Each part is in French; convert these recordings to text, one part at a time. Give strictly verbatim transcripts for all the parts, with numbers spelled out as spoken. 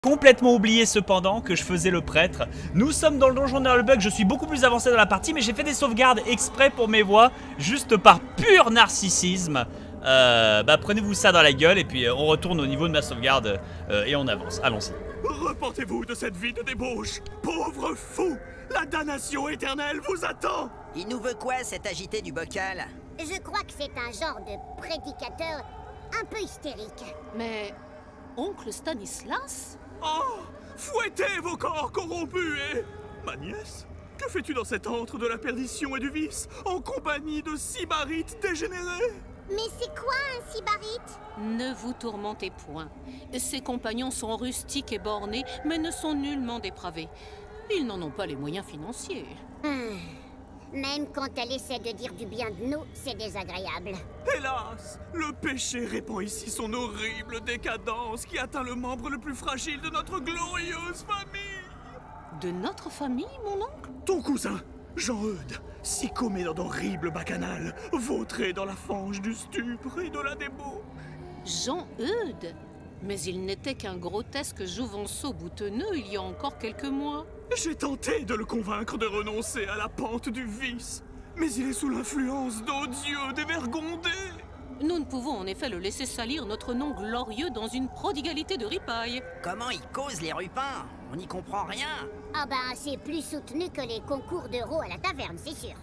Complètement oublié cependant que je faisais le prêtre. Nous sommes dans le donjon Nullbug, je suis beaucoup plus avancé dans la partie, mais j'ai fait des sauvegardes exprès pour mes voix, juste par pur narcissisme. Euh, bah prenez-vous ça dans la gueule et puis euh, on retourne au niveau de ma sauvegarde euh, et on avance. Allons-y. Reportez-vous de cette vie de débauche, pauvre fou. La damnation éternelle vous attend. Il nous veut quoi, cet agité du bocal? Je crois que c'est un genre de prédicateur un peu hystérique. Mais... oncle Stanislas? Oh, fouettez vos corps corrompus et... Ma nièce, que fais-tu dans cet antre de la perdition et du vice, en compagnie de sybarites dégénérés? Mais c'est quoi un sybarite? Ne vous tourmentez point. Ses compagnons sont rustiques et bornés, mais ne sont nullement dépravés. Ils n'en ont pas les moyens financiers. Hum. Même quand elle essaie de dire du bien de nous, c'est désagréable. Hélas, le péché répand ici son horrible décadence qui atteint le membre le plus fragile de notre glorieuse famille. De notre famille, mon oncle? Ton cousin, Jean-Eudes, sicomé dans d'horribles bacchanales, vautré dans la fange du stupre et de la débauche. Jean-Eudes? Mais il n'était qu'un grotesque jouvenceau boutonneux il y a encore quelques mois. J'ai tenté de le convaincre de renoncer à la pente du vice, mais il est sous l'influence d'odieux dévergondés. Nous ne pouvons en effet le laisser salir notre nom glorieux dans une prodigalité de ripaille. Comment ils causent les rupins? On n'y comprend rien. Ah ben, c'est plus soutenu que les concours d'euros à la taverne, c'est sûr.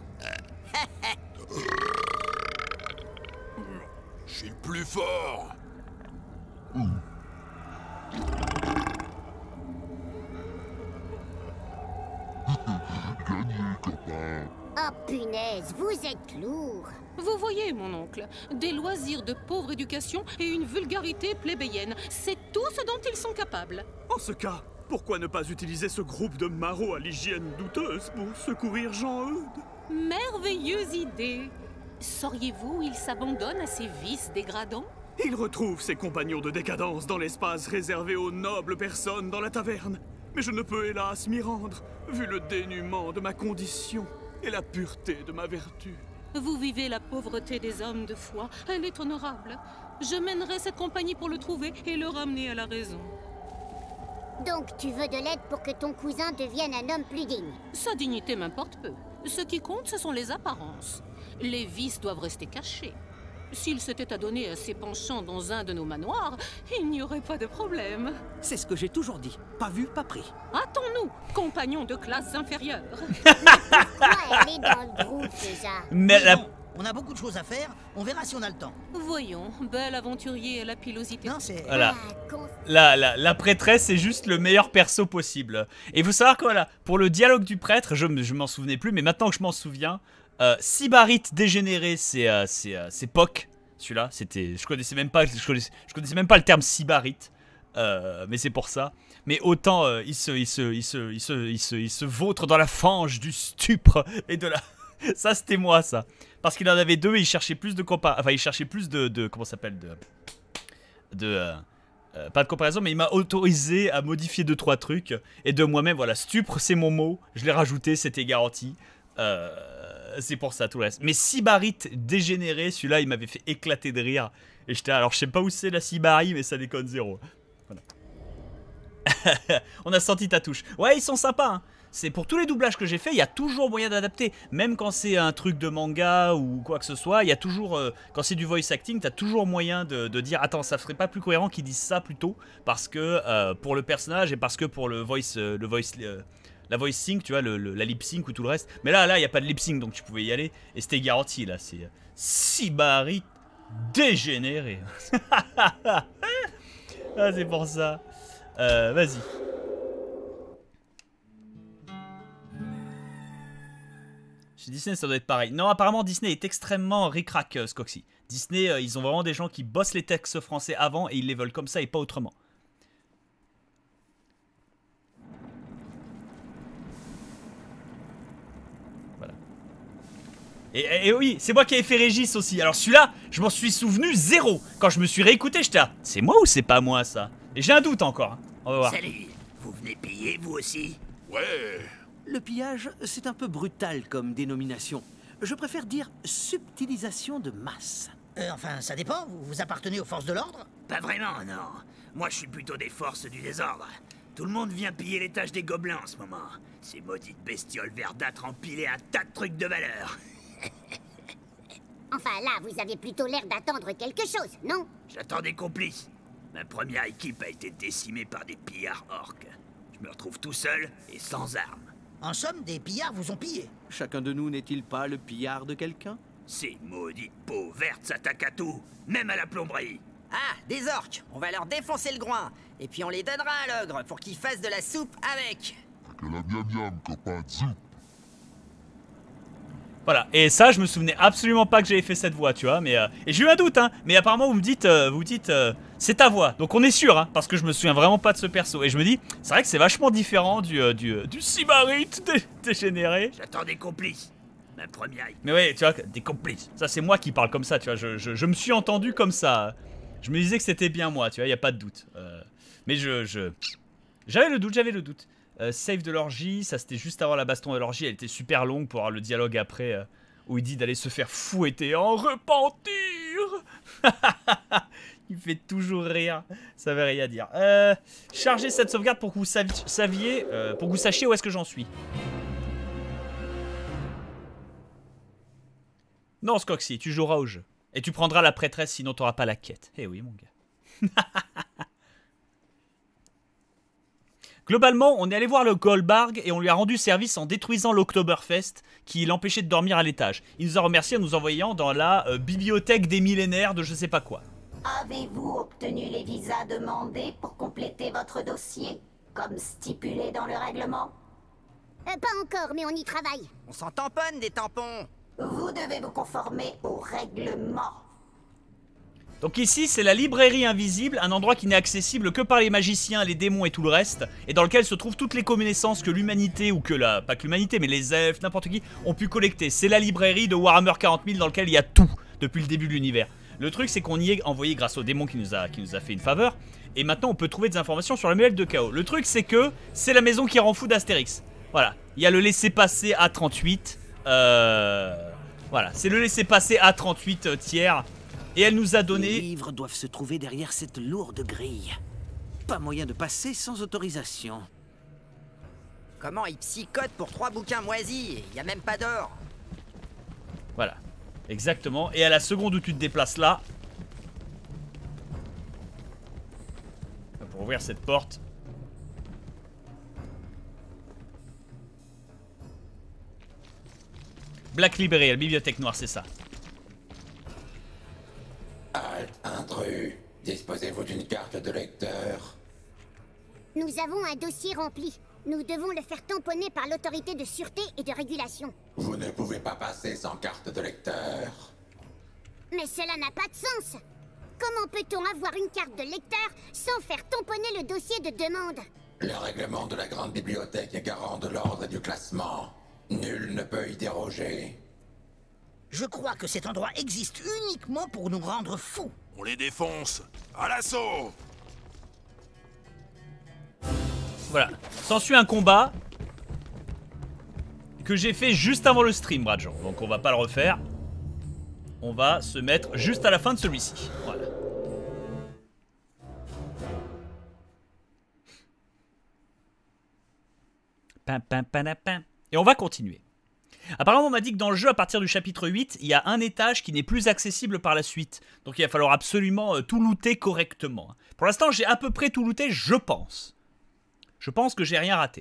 Je suis le plus fort. Oh punaise, vous êtes lourd. Vous voyez, mon oncle, des loisirs de pauvre éducation et une vulgarité plébéienne. C'est tout ce dont ils sont capables. En ce cas, pourquoi ne pas utiliser ce groupe de marauds à l'hygiène douteuse pour secourir Jean-Eudes? Merveilleuse idée. Sauriez-vous, il s'abandonne à ses vices dégradants? Il retrouve ses compagnons de décadence dans l'espace réservé aux nobles personnes dans la taverne. Mais je ne peux hélas m'y rendre, vu le dénuement de ma condition et la pureté de ma vertu. Vous vivez la pauvreté des hommes de foi, elle est honorable. Je mènerai cette compagnie pour le trouver et le ramener à la raison. Donc tu veux de l'aide pour que ton cousin devienne un homme plus digne? Sa dignité m'importe peu. Ce qui compte, ce sont les apparences. Les vices doivent rester cachés. S'il s'était adonné à ses penchants dans un de nos manoirs, il n'y aurait pas de problème. C'est ce que j'ai toujours dit. Pas vu, pas pris. Hâtons-nous, compagnons de classe inférieure. Pourquoi elle est dans le groupe déjà? Mais Oui, la... bon, on a beaucoup de choses à faire, on verra si on a le temps. Voyons, bel aventurier à la pilosité. Non, c'est... Voilà. Ah, con- La, la, la prêtresse c'est juste le meilleur perso possible. Et il faut savoir que voilà, pour le dialogue du prêtre, je, m- je m'en souvenais plus, mais maintenant que je m'en souviens, euh, Sybarite dégénéré, c'est euh, c'est euh, c'est Poc. Celui-là, c'était, je connaissais même pas, je connaissais, je connaissais même pas le terme Sybarite, euh, mais c'est pour ça. Mais autant euh, il se, il se, il se, il se, il se, il se vautre dans la fange du stupre et de la, ça c'était moi ça, parce qu'il en avait deux et il cherchait plus de compa, enfin il cherchait plus de, de comment ça s'appelle de, de euh, Euh, pas de comparaison, mais il m'a autorisé à modifier deux trois trucs. Et de moi-même, voilà, stupre, c'est mon mot. Je l'ai rajouté, c'était garanti. Euh, c'est pour ça, tout le reste. Mais Sybarite dégénéré, celui-là, il m'avait fait éclater de rire. Et j'étais, alors je sais pas où c'est la Sybarie, mais ça déconne zéro. Voilà. On a senti ta touche. Ouais, ils sont sympas, hein. C'est pour tous les doublages que j'ai fait, il y a toujours moyen d'adapter. Même quand c'est un truc de manga ou quoi que ce soit, il y a toujours, euh, quand c'est du voice acting, t'as toujours moyen de, de dire attends, ça serait pas plus cohérent qu'ils disent ça plutôt, parce que euh, pour le personnage et parce que pour le voice, euh, le voice, euh, la voice sync, tu vois, le, le, la lip sync ou tout le reste. Mais là, là, il y a pas de lip sync, donc tu pouvais y aller et c'était garanti là. C'est euh, Sybarite dégénéré. Ah, c'est pour ça. Euh, Vas-y. Chez Disney, ça doit être pareil. Non, apparemment, Disney est extrêmement ric-rac, euh, Scoxy. Disney, euh, ils ont vraiment des gens qui bossent les textes français avant et ils les veulent comme ça et pas autrement. Voilà. Et, et, et oui, c'est moi qui ai fait Régis aussi. Alors celui-là, je m'en suis souvenu zéro. Quand je me suis réécouté, j'étais là, c'est moi ou c'est pas moi ça? Et j'ai un doute encore. Hein. On va voir. Salut, vous venez piller vous aussi? Ouais. Le pillage, c'est un peu brutal comme dénomination. Je préfère dire subtilisation de masse. Euh, enfin, ça dépend, vous, vous appartenez aux forces de l'ordre? Pas vraiment, non. Moi, je suis plutôt des forces du désordre. Tout le monde vient piller l'étage des gobelins en ce moment. Ces maudites bestioles verdâtres empilées un tas de trucs de valeur. Enfin là, vous avez plutôt l'air d'attendre quelque chose, non? J'attends des complices. Ma première équipe a été décimée par des pillards orques. Je me retrouve tout seul et sans armes. En somme, des pillards vous ont pillé. Chacun de nous n'est-il pas le pillard de quelqu'un? Ces maudites peaux vertes s'attaquent à tout, même à la plomberie. Ah, des orques. On va leur défoncer le groin. Et puis on les donnera à l'ogre pour qu'ils fassent de la soupe avec. Que la miam miam, copain, zoup. Voilà, et ça, je me souvenais absolument pas que j'avais fait cette voix, tu vois, mais... Euh, et j'ai eu un doute, hein, mais apparemment, vous me dites, euh, vous dites, euh, c'est ta voix, donc on est sûr, hein, parce que je me souviens vraiment pas de ce perso, et je me dis, c'est vrai que c'est vachement différent du, euh, du, euh, du Sybarite dé dégénéré. J'attends des complices. Ma première équipe. Mais ouais, tu vois, des complices, ça c'est moi qui parle comme ça, tu vois, je, je, je me suis entendu comme ça, je me disais que c'était bien moi, tu vois, y a pas de doute, euh, mais je... je... J'avais le doute, j'avais le doute. Euh, save de l'orgie, ça c'était juste avant la baston de l'orgie, elle était super longue pour avoir le dialogue après euh, où il dit d'aller se faire fouetter en repentir. Il fait toujours rire, ça veut rien dire. Euh, chargez cette sauvegarde pour que vous saviez, saviez euh, pour que vous sachiez où est-ce que j'en suis. Non, Scoxy, tu joueras au jeu. Et tu prendras la prêtresse, sinon t'auras pas la quête. Eh oui, mon gars. Globalement, on est allé voir le Goldbarg et on lui a rendu service en détruisant l'Oktoberfest qui l'empêchait de dormir à l'étage. Il nous a remercié en nous envoyant dans la euh, bibliothèque des millénaires de je sais pas quoi. Avez-vous obtenu les visas demandés pour compléter votre dossier, comme stipulé dans le règlement? euh, Pas encore, mais on y travaille. On s'en tamponne des tampons. Vous devez vous conformer au règlement. Donc ici, c'est la librairie invisible, un endroit qui n'est accessible que par les magiciens, les démons et tout le reste, et dans lequel se trouvent toutes les connaissances que l'humanité, ou que la... pas que l'humanité, mais les elfes, n'importe qui, ont pu collecter. C'est la librairie de Warhammer quarante mille dans laquelle il y a tout, depuis le début de l'univers. Le truc, c'est qu'on y est envoyé grâce au démon qui nous a, qui nous a fait une faveur, et maintenant on peut trouver des informations sur la muette de chaos. Le truc, c'est que c'est la maison qui rend fou d'Astérix. Voilà, il y a le laissez-passer A trente-huit, euh... voilà, c'est le laissez-passer A trente-huit euh, tiers. Et elle nous a donné... Les livres doivent se trouver derrière cette lourde grille. Pas moyen de passer sans autorisation. Comment il psychote pour trois bouquins moisis? Y a même pas d'or. Voilà, exactement. Et à la seconde où tu te déplaces là... Pour ouvrir cette porte... Black Library, la bibliothèque noire, c'est ça. Halt, intrus. Disposez-vous d'une carte de lecteur. Nous avons un dossier rempli. Nous devons le faire tamponner par l'autorité de sûreté et de régulation. Vous ne pouvez pas passer sans carte de lecteur. Mais cela n'a pas de sens. Comment peut-on avoir une carte de lecteur sans faire tamponner le dossier de demande? Le règlement de la grande bibliothèque est garant de l'ordre et du classement. Nul ne peut y déroger. Je crois que cet endroit existe uniquement pour nous rendre fous. On les défonce. À l'assaut. Voilà, s'ensuit un combat que j'ai fait juste avant le stream, Bradjon. Donc on va pas le refaire. On va se mettre juste à la fin de celui-ci. Voilà. Pam, pam, pam, pam. Et on va continuer. Apparemment, on m'a dit que dans le jeu, à partir du chapitre huit, il y a un étage qui n'est plus accessible par la suite. Donc il va falloir absolument euh, tout looter correctement. Pour l'instant, j'ai à peu près tout looté, je pense. Je pense que j'ai rien raté.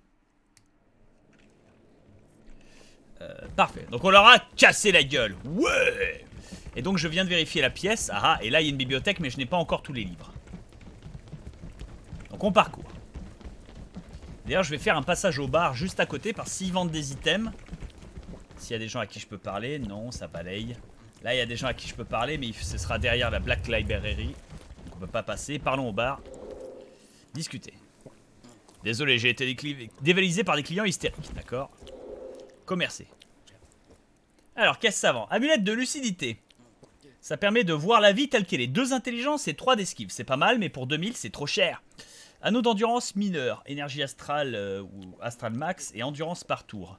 Euh, parfait. Donc on leur a cassé la gueule. Ouais. Et donc je viens de vérifier la pièce. Ah, et là il y a une bibliothèque, mais je n'ai pas encore tous les livres. Donc on parcourt. D'ailleurs, je vais faire un passage au bar juste à côté, parce qu'ils vendent des items. S'il y a des gens à qui je peux parler, non, ça balaye. Là, il y a des gens à qui je peux parler, mais ce sera derrière la Black Library. Donc on peut pas passer. Parlons au bar. Discuter. Désolé, j'ai été dévalisé par des clients hystériques. D'accord. Commercer. Alors, caisse savant. Amulette de lucidité. Ça permet de voir la vie telle qu'elle est. deux intelligences et trois d'esquive. C'est pas mal, mais pour deux mille, c'est trop cher. Anneau d'endurance mineur. Énergie astrale euh, ou astral max et endurance par tour.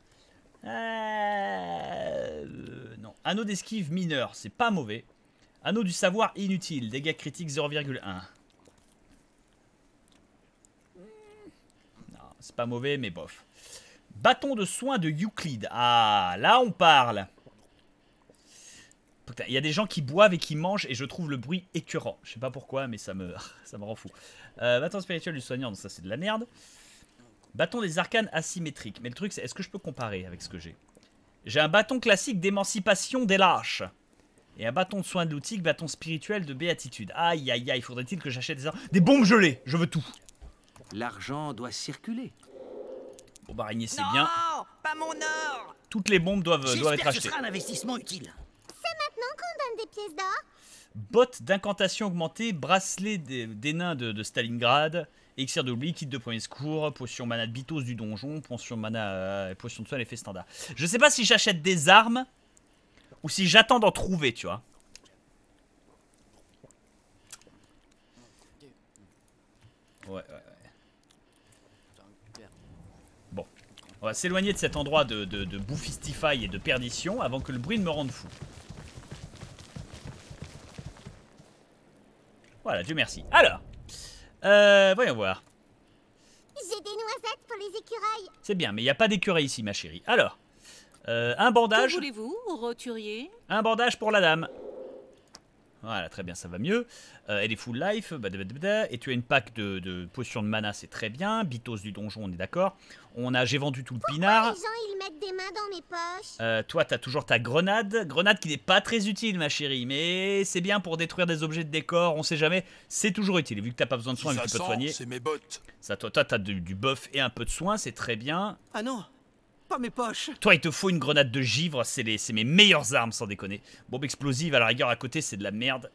Euh, non. Anneau d'esquive mineur. C'est pas mauvais. Anneau du savoir inutile. Dégâts critiques zéro virgule un. C'est pas mauvais, mais bof. Bâton de soin de Euclide. Ah, là on parle. Putain, il y a des gens qui boivent et qui mangent et je trouve le bruit écœurant. Je sais pas pourquoi, mais ça me, ça me rend fou. Euh, bâton spirituel du soignant, donc ça c'est de la merde. Bâton des arcanes asymétriques. Mais le truc c'est, est-ce que je peux comparer avec ce que j'ai? J'ai un bâton classique d'émancipation des lâches. Et un bâton de soin de l'outil, bâton spirituel de béatitude. Aïe aïe aïe, faudrait-il que j'achète des, des bombes gelées? Je veux tout. L'argent doit circuler. Bon bah araignée c'est non, bien. Non, pas mon or. Toutes les bombes doivent, doivent être J'espère que ce achetées. sera un investissement utile. C'est maintenant qu'on donne des pièces d'or. Bottes d'incantation augmentée, bracelet des, des nains de, de Stalingrad, élixir d'oubli, kit de premier secours, potion mana de Bitos du donjon, potion mana, euh, potion de soin effet standard. Je sais pas si j'achète des armes ou si j'attends d'en trouver, tu vois. Ouais, ouais, ouais. Bon, on va s'éloigner de cet endroit de, de, de Boufistify et de perdition avant que le bruit ne me rende fou. Voilà, Dieu merci. Alors, euh, voyons voir. J'ai des noisettes pour les écureuils. C'est bien, mais il n'y a pas d'écureuil ici, ma chérie. Alors, euh, un bandage. Que voulez-vous, roturier? Un bandage pour la dame. Voilà, très bien, ça va mieux. Euh, elle est full life. Et tu as une pack de, de potions de mana, c'est très bien. Bitos du donjon, on est d'accord. On a, j'ai vendu tout le Pourquoi pinard. les gens ils mettent des mains dans mes poches? Euh, toi, t'as toujours ta grenade. Grenade qui n'est pas très utile, ma chérie. Mais c'est bien pour détruire des objets de décor. On sait jamais. C'est toujours utile. Et vu que t'as pas besoin de soins, Si vu que ça tu peux te sent, soigner. c'est mes bottes. Ça, toi, toi, t'as du, du buff et un peu de soin. C'est très bien. Ah non, pas mes poches. Toi, il te faut une grenade de givre. C'est les, c'est mes meilleures armes, sans déconner. Bombe explosive, à la rigueur, à côté, c'est de la merde.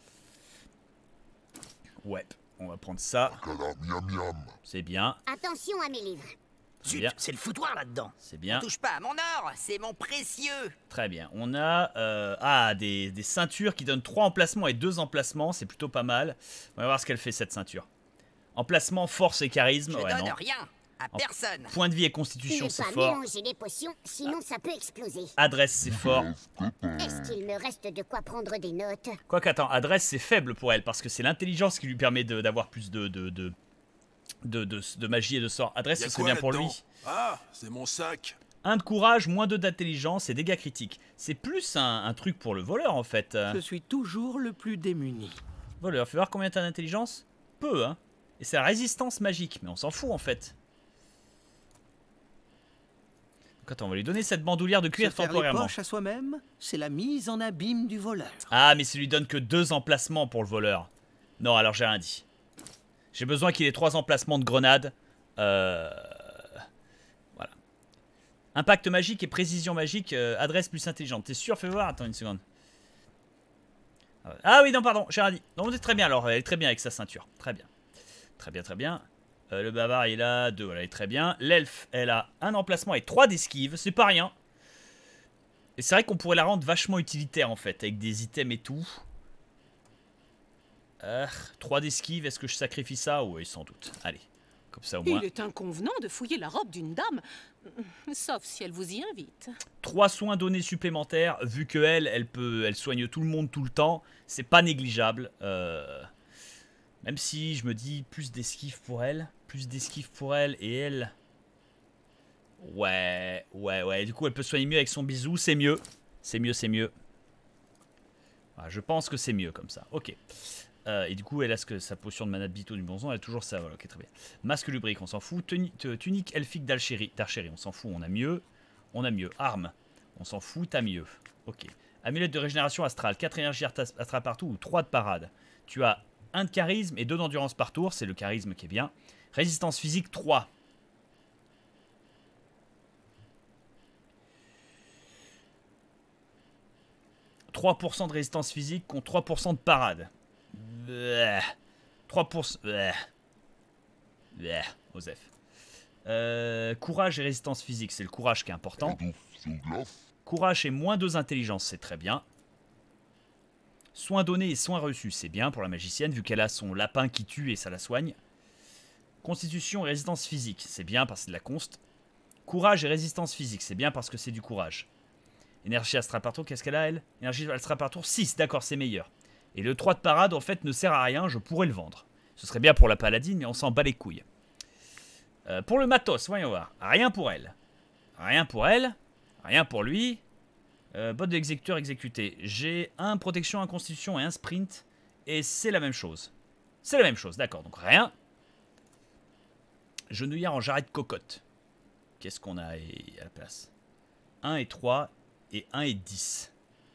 Ouais, on va prendre ça. C'est bien. Attention à mes livres. C'est bien. C'est le foutoir là-dedans. C'est bien. Touche pas à mon or, c'est mon précieux. Très bien. On a euh, ah, des, des ceintures qui donnent trois emplacements et deux emplacements. C'est plutôt pas mal. On va voir ce qu'elle fait, cette ceinture. Emplacement, force et charisme. Je ouais, donne non. rien à En personne. Point de vie et constitution, Ne c'est pas fort. mélanger les potions, sinon ça peut exploser. Adresse, c'est fort. Est-ce qu'il me reste de quoi prendre des notes? Quoique, attends, adresse, c'est faible pour elle parce que c'est l'intelligence qui lui permet de- d'avoir plus de de, de, de, de, de magie et de sort. Adresse, Y a ce serait quoi bien pour là-dedans? lui. Ah, c'est mon sac. un de courage, moins deux d'intelligence et dégâts critiques. C'est plus un, un truc pour le voleur en fait. Je suis toujours le plus démuni. Voleur, fais voir combien t'as d'intelligence? Peu, hein. Et c'est la résistance magique, mais on s'en fout en fait. Donc attends, on va lui donner cette bandoulière de cuir Se faire les temporairement. poches à soi-même, c'est la mise en abîme du voleur. Ah, mais ça lui donne que deux emplacements pour le voleur. Non, alors j'ai rien dit. J'ai besoin qu'il ait trois emplacements de grenade. Euh... Voilà. Impact magique et précision magique, euh, adresse plus intelligente. T'es sûr? Fais voir, attends une seconde. Ah oui, non, pardon, j'ai rien dit. Non, c'est très bien alors, elle est très bien avec sa ceinture. Très bien. Très bien, très bien. Euh, le bavard, il a deux, voilà, elle est très bien. L'elfe, elle a un emplacement et trois d'esquive, c'est pas rien. Et c'est vrai qu'on pourrait la rendre vachement utilitaire en fait, avec des items et tout. Euh, trois d'esquive, est-ce que je sacrifie ça? Oui, sans doute. Allez, comme ça au moins. Il est inconvenant de fouiller la robe d'une dame, sauf si elle vous y invite. Trois soins donnés supplémentaires, vu que elle, elle peut, elle soigne tout le monde tout le temps. C'est pas négligeable. Euh, même si je me dis plus d'esquive pour elle, plus d'esquive pour elle et elle. Ouais, ouais, ouais. Du coup, elle peut soigner mieux avec son bisou. C'est mieux, c'est mieux, c'est mieux. Ah, je pense que c'est mieux comme ça. Ok. Euh, et du coup, elle a ce que sa potion de mana de Bito du Bonzon, elle a toujours ça. Voilà, ok, très bien. Masque lubrique, on s'en fout. Tuni tunique elfique d'archérie, on s'en fout. On a mieux. On a mieux. Arme, on s'en fout. T'as mieux. Ok. Amulette de régénération astrale, quatre énergies astrales partout ou trois de parade. Tu as un de charisme et deux d'endurance par tour. C'est le charisme qui est bien. Résistance physique, trois. trois pour cent de résistance physique contre trois pour cent de parade. Bleh. trois pour cent. Bleh. Bleh. Osef. Euh, courage et résistance physique, c'est le courage qui est important. Courage et moins deux intelligence, c'est très bien. Soins donnés et soins reçus, c'est bien pour la magicienne, vu qu'elle a son lapin qui tue et ça la soigne. Constitution et résistance physique, c'est bien parce que c'est de la const. Courage et résistance physique, c'est bien parce que c'est du courage. Énergie astrale par tour, qu'est-ce qu'elle a elle? Énergie astrale par tour, six, d'accord, c'est meilleur. Et le trois de parade, en fait, ne sert à rien, je pourrais le vendre. Ce serait bien pour la paladine, mais on s'en bat les couilles. Euh, pour le matos, voyons voir. Rien pour elle. Rien pour elle. Rien pour lui. Euh, bot de l'exécuteur exécuté. J'ai un protection, un constitution et un sprint. Et c'est la même chose. C'est la même chose, d'accord. Donc rien. Genouillère en jarret de cocotte. Qu'est-ce qu'on a à la place? un et trois et un et dix.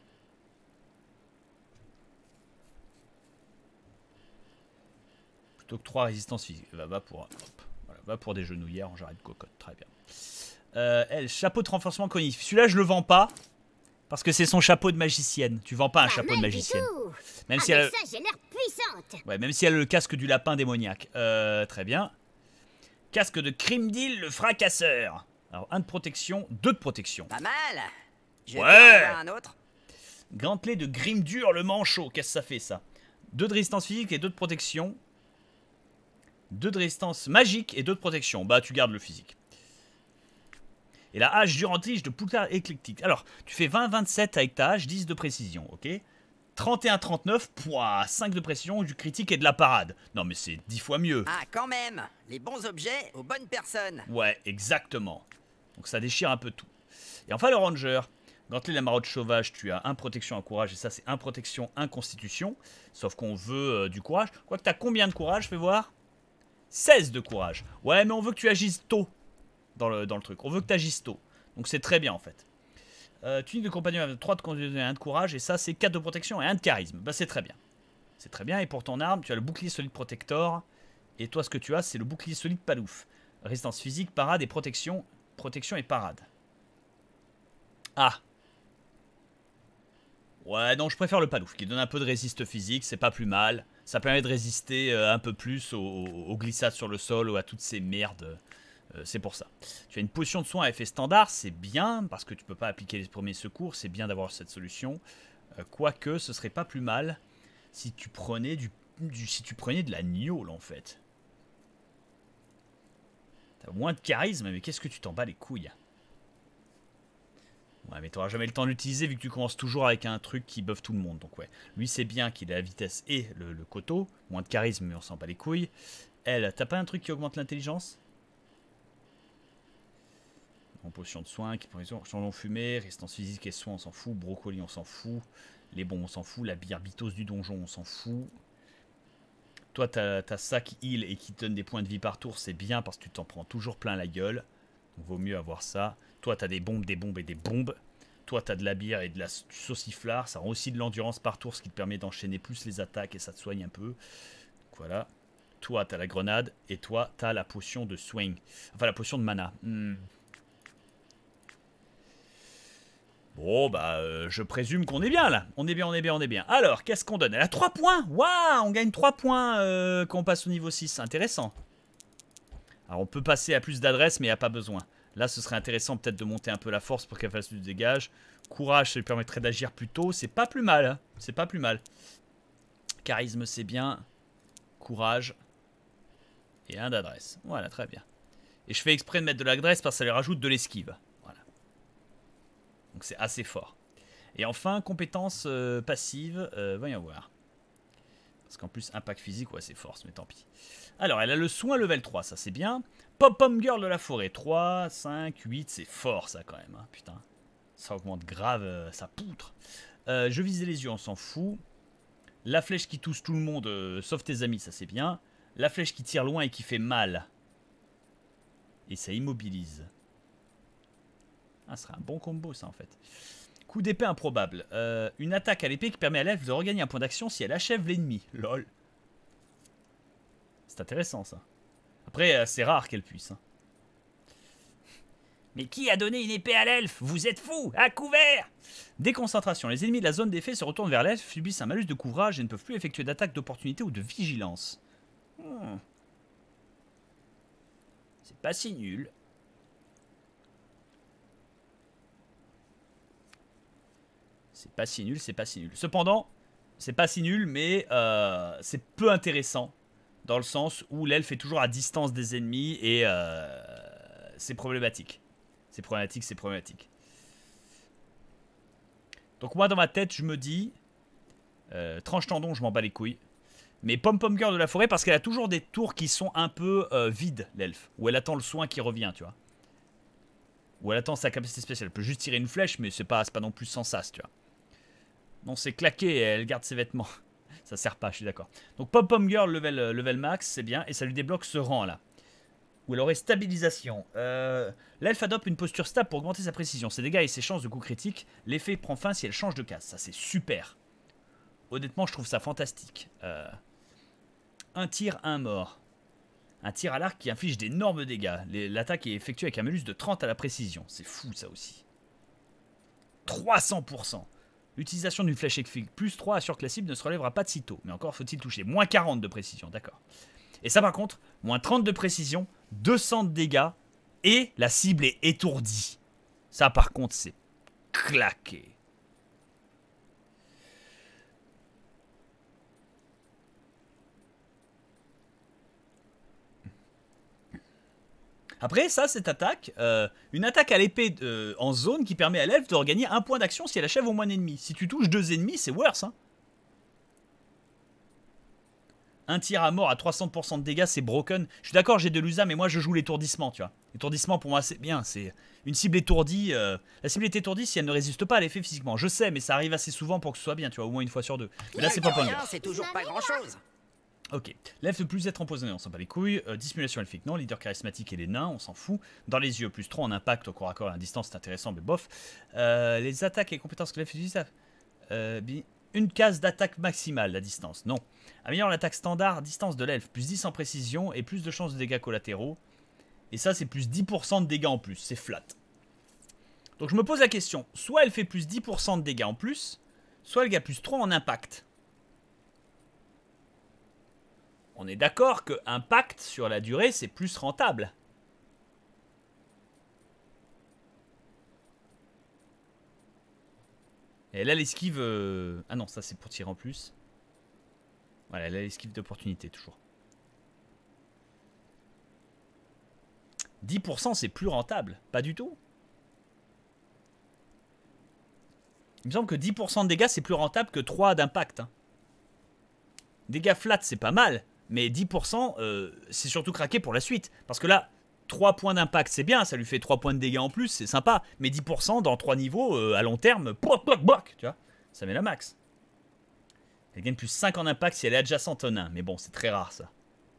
Plutôt que trois résistances physiques. Va, va, pour, hop, voilà, va pour des genouillères en jarret de cocotte. Très bien. Euh, elle, chapeau de renforcement cognitif. Celui-là, je le vends pas. Parce que c'est son chapeau de magicienne. Tu vends pas un Pas chapeau de mal du magicienne. tout. Même si Avec elle... ça, j'ai l'air puissante. Ouais, même si elle a le casque du lapin démoniaque. Euh, très bien. Casque de Crimdil, le fracasseur. Alors, un de protection, deux de protection. Pas mal. Je Ouais. peux en avoir un autre. Gantelet de Grimdur, le manchot. Qu'est-ce que ça fait, ça? Deux de résistance physique et deux de protection. Deux de résistance magique et deux de protection. Bah, tu gardes le physique. Et la hache durantige de Poulard éclectique. Alors, tu fais vingt vingt-sept avec ta hache, dix de précision, ok? trente et un trente-neuf, pouah, cinq de précision, du critique et de la parade. Non, mais c'est dix fois mieux. Ah, quand même. Les bons objets aux bonnes personnes. Ouais, exactement. Donc ça déchire un peu tout. Et enfin, le ranger. Gantelet de la maraude sauvage, tu as un protection, un courage. Et ça, c'est un protection, un constitution. Sauf qu'on veut euh, du courage. Quoique, tu as combien de courage, fais voir? seize de courage. Ouais, mais on veut que tu agisses tôt dans le, dans le truc. On veut que tu agisses tôt. Donc c'est très bien, en fait. Euh, tunique de compagnon avec trois de constitution et un de courage. Et ça, c'est quatre de protection et un de charisme. Bah, c'est très bien. C'est très bien. Et pour ton arme, tu as le bouclier solide protector. Et toi, ce que tu as, c'est le bouclier solide palouf. Résistance physique, parade et protection. Protection et parade. Ah. Ouais, non, je préfère le palouf, qui donne un peu de résiste physique, c'est pas plus mal. Ça permet de résister euh, un peu plus aux, aux glissades sur le sol ou à toutes ces merdes. Euh, c'est pour ça. Tu as une potion de soin à effet standard, c'est bien, parce que tu peux pas appliquer les premiers secours, c'est bien d'avoir cette solution. Euh, Quoique, ce serait pas plus mal si tu prenais du, du si tu prenais de la gnôle, en fait. T'as moins de charisme, mais qu'est-ce que tu t'en bats les couilles? Ouais, mais t'auras jamais le temps d'utiliser vu que tu commences toujours avec un truc qui buff tout le monde. Donc ouais, lui c'est bien qu'il ait la vitesse et le, le coteau. Moins de charisme, mais on s'en bat les couilles. Elle, t'as pas un truc qui augmente l'intelligence? En potion de soin, qui prend changeant fumée, résistance physique et soin, on s'en fout. Brocoli, on s'en fout. Les bons, on s'en fout. La bière bitose du donjon, on s'en fout. Toi, t'as as ça qui heal et qui te donne des points de vie par tour, c'est bien parce que tu t'en prends toujours plein la gueule. Donc vaut mieux avoir ça. Toi, t'as des bombes, des bombes et des bombes. Toi, t'as de la bière et de la, du sauciflard. Ça rend aussi de l'endurance par tour, ce qui te permet d'enchaîner plus les attaques et ça te soigne un peu. Donc, voilà. Toi, t'as la grenade. Et toi, t'as la potion de swing. Enfin, la potion de mana. Hmm. Bon, bah, euh, je présume qu'on est bien, là. On est bien, on est bien, on est bien. Alors, qu'est-ce qu'on donne? Elle a trois points. Waouh, on gagne trois points euh, quand on passe au niveau six. Intéressant. Alors, on peut passer à plus d'adresses, mais il n'y a pas besoin. Là, ce serait intéressant peut-être de monter un peu la force pour qu'elle fasse du dégage. Courage, ça lui permettrait d'agir plus tôt. C'est pas plus mal, hein. C'est pas plus mal. Charisme, c'est bien. Courage. Et un d'adresse. Voilà, très bien. Et je fais exprès de mettre de l'adresse parce que ça lui rajoute de l'esquive. Voilà. Donc c'est assez fort. Et enfin, compétence euh, passive. Euh, voyons voir. Parce qu'en plus, impact physique, ouais, c'est force, mais tant pis. Alors, elle a le soin level trois, ça c'est bien. Pom-pom girl de la forêt, trois, cinq, huit, c'est fort ça quand même, hein, putain. Ça augmente grave, euh, ça poutre. Euh, je visais les yeux, on s'en fout. La flèche qui touche tout le monde, euh, sauf tes amis, ça c'est bien. La flèche qui tire loin et qui fait mal. Et ça immobilise. Ah, ce serait un bon combo ça en fait. Coup d'épée improbable. Euh, une attaque à l'épée qui permet à l'elfe de regagner un point d'action si elle achève l'ennemi. Lol. C'est intéressant ça. Après, euh, c'est rare qu'elle puisse. Hein. Mais qui a donné une épée à l'elfe? Vous êtes fous! À couvert! Déconcentration. Les ennemis de la zone d'effet se retournent vers l'elfe, subissent un malus de couvrage et ne peuvent plus effectuer d'attaque d'opportunité ou de vigilance. Hmm. C'est pas si nul. C'est pas si nul, c'est pas si nul. Cependant, c'est pas si nul, mais euh, c'est peu intéressant. Dans le sens où l'elfe est toujours à distance des ennemis et euh, c'est problématique. C'est problématique, c'est problématique. Donc moi dans ma tête je me dis, euh, tranche tendon je m'en bats les couilles. Mais Pom Pom Girl de la forêt, parce qu'elle a toujours des tours qui sont un peu euh, vides, l'elfe. Où elle attend le soin qui revient, tu vois. Où elle attend sa capacité spéciale. Elle peut juste tirer une flèche, mais c'est pas, pas non plus sans sas, tu vois. Non, c'est claqué et elle garde ses vêtements. Ça sert pas, je suis d'accord. Donc Pom Pom Girl level, level max, c'est bien. Et ça lui débloque ce rang là. Où elle aurait stabilisation. Euh, L'elfe adopte une posture stable pour augmenter sa précision. Ses dégâts et ses chances de coups critiques. L'effet prend fin si elle change de case. Ça c'est super. Honnêtement, je trouve ça fantastique. Euh, un tir, un mort. Un tir à l'arc qui inflige d'énormes dégâts. L'attaque est effectuée avec un malus de trente à la précision. C'est fou ça aussi. trois cents pour cent. L'utilisation d'une flèche électrique plus trois assure que la cible ne se relèvera pas de sitôt. Mais encore faut-il toucher. Moins quarante de précision, d'accord. Et ça par contre, moins trente de précision, deux cents de dégâts, et la cible est étourdie. Ça par contre, c'est claqué. Après, ça, cette attaque, euh, une attaque à l'épée euh, en zone qui permet à l'elfe de regagner un point d'action si elle achève au moins un ennemi. Si tu touches deux ennemis, c'est worse. Hein. Un tir à mort à trois cents pour cent de dégâts, c'est broken. Je suis d'accord, j'ai de l'U S A, mais moi je joue l'étourdissement, tu vois. L'étourdissement pour moi c'est bien, c'est une cible étourdie. Euh, la cible est étourdie si elle ne résiste pas à l'effet physiquement. Je sais, mais ça arrive assez souvent pour que ce soit bien, tu vois, au moins une fois sur deux. Mais là c'est pas pas c'est toujours pas grand chose. Ok, l'elfe ne plus être empoisonné, on s'en bat les couilles. Euh, dissimulation elfique, non. Leader charismatique et les nains, on s'en fout. Dans les yeux, plus trois en impact, au corps à corps et à distance, c'est intéressant, mais bof. Euh, les attaques et compétences que l'elfe utilise, euh, une case d'attaque maximale, la distance, non. Améliore l'attaque standard, distance de l'elfe, plus dix en précision et plus de chances de dégâts collatéraux. Et ça, c'est plus dix pour cent de dégâts en plus, c'est flat. Donc je me pose la question, soit elle fait plus dix pour cent de dégâts en plus, soit elle gagne plus trois en impact. On est d'accord que impact sur la durée, c'est plus rentable. Et là, l'esquive... Euh... Ah non, ça c'est pour tirer en plus. Voilà, là, l'esquive d'opportunité, toujours. dix pour cent, c'est plus rentable. Pas du tout. Il me semble que dix pour cent de dégâts, c'est plus rentable que trois d'impact. Hein. Dégâts flat, c'est pas mal. Mais dix pour cent, euh, c'est surtout craqué pour la suite. Parce que là, trois points d'impact, c'est bien. Ça lui fait trois points de dégâts en plus, c'est sympa. Mais dix pour cent dans trois niveaux, euh, à long terme, poc, poc, poc, tu vois, ça met la max. Elle gagne plus cinq en impact si elle est adjacente au nain. Mais bon, c'est très rare, ça.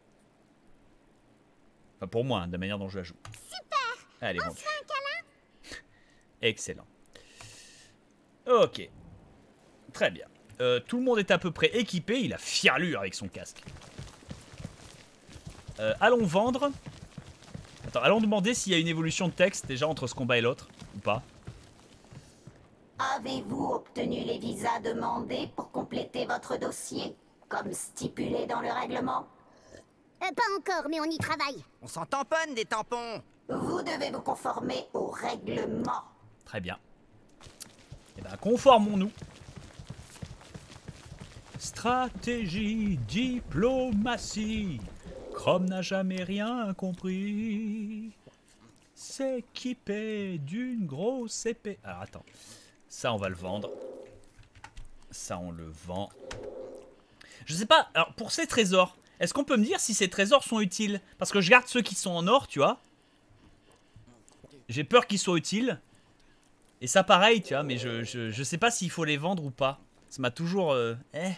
Enfin, pour moi, hein, de la manière dont je la joue. Super. Allez, on bon. se fait un câlin. Excellent. Ok. Très bien. Euh, tout le monde est à peu près équipé. Il a fiarlure avec son casque. Euh, allons vendre. Attends, allons demander s'il y a une évolution de texte déjà entre ce combat et l'autre, ou pas. Avez-vous obtenu les visas demandés pour compléter votre dossier, comme stipulé dans le règlement? euh, Pas encore, mais on y travaille. On s'en tamponne des tampons. Vous devez vous conformer au règlement. Très bien. Eh ben, conformons-nous. Stratégie, diplomatie. Chrome n'a jamais rien compris. S'équiper d'une grosse épée. Alors attends. Ça, on va le vendre. Ça, on le vend. Je sais pas. Alors, pour ces trésors, est-ce qu'on peut me dire si ces trésors sont utiles? Parce que je garde ceux qui sont en or, tu vois. J'ai peur qu'ils soient utiles. Et ça, pareil, tu vois. Mais je, je, je sais pas s'il faut les vendre ou pas. Ça m'a toujours... Euh, eh.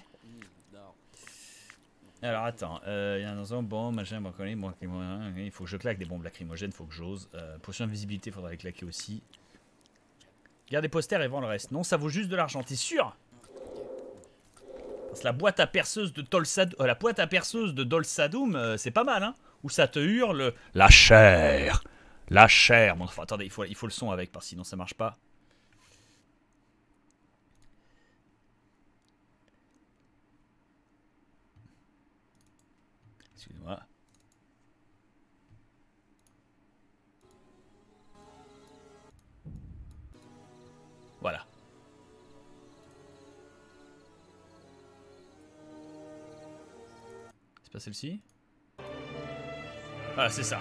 Alors attends, euh, il y a dans un bon machin, bon, bon, il faut que je claque des bombes lacrymogènes, il faut que j'ose. Euh, potion d'invisibilité, il faudra les claquer aussi. Garde des posters et vends le reste. Non, ça vaut juste de l'argent, t'es sûr? Parce que la boîte à perceuse de Tolsadum, euh, la boîte à perceuse de Dolsadum, euh, c'est pas mal, hein. Où ça te hurle la chair, la chair. Bon, enfin, attendez, il faut, il faut le son avec, parce que sinon ça marche pas. Excuse-moi. Voilà. C'est pas celle-ci? Ah, c'est ça.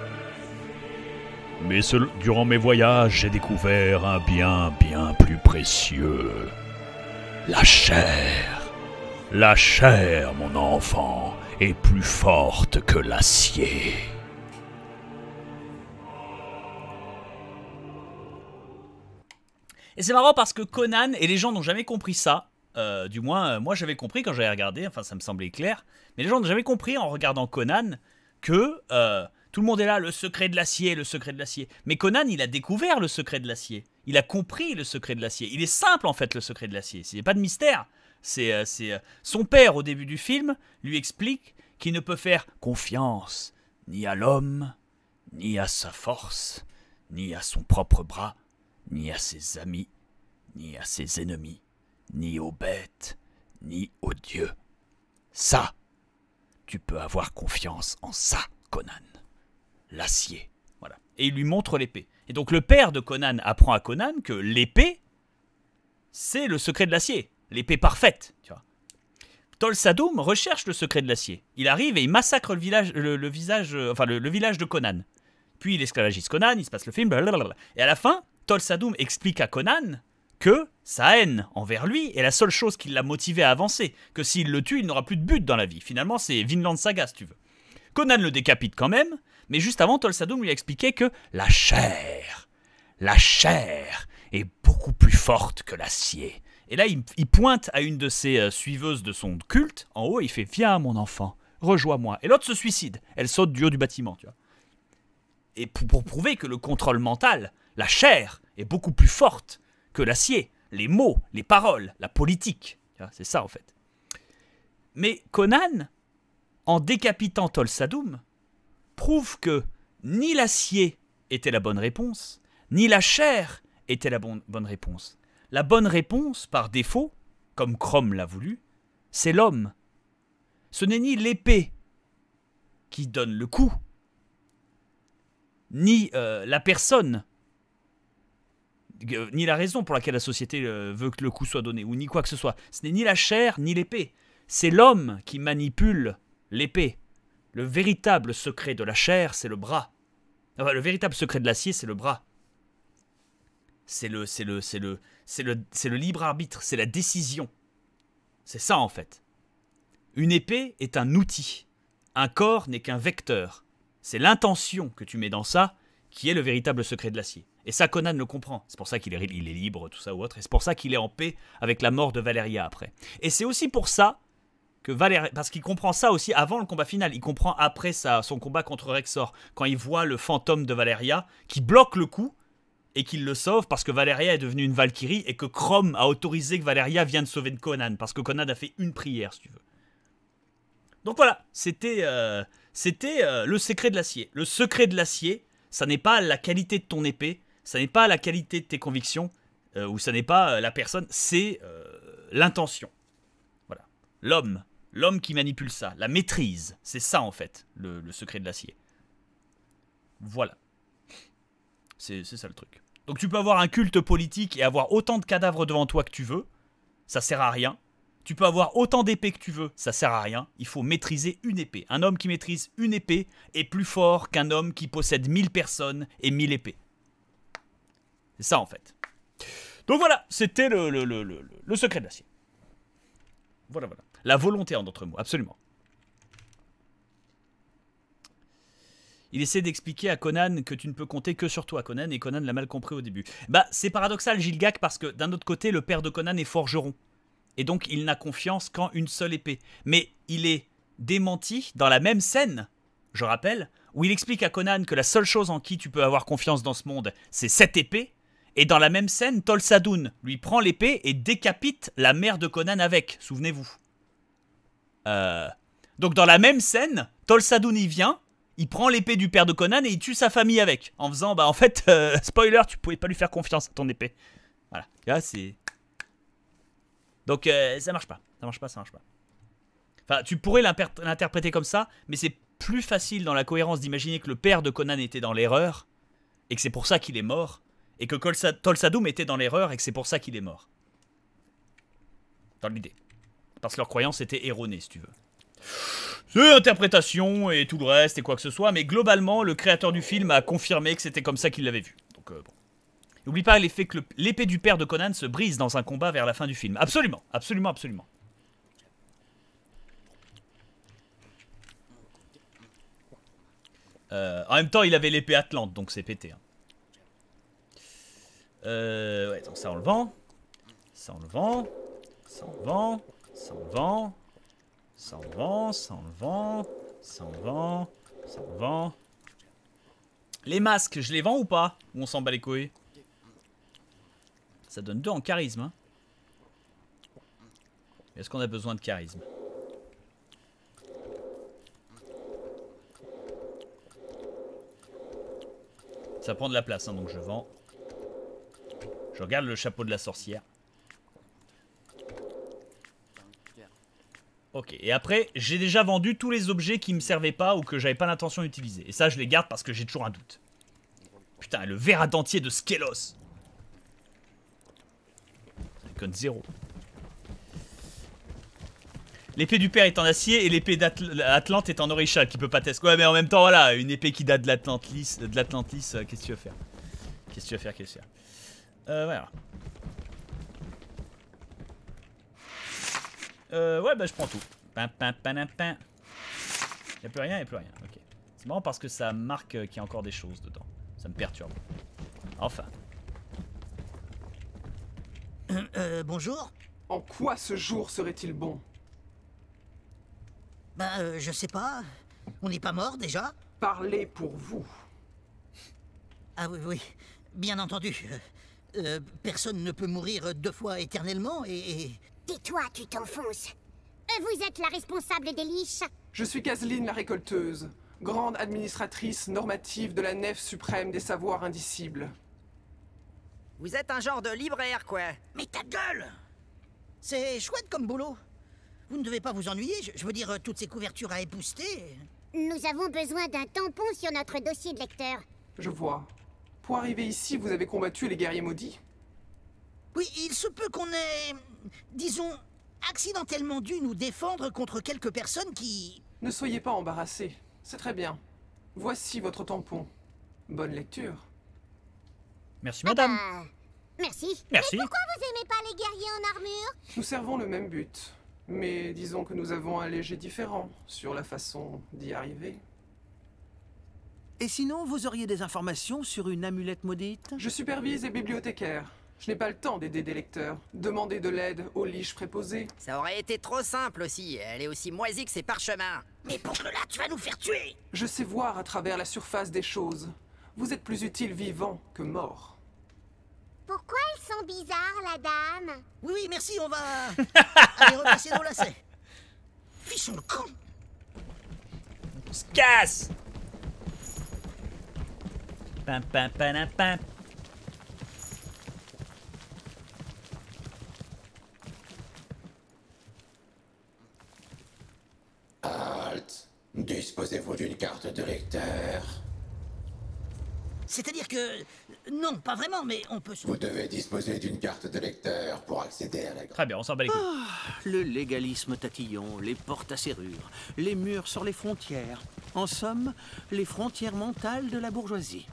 Mais ce, durant mes voyages, j'ai découvert un bien bien plus précieux. La chair. La chair, mon enfant, est plus forte que l'acier. Et c'est marrant parce que Conan, et les gens n'ont jamais compris ça, euh, du moins, euh, moi j'avais compris quand j'avais regardé, enfin ça me semblait clair, mais les gens n'ont jamais compris en regardant Conan que euh, tout le monde est là, le secret de l'acier, le secret de l'acier. Mais Conan, il a découvert le secret de l'acier. Il a compris le secret de l'acier. Il est simple en fait, le secret de l'acier. Il n'y a pas de mystère. C'est, euh, c'est, euh, son père, au début du film, lui explique qu'il ne peut faire confiance ni à l'homme, ni à sa force, ni à son propre bras, ni à ses amis, ni à ses ennemis, ni aux bêtes, ni aux dieux. Ça, tu peux avoir confiance en ça, Conan. L'acier. Voilà. Et il lui montre l'épée. Et donc le père de Conan apprend à Conan que l'épée, c'est le secret de l'acier. L'épée parfaite, tu vois. Tol Sadoum recherche le secret de l'acier. Il arrive et il massacre le village, le, le visage, euh, enfin le, le village de Conan. Puis il esclavagise Conan, il se passe le film, blablabla. Et à la fin, Tol Sadoum explique à Conan que sa haine envers lui est la seule chose qui l'a motivé à avancer. Que s'il le tue, il n'aura plus de but dans la vie. Finalement, c'est Vinland Saga, si tu veux. Conan le décapite quand même, mais juste avant, Tol Sadoum lui a expliqué que la chair, la chair est beaucoup plus forte que l'acier. Et là, il, il pointe à une de ses euh, suiveuses de son culte, en haut, il fait « Viens, mon enfant, rejoins-moi ». Et l'autre se suicide. Elle saute du haut du bâtiment, tu vois. Et pour, pour prouver que le contrôle mental, la chair, est beaucoup plus forte que l'acier. Les mots, les paroles, la politique. C'est ça, en fait. Mais Conan, en décapitant Tol Sadoum, prouve que ni l'acier était la bonne réponse, ni la chair était la bon, bonne réponse. La bonne réponse, par défaut, comme Chrome l'a voulu, c'est l'homme. Ce n'est ni l'épée qui donne le coup, ni euh, la personne, euh, ni la raison pour laquelle la société euh, veut que le coup soit donné, ou ni quoi que ce soit. Ce n'est ni la chair, ni l'épée. C'est l'homme qui manipule l'épée. Le véritable secret de la chair, c'est le bras. Enfin, le véritable secret de l'acier, c'est le bras. C'est le, c'est le, c'est le, c'est le, c'est le libre arbitre, c'est la décision. C'est ça en fait. Une épée est un outil. Un corps n'est qu'un vecteur. C'est l'intention que tu mets dans ça qui est le véritable secret de l'acier. Et ça, Conan le comprend. C'est pour ça qu'il est, il est libre, tout ça ou autre. Et c'est pour ça qu'il est en paix avec la mort de Valeria après. Et c'est aussi pour ça que Valeria, parce qu'il comprend ça aussi avant le combat final. Il comprend après sa, son combat contre Rexor, quand il voit le fantôme de Valeria qui bloque le coup et qu'il le sauve parce que Valeria est devenue une Valkyrie et que Chrome a autorisé que Valeria vienne sauver Conan parce que Conan a fait une prière, si tu veux. Donc voilà, c'était euh, c'était euh, le secret de l'acier. Le secret de l'acier, ça n'est pas la qualité de ton épée, ça n'est pas la qualité de tes convictions, euh, ou ça n'est pas euh, la personne, c'est euh, l'intention. Voilà. L'homme, l'homme qui manipule ça, la maîtrise, c'est ça en fait, le, le secret de l'acier. Voilà. C'est ça le truc. Donc tu peux avoir un culte politique et avoir autant de cadavres devant toi que tu veux, ça sert à rien. Tu peux avoir autant d'épées que tu veux, ça sert à rien. Il faut maîtriser une épée. Un homme qui maîtrise une épée est plus fort qu'un homme qui possède mille personnes et mille épées. C'est ça en fait. Donc voilà, c'était le, le, le, le, le secret de l'acier. Voilà, voilà. La volonté en d'autres mots, absolument. Il essaie d'expliquer à Conan que tu ne peux compter que sur toi, Conan, et Conan l'a mal compris au début. Bah, c'est paradoxal, Gilgak, parce que d'un autre côté, le père de Conan est forgeron. Et donc, il n'a confiance qu'en une seule épée. Mais il est démenti dans la même scène, je rappelle, où il explique à Conan que la seule chose en qui tu peux avoir confiance dans ce monde, c'est cette épée. Et dans la même scène, Tol Sadoum lui prend l'épée et décapite la mère de Conan avec, souvenez-vous. Euh... Donc dans la même scène, Tol Sadoum y vient, il prend l'épée du père de Conan et il tue sa famille avec. En faisant, bah en fait, euh, spoiler, tu pouvais pas lui faire confiance à ton épée. Voilà, là c'est... Donc euh, ça marche pas, ça marche pas, ça marche pas. Enfin, tu pourrais l'interpréter comme ça, mais c'est plus facile dans la cohérence d'imaginer que le père de Conan était dans l'erreur, et que c'est pour ça qu'il est mort, et que Tol Sadoum était dans l'erreur, et que c'est pour ça qu'il est mort. Dans l'idée. Parce que leur croyance était erronée, si tu veux. C'est l'interprétation et tout le reste et quoi que ce soit, mais globalement, le créateur du film a confirmé que c'était comme ça qu'il l'avait vu. Donc euh, bon. N'oublie pas l'effet que l'épée du père de Conan se brise dans un combat vers la fin du film. Absolument, absolument, absolument. Euh, en même temps, il avait l'épée Atlante, donc c'est pété. Hein. Euh, ouais, donc ça on le vend. Ça on le vend. Ça on le vend. Ça on le vend. Ça on le vend. Ça on le vend. Ça on le vend. Ça on le vend. Les masques, je les vends ou pas? Ou on s'en bat les couilles? Ça donne deux en charisme. Hein. Est-ce qu'on a besoin de charisme? Ça prend de la place, hein, donc je vends. Je regarde le chapeau de la sorcière. Ok, et après, j'ai déjà vendu tous les objets qui me servaient pas ou que j'avais pas l'intention d'utiliser. Et ça, je les garde parce que j'ai toujours un doute. Putain, le verre à dentier de Skelos. Ça déconne zéro. L'épée du père est en acier et l'épée d'Atlante est en orichal qui peut pas tester. Ouais, mais en même temps, voilà, une épée qui date de l'Atlantis, de l'Atlantis, euh, qu'est-ce que tu veux faire? Qu'est-ce que tu veux faire? Qu'est-ce que tu veux faire? Euh, voilà. Euh, ouais, bah je prends tout. Pin, pin, pin, pin. Y'a plus rien, y'a plus rien. Ok. C'est marrant parce que ça marque qu'il y a encore des choses dedans. Ça me perturbe. Enfin. Euh, euh, bonjour. En quoi ce jour serait-il bon? Ben, euh, je sais pas. On n'est pas mort déjà? Parlez pour vous. Ah oui, oui. Bien entendu. Euh, euh, personne ne peut mourir deux fois éternellement et... et... Dis-toi, tu t'enfonces. Vous êtes la responsable des liches. Je suis Caseline la récolteuse, grande administratrice normative de la nef suprême des savoirs indicibles. Vous êtes un genre de libraire, quoi. Mais ta gueule! C'est chouette comme boulot. Vous ne devez pas vous ennuyer, je, je veux dire, toutes ces couvertures à épousseter. Nous avons besoin d'un tampon sur notre dossier de lecteur. Je vois. Pour arriver ici, vous avez combattu les guerriers maudits? Oui, il se peut qu'on ait, disons, accidentellement dû nous défendre contre quelques personnes qui... Ne soyez pas embarrassés, c'est très bien. Voici votre tampon. Bonne lecture. Merci madame. Ah bah, merci. Merci. Mais pourquoi vous aimez pas les guerriers en armure? Nous servons le même but. Mais disons que nous avons un léger différent sur la façon d'y arriver. Et sinon, vous auriez des informations sur une amulette maudite? Je supervise les bibliothécaires. Je n'ai pas le temps d'aider des lecteurs. Demandez de l'aide aux liches préposées. Ça aurait été trop simple aussi. Elle est aussi moisie que ses parchemins. Mais pour que là, tu vas nous faire tuer! Je sais voir à travers la surface des choses. Vous êtes plus utile vivant que mort. Pourquoi elles sont bizarres, la dame? Oui, oui, merci, on va... aller repasser nos lacets. Fichons le camp. On se casse. Pam, pam, pam, pam. Halt. Disposez-vous d'une carte de lecteur. C'est-à-dire que... Non, pas vraiment, mais on peut... Vous devez disposer d'une carte de lecteur pour accéder à la... Très bien, on s'en bat les couilles. Ah, le légalisme tatillon, les portes à serrure, les murs sur les frontières. En somme, les frontières mentales de la bourgeoisie.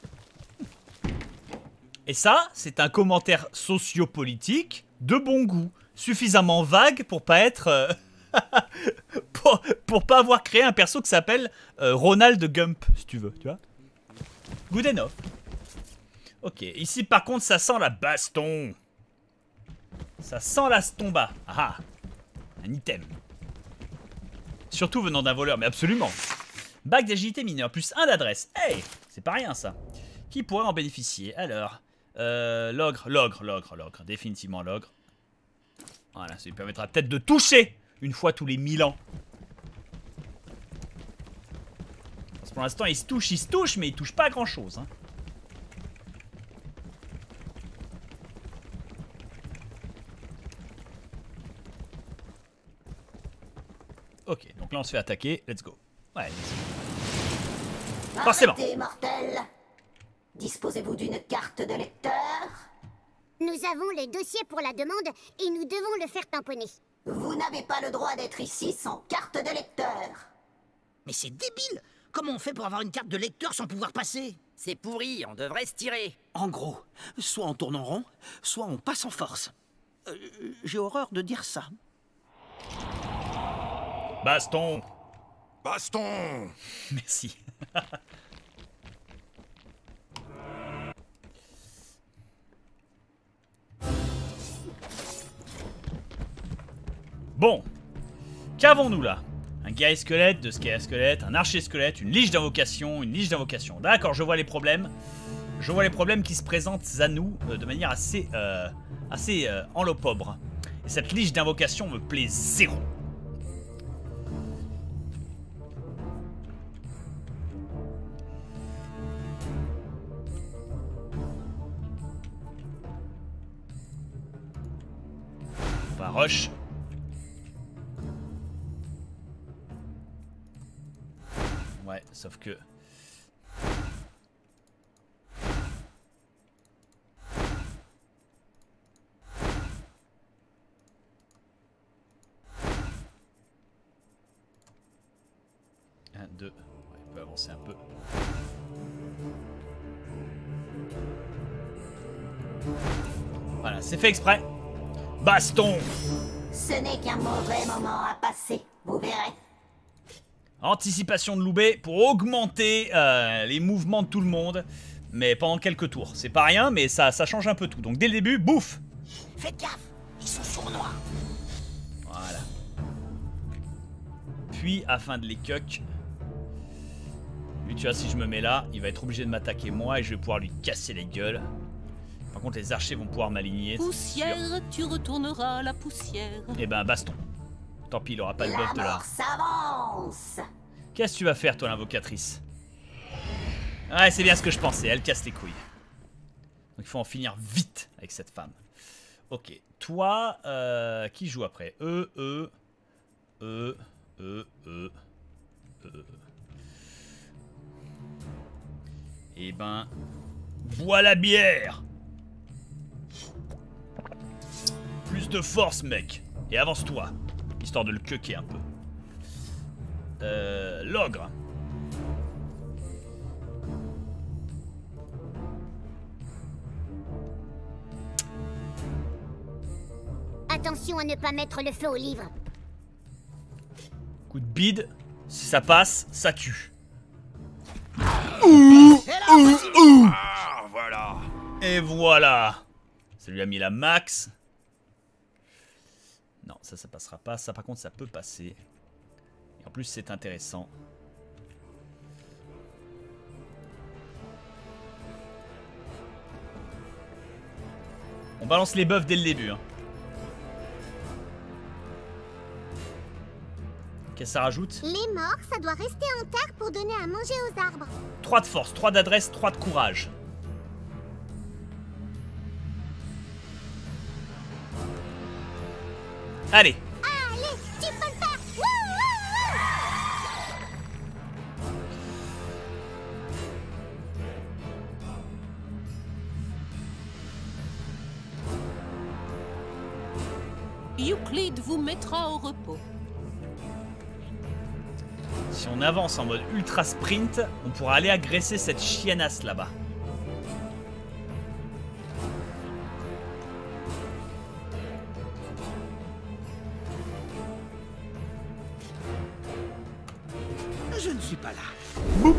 Et ça, c'est un commentaire sociopolitique de bon goût. Suffisamment vague pour pas être... Euh... pour, pour pas avoir créé un perso qui s'appelle euh, Ronald Gump, si tu veux, tu vois. Good enough. Ok, ici par contre ça sent la baston. Ça sent la stomba. Ah, un item. Surtout venant d'un voleur, mais absolument. Bague d'agilité mineure, plus un d'adresse. Hey, c'est pas rien ça. Qui pourrait en bénéficier? Alors, euh, l'ogre, l'ogre, l'ogre, l'ogre. Définitivement l'ogre. Voilà, ça lui permettra peut-être de toucher une fois tous les mille ans. Parce que pour l'instant, il se touche, il se touche, mais il touche pas à grand chose. Hein. Ok, donc là on se fait attaquer. Let's go. Ouais, forcément. Arrêtez, mortel. Disposez-vous d'une carte de lecteur? Nous avons le dossier pour la demande et nous devons le faire tamponner. Vous n'avez pas le droit d'être ici sans carte de lecteur. Mais c'est débile! Comment on fait pour avoir une carte de lecteur sans pouvoir passer? C'est pourri, on devrait se tirer. En gros, soit on tourne en rond, soit on passe en force. Euh, J'ai horreur de dire ça. Baston. Baston. Merci. Bon. Qu'avons-nous là? Un guerrier squelette, deux guerriers squelettes, un archer squelette, une liche d'invocation, une liche d'invocation. D'accord, je vois les problèmes. Je vois les problèmes qui se présentent à nous euh, de manière assez, euh, assez euh, enlopobre. Et cette liche d'invocation me plaît zéro. On va rush. Ouais, sauf que... Un, deux... Ouais, il peut avancer un peu. Voilà, c'est fait exprès. Baston! Ce n'est qu'un mauvais moment à passer, vous verrez. Anticipation de Loubet pour augmenter euh, les mouvements de tout le monde, mais pendant quelques tours. C'est pas rien, mais ça, ça change un peu tout. Donc dès le début, bouffe! Faites gaffe, ils sont sournois. Voilà. Puis, afin de les cuck, lui, tu vois, si je me mets là, il va être obligé de m'attaquer moi et je vais pouvoir lui casser les gueules. Par contre, les archers vont pouvoir m'aligner. Poussière, tu retourneras à la poussière. Et ben, baston. Tant pis, il aura pas le buff de là. S'avance. Qu'est-ce que tu vas faire, toi, l'invocatrice? Ouais, c'est bien ce que je pensais. Elle casse les couilles. Donc, il faut en finir vite avec cette femme. Ok. Toi, euh, qui joue après? E, E, E, E, E, E. Et ben, bois la bière. Plus de force, mec. Et avance-toi. Histoire de le queuquer un peu. Euh, l'ogre. Attention à ne pas mettre le feu au livre. Coup de bide. Si ça passe, ça tue. Ouh, ouh, ouh. Ah, voilà. Et voilà. Ça lui a mis la max. Non, ça, ça passera pas. Ça, par contre, ça peut passer. Et en plus, c'est intéressant. On balance les buffs dès le début. Hein. Qu'est-ce que ça rajoute? Les morts, ça doit rester en terre pour donner à manger aux arbres. trois de force, trois d'adresse, trois de courage. Allez. Allez, tu peux le faire. Wouh, Euclide vous mettra au repos. Si on avance en mode ultra sprint, on pourra aller agresser cette chiennasse là-bas. Je ne suis pas là. Boop.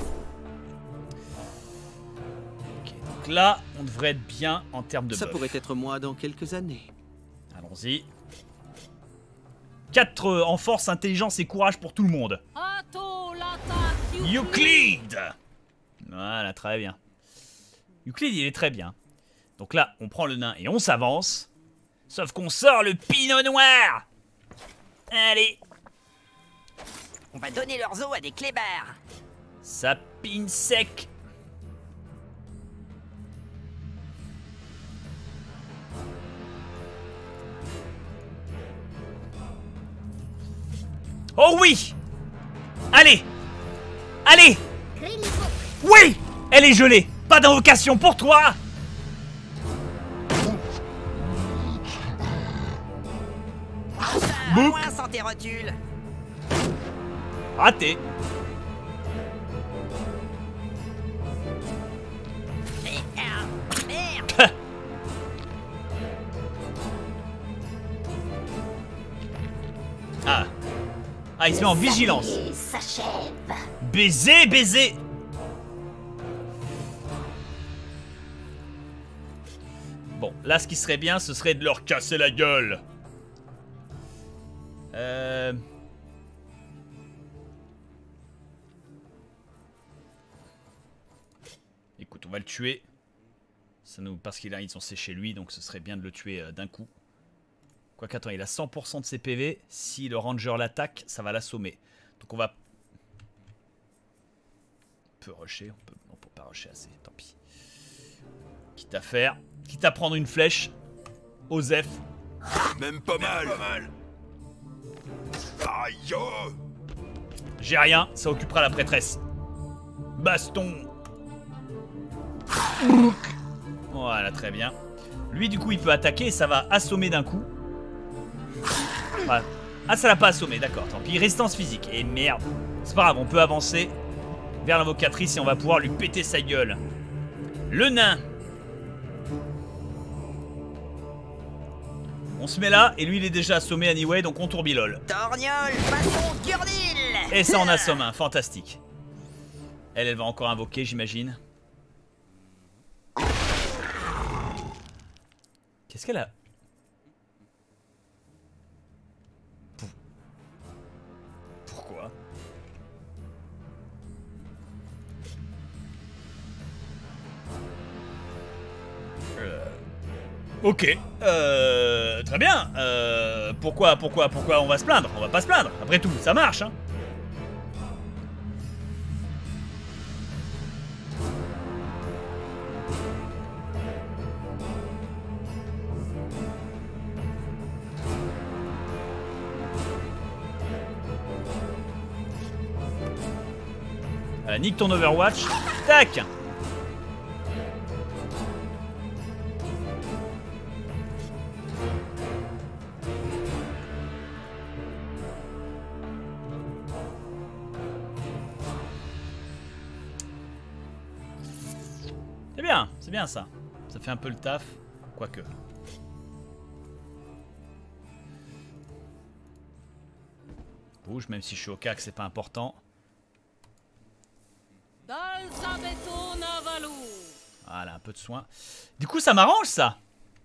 Ok, donc là, on devrait être bien en termes de Ça buff. pourrait être moi dans quelques années. Allons-y. quatre en force, intelligence et courage pour tout le monde. Attends, l'attaque, Euclide. Voilà, très bien. Euclide, il est très bien. Donc là, on prend le nain et on s'avance. Sauf qu'on sort le pinot noir. Allez. On va donner leurs os à des clébards. Ça pine sec. Oh oui. Allez. Allez. Oui. Elle est gelée. Pas d'invocation pour toi. Boum. Loin sans tes rotules. Raté. Merde. Ah. Ah, il se met en vigilance. Ça s'achève. Baiser, baiser. Bon, là, ce qui serait bien, ce serait de leur casser la gueule. Euh... Écoute, on va le tuer. Ça nous... Parce qu'ils sont séchés lui, donc ce serait bien de le tuer euh, d'un coup. Quoique, attends, il a cent pour cent de ses P V. Si le ranger l'attaque, ça va l'assommer. Donc on va... On peut rusher, on peut... on peut pas rusher assez, tant pis. Quitte à faire... Quitte à prendre une flèche. Osef. Même pas mal. Pas mal. Aïe. J'ai rien, ça occupera la prêtresse. Baston. Voilà, très bien. Lui, du coup, il peut attaquer et ça va assommer d'un coup. Voilà. Ah, ça l'a pas assommé, d'accord. Tant pis, résistance physique. Et merde. C'est pas grave, on peut avancer vers l'invocatrice et on va pouvoir lui péter sa gueule. Le nain. On se met là, et lui il est déjà assommé anyway, donc on tourbilole. Torgnole, façon Gurdil. Et ça en assomme un, fantastique. Elle, elle va encore invoquer, j'imagine. Qu'est-ce qu'elle a? Pourquoi? Euh... Ok, euh, très bien. Euh, pourquoi, pourquoi, pourquoi on va se plaindre? On va pas se plaindre. Après tout, ça marche, hein. Euh, nique ton Overwatch. Tac. C'est bien, c'est bien ça. Ça fait un peu le taf, quoique. Bouge, même si je suis au cac, c'est pas important. Voilà, un peu de soin. Du coup, ça m'arrange ça.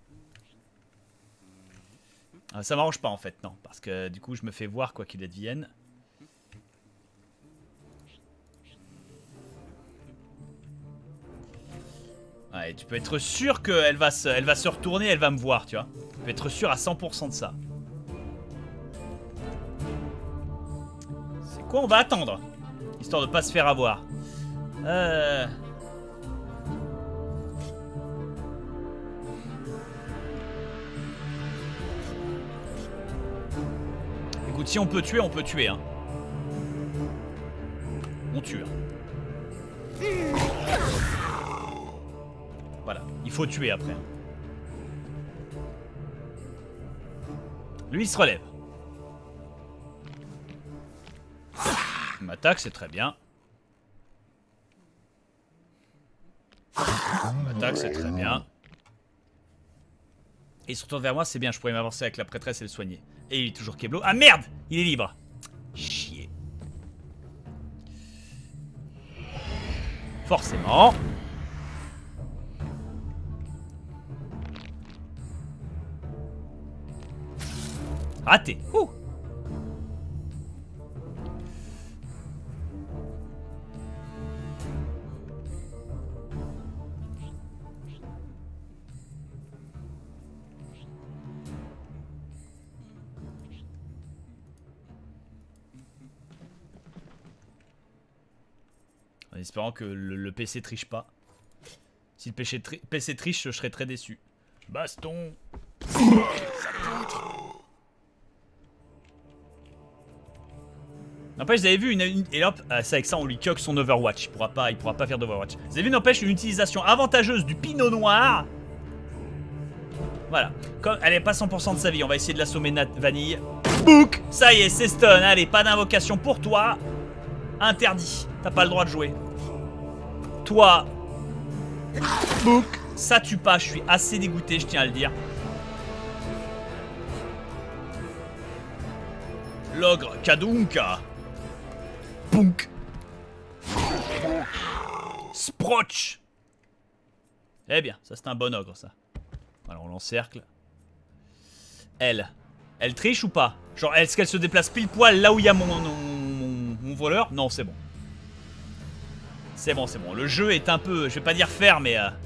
Ah, ça m'arrange pas en fait, non. Parce que du coup, je me fais voir quoi qu'il advienne. Ouais, tu peux être sûr qu'elle va, se, elle va se retourner, elle va me voir, tu vois. Tu peux être sûr à cent pour cent de ça. C'est quoi? On va attendre. Histoire de pas se faire avoir. Euh... Écoute, si on peut tuer, on peut tuer, hein. On tue, hein. Voilà, il faut tuer après. Lui, il se relève. Il m'attaque, c'est très bien. Il m'attaque, c'est très bien. Et il se retourne vers moi, c'est bien, je pourrais m'avancer avec la prêtresse et le soigner. Et il est toujours Keblo. Ah merde! Il est libre. Chier. Forcément. Raté. Ouh. En espérant que le, le P C triche pas. Si le P C, tri P C triche, je serais très déçu. Baston. N'empêche, vous avez vu une, une et hop, ah, ça avec ça on lui coque son Overwatch. Il pourra pas, il pourra pas faire d'Overwatch. Vous avez vu, n'empêche, une utilisation avantageuse du Pinot Noir. Voilà. Comme elle est pas cent pour cent de sa vie, on va essayer de l'assommer Vanille. Book. Ça y est, c'est stun. Allez, pas d'invocation pour toi. Interdit. T'as pas le droit de jouer. Toi. Book. Ça tue pas. Je suis assez dégoûté, je tiens à le dire. L'ogre Kadunka. Bounk. Sproch. Eh bien, ça c'est un bon ogre ça. Alors on l'encercle. Elle. Elle triche ou pas? Genre, est-ce qu'elle se déplace pile poil là où il y a mon, mon, mon, mon voleur? Non, c'est bon. C'est bon, c'est bon. Le jeu est un peu, je vais pas dire faire, mais... Euh,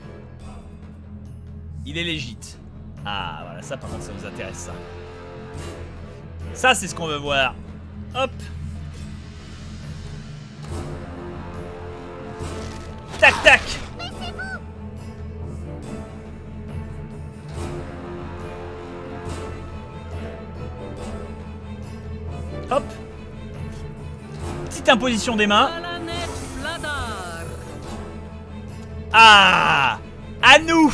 il est légit. Ah, voilà, ça par contre, ça nous intéresse, ça. Ça, c'est ce qu'on veut voir. Hop. Tac, tac. Hop. Petite imposition des mains. Ah, à nous.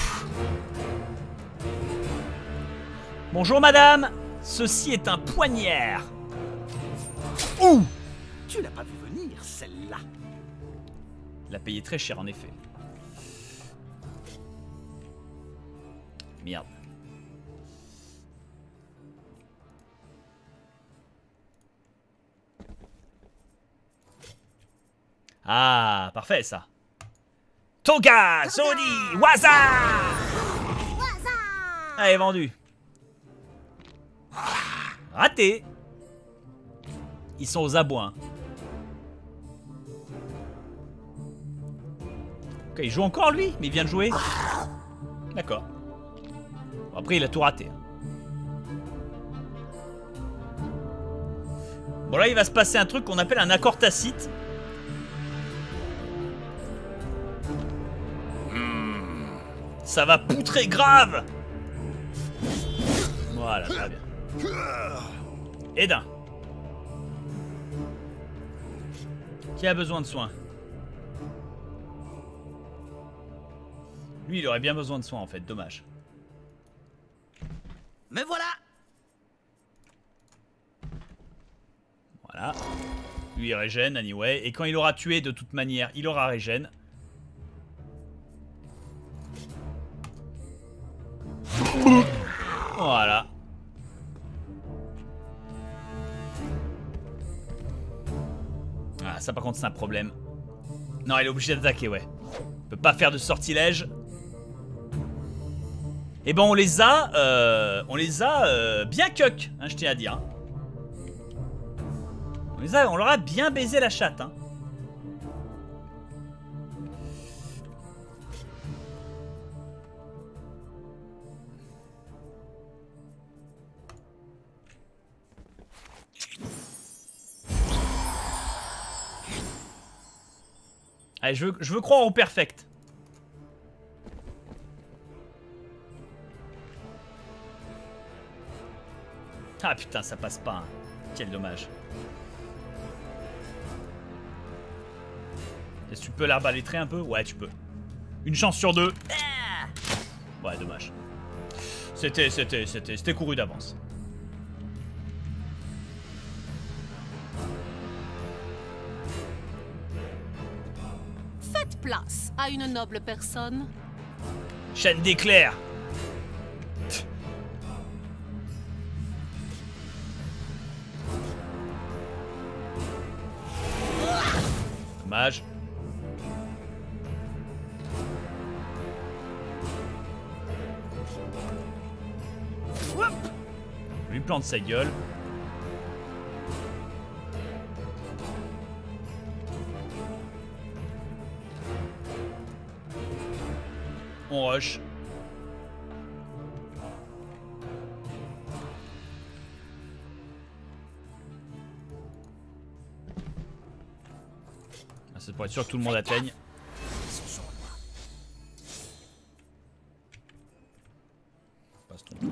Bonjour madame. Ceci est un poignard. Ouh. Tu l'as pas vu venir, celle-là. Il a payé très cher en effet. Merde. Ah, parfait ça. Toga, Zodi, Waza. Allez, vendu. Raté. Ils sont aux abois. Ok, il joue encore lui, mais il vient de jouer. D'accord. Bon, après, il a tout raté. Bon, là, il va se passer un truc qu'on appelle un accord tacite. Ça va poutrer grave. Voilà, très bien. Edin. Qui a besoin de soins? Lui, il aurait bien besoin de soins en fait, dommage. Me voilà. Voilà. Lui, il régène, anyway. Et quand il aura tué, de toute manière, il aura régène. Voilà. Ah, ça par contre c'est un problème. Non, il est obligé d'attaquer, ouais. Il peut pas faire de sortilège. Et ben on les a, euh, on les a euh, bien cuck, hein, je tiens à dire. Hein. On les a, on leur a bien baisé la chatte. Hein. Allez, je veux, je veux croire au perfect. Ah putain, ça passe pas. Hein. Quel dommage. Est-ce que tu peux l'arbalétrer un peu? Ouais, tu peux. Une chance sur deux. Ouais, dommage. C'était, c'était, c'était, c'était couru d'avance. Faites place à une noble personne. Chaîne d'éclairs. Dommage. Lui plante sa gueule. On rush. C'est pour être sûr que tout le monde atteigne. Passe ton tour.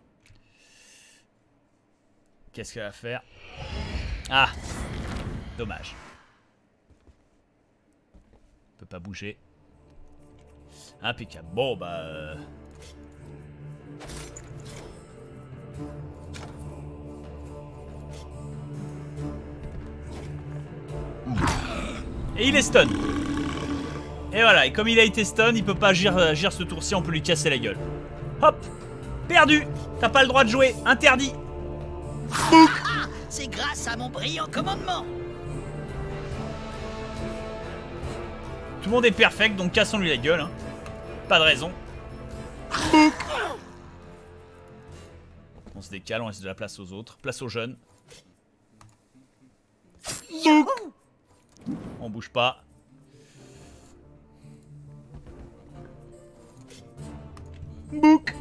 Qu'est-ce qu'elle va faire? Ah! Dommage. Peut pas bouger. Impeccable. Bon bah... Euh... Et il est stun. Et voilà, et comme il a été stun, il peut pas agir, agir ce tour-ci, on peut lui casser la gueule. Hop. Perdu. T'as pas le droit de jouer, interdit. Ah, c'est grâce à mon brillant commandement. Tout le monde est perfect, donc cassons-lui la gueule. Hein. Pas de raison. On se décale, on laisse de la place aux autres. Place aux jeunes. On bouge pas. Bouk.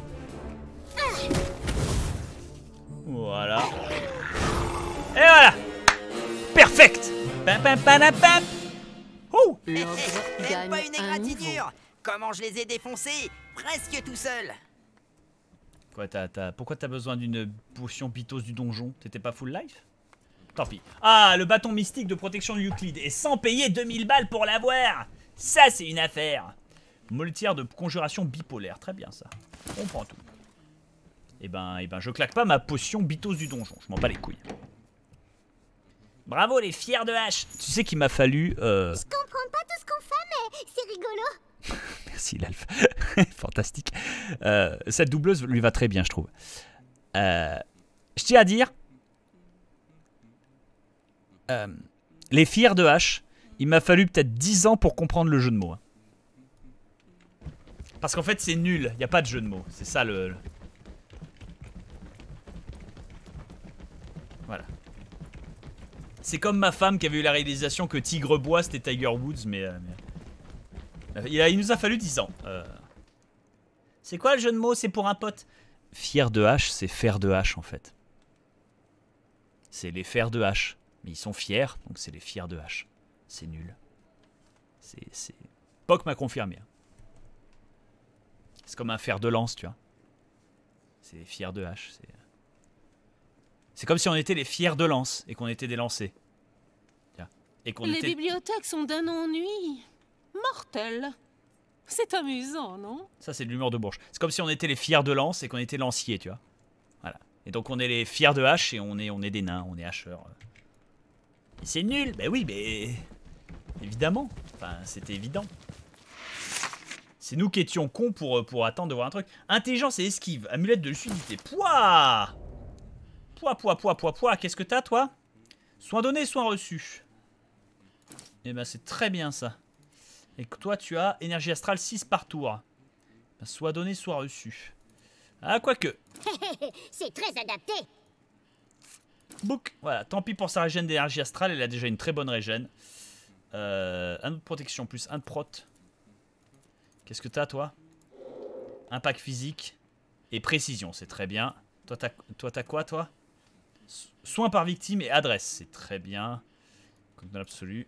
Voilà. Et voilà. Perfect. Pam, pam, pam, pam. Oh. Même pas une égratignure. Comment je les ai défoncés presque tout seul. Quoi, t'as, t'as... Pourquoi t'as besoin d'une potion bitos du donjon? T'étais pas full life? Tant pis. Ah, le bâton mystique de protection de Euclide. Et sans payer deux mille balles pour l'avoir. Ça, c'est une affaire. Moletière de conjuration bipolaire. Très bien, ça. On prend tout. Et ben, et ben, je claque pas ma potion bitos du donjon. Je m'en bats les couilles. Bravo, les fiers de hache. Tu sais qu'il m'a fallu... Euh... Je comprends pas tout ce qu'on fait, mais c'est rigolo. Merci, l'elfe. Fantastique. Euh, cette doubleuse lui va très bien, je trouve. Euh, je tiens à dire... Euh, les fiers de hache, il m'a fallu peut-être dix ans pour comprendre le jeu de mots. Hein. Parce qu'en fait, c'est nul. Il n'y a pas de jeu de mots. C'est ça le... Voilà. C'est comme ma femme qui avait eu la réalisation que Tigre Bois c'était Tiger Woods, mais, euh, mais... Il, a, il nous a fallu dix ans. Euh... C'est quoi le jeu de mots? C'est pour un pote. Fier de hache, c'est fer de hache en fait. C'est les fers de hache. Mais ils sont fiers, donc c'est les fiers de hache. C'est nul. C'est... Poc m'a confirmé. C'est comme un fer de lance, tu vois. C'est les fiers de hache. C'est... C'est comme si on était les fiers de lance et qu'on était des lancers. Et qu'on Les était... bibliothèques sont d'un ennui mortel. C'est amusant, non? Ça, c'est de l'humour de Bourges. C'est comme si on était les fiers de lance et qu'on était lanciers, tu vois. Voilà. Et donc on est les fiers de hache et on est, on est des nains, on est hacheurs. Et c'est nul. Ben oui, mais... Évidemment. Enfin, c'était évident. C'est nous qui étions cons pour, pour attendre de voir un truc. Intelligence et esquive. Amulette de lucidité. Pouah! Pouah, pouah, pouah, pouah, pouah. Qu'est-ce que t'as, toi? Soins donnés, soins reçus. Eh ben, c'est très bien, ça. Et que toi, tu as énergie astrale six par tour. Ben, soit donné, soit reçu. Ah, quoique. C'est très adapté. Bouk. Voilà, tant pis pour sa régène d'énergie astrale. Elle a déjà une très bonne régène. Euh, un de protection plus un de prot. Qu'est-ce que t'as, toi? Impact physique et précision, c'est très bien. Toi, t'as, toi, t'as quoi, toi? Soins par victime et adresse, c'est très bien. Comme dans l'absolu.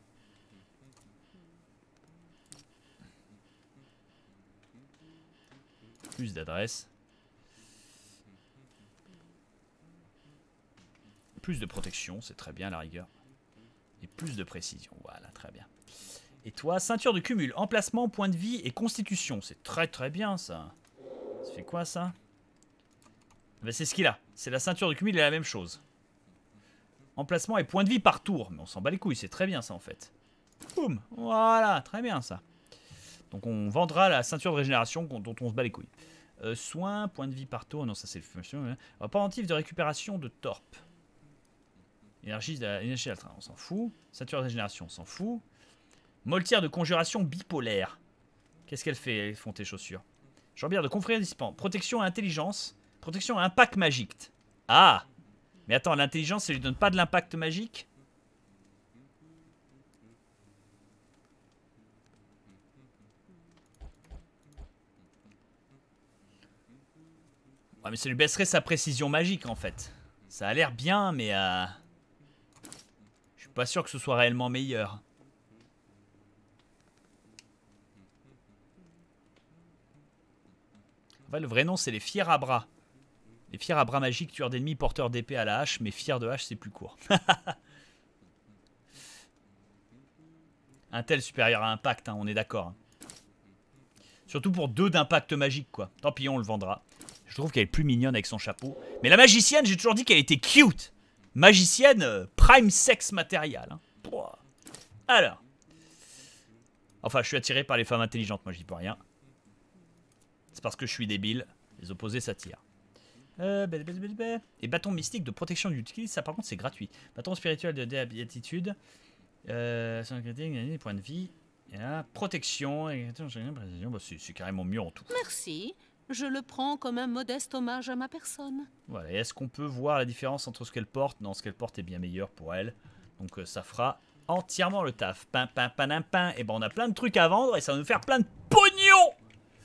Plus d'adresse. Plus de protection, c'est très bien à la rigueur. Et plus de précision, voilà, très bien. Et toi, ceinture de cumul, emplacement, point de vie et constitution. C'est très très bien ça. Ça fait quoi ça? Ben, c'est ce qu'il a. C'est la ceinture de cumul et la même chose. Emplacement et point de vie par tour. Mais on s'en bat les couilles, c'est très bien ça en fait. Boum, voilà, très bien ça. Donc on vendra la ceinture de régénération dont on se bat les couilles. Euh, soins, point de vie par tour. Non, ça c'est le hein. Pendentif de récupération de torpes. Énergie, énergie à train, on s'en fout. Ceinture de régénération, on s'en fout. Moletière de conjuration bipolaire. Qu'est-ce qu'elle fait, elles font tes chaussures? Jambière de confrérie dissipant. Protection et intelligence. Protection et impact magique. Ah! Mais attends, l'intelligence, ça lui donne pas de l'impact magique? Ouais, mais ça lui baisserait sa précision magique, en fait. Ça a l'air bien, mais... Euh... Je suis pas sûr que ce soit réellement meilleur. En fait, le vrai nom, c'est les fiers à bras. Les fiers à bras magiques, tueurs d'ennemis, porteurs d'épée à la hache, mais fiers de hache, c'est plus court. Un tel supérieur à impact, hein, on est d'accord. Hein. Surtout pour deux d'impact magique, quoi. Tant pis, on le vendra. Je trouve qu'elle est plus mignonne avec son chapeau. Mais la magicienne, j'ai toujours dit qu'elle était cute. Magicienne, euh, prime sex matériel. Hein. Alors. Enfin, je suis attiré par les femmes intelligentes, moi, j'y peux rien. C'est parce que je suis débile. Les opposés s'attirent. Euh, et bâton mystique de protection d'utilité, ça par contre c'est gratuit. Bâton spirituel de béatitude. Euh, point de vie. Et là, protection. Et... Bah, c'est carrément mieux en tout. Merci. Je le prends comme un modeste hommage à ma personne. Voilà. Est-ce qu'on peut voir la différence entre ce qu'elle porte? Non, ce qu'elle porte est bien meilleur pour elle. Donc euh, ça fera entièrement le taf. Pin, pin, pin, pin. Et ben on a plein de trucs à vendre et ça va nous faire plein de pognon.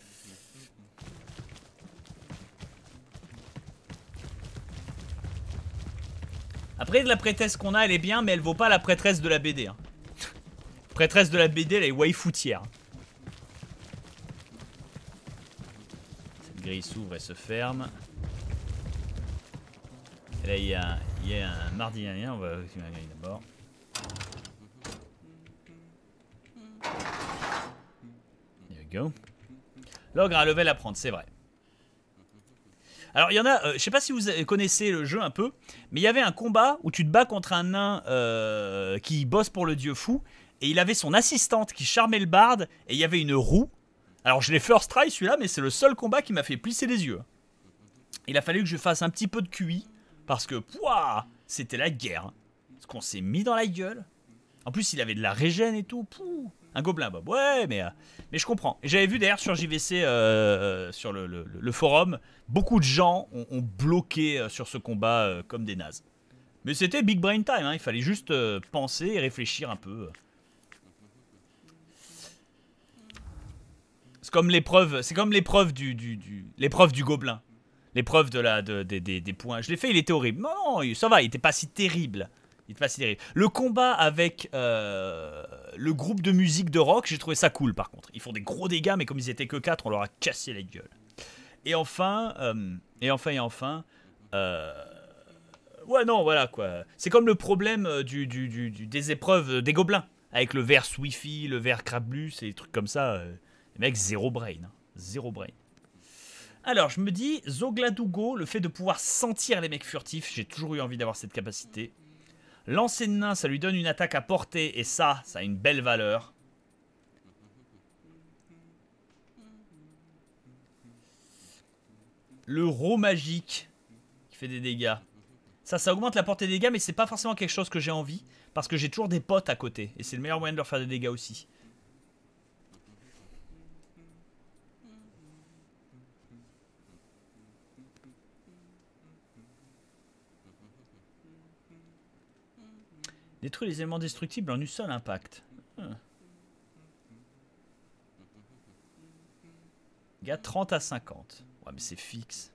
Après, la prêtresse qu'on a, elle est bien, mais elle vaut pas la prêtresse de la B D. Hein. Prêtresse de la B D, elle est waifoutière. Cette grille s'ouvre et se ferme. Et là, il y a, il y a un mardi indien. On va ouvrir la grille d'abord. There we go. L'ogre a un level à prendre, c'est vrai. Alors il y en a, euh, je sais pas si vous connaissez le jeu un peu, mais il y avait un combat où tu te bats contre un nain euh, qui bosse pour le dieu fou, et il avait son assistante qui charmait le barde, et il y avait une roue. Alors je l'ai first try celui-là, mais c'est le seul combat qui m'a fait plisser les yeux. Il a fallu que je fasse un petit peu de Q I, parce que pouah, c'était la guerre. Ce qu'on s'est mis dans la gueule. En plus il avait de la régène et tout, pouh. Un gobelin Bob, ouais, mais, euh, mais je comprends. Et j'avais vu d'ailleurs sur J V C, euh, sur le, le, le forum, beaucoup de gens ont, ont bloqué euh, sur ce combat euh, comme des nazes. Mais c'était big brain time, hein, il fallait juste euh, penser et réfléchir un peu. C'est comme l'épreuve, c'est comme l'épreuve du, du, du, l'épreuve du gobelin. L'épreuve de la, de, de, de, des points. Je l'ai fait, il était horrible. Non, ça va, il était pas si terrible. Il était pas si terrible. Le combat avec euh, le groupe de musique de rock, j'ai trouvé ça cool par contre. Ils font des gros dégâts, mais comme ils étaient que quatre, on leur a cassé la gueule. Et enfin, euh, et enfin, et enfin, euh, ouais, non, voilà quoi. C'est comme le problème du, du, du, du, des épreuves des gobelins. Avec le verre Swiffy, le verre Crablus et des trucs comme ça. Euh, les mecs, zéro brain. Hein, zéro brain. Alors, je me dis, Zogladugo, le fait de pouvoir sentir les mecs furtifs, j'ai toujours eu envie d'avoir cette capacité. Lancer de nain, ça lui donne une attaque à portée, et ça, ça a une belle valeur. Le rot magique, qui fait des dégâts. Ça, ça augmente la portée des dégâts, mais c'est pas forcément quelque chose que j'ai envie, parce que j'ai toujours des potes à côté, et c'est le meilleur moyen de leur faire des dégâts aussi. Détruire les éléments destructibles en un seul impact. Hum. Gars trente à cinquante. Ouais mais c'est fixe.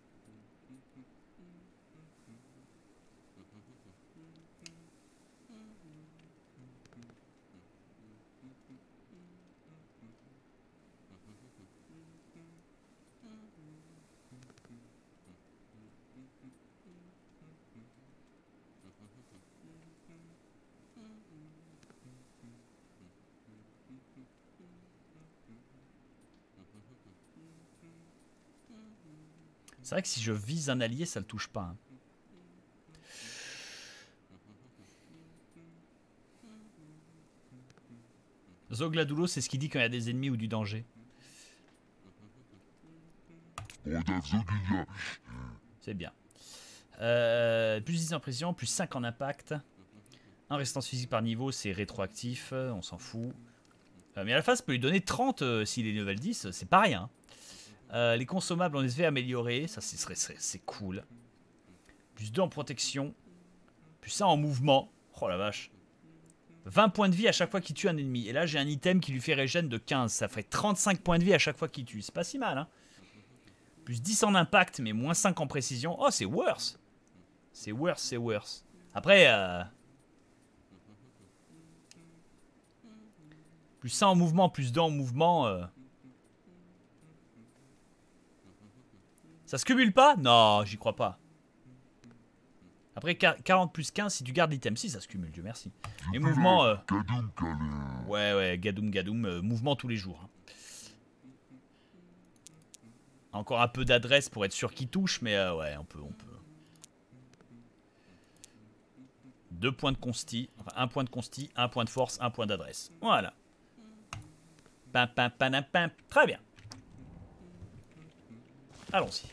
C'est vrai que si je vise un allié, ça le touche pas. Hein. Zogladulo, c'est ce qu'il dit quand il y a des ennemis ou du danger. C'est bien. Euh, plus dix en précision, plus cinq en impact. un résistance physique par niveau, c'est rétroactif, on s'en fout. Euh, mais à la fin, ça peut lui donner trente euh, s'il est level dix, c'est pas rien. Euh, les consommables en S V améliorés, ça c'est cool. Plus deux en protection. Plus un en mouvement. Oh la vache. vingt points de vie à chaque fois qu'il tue un ennemi. Et là j'ai un item qui lui fait régène de quinze. Ça fait trente-cinq points de vie à chaque fois qu'il tue. C'est pas si mal hein. Plus dix en impact mais moins cinq en précision. Oh c'est worse. C'est worse, c'est worse. Après... Euh... Plus ça en mouvement, plus deux en mouvement... Euh... Ça se cumule pas? Non, j'y crois pas. Après, quarante plus quinze, si tu gardes l'item, si ça se cumule, Dieu merci. Et mouvement... Euh... Ouais, ouais, gadoum, gadoum, euh, mouvement tous les jours. Encore un peu d'adresse pour être sûr qu'il touche, mais euh, ouais, on peut, on peut. Deux points de consti, enfin un point de consti, un point de force, un point d'adresse. Voilà. Pam, pam, pam, pam, très bien. Allons-y.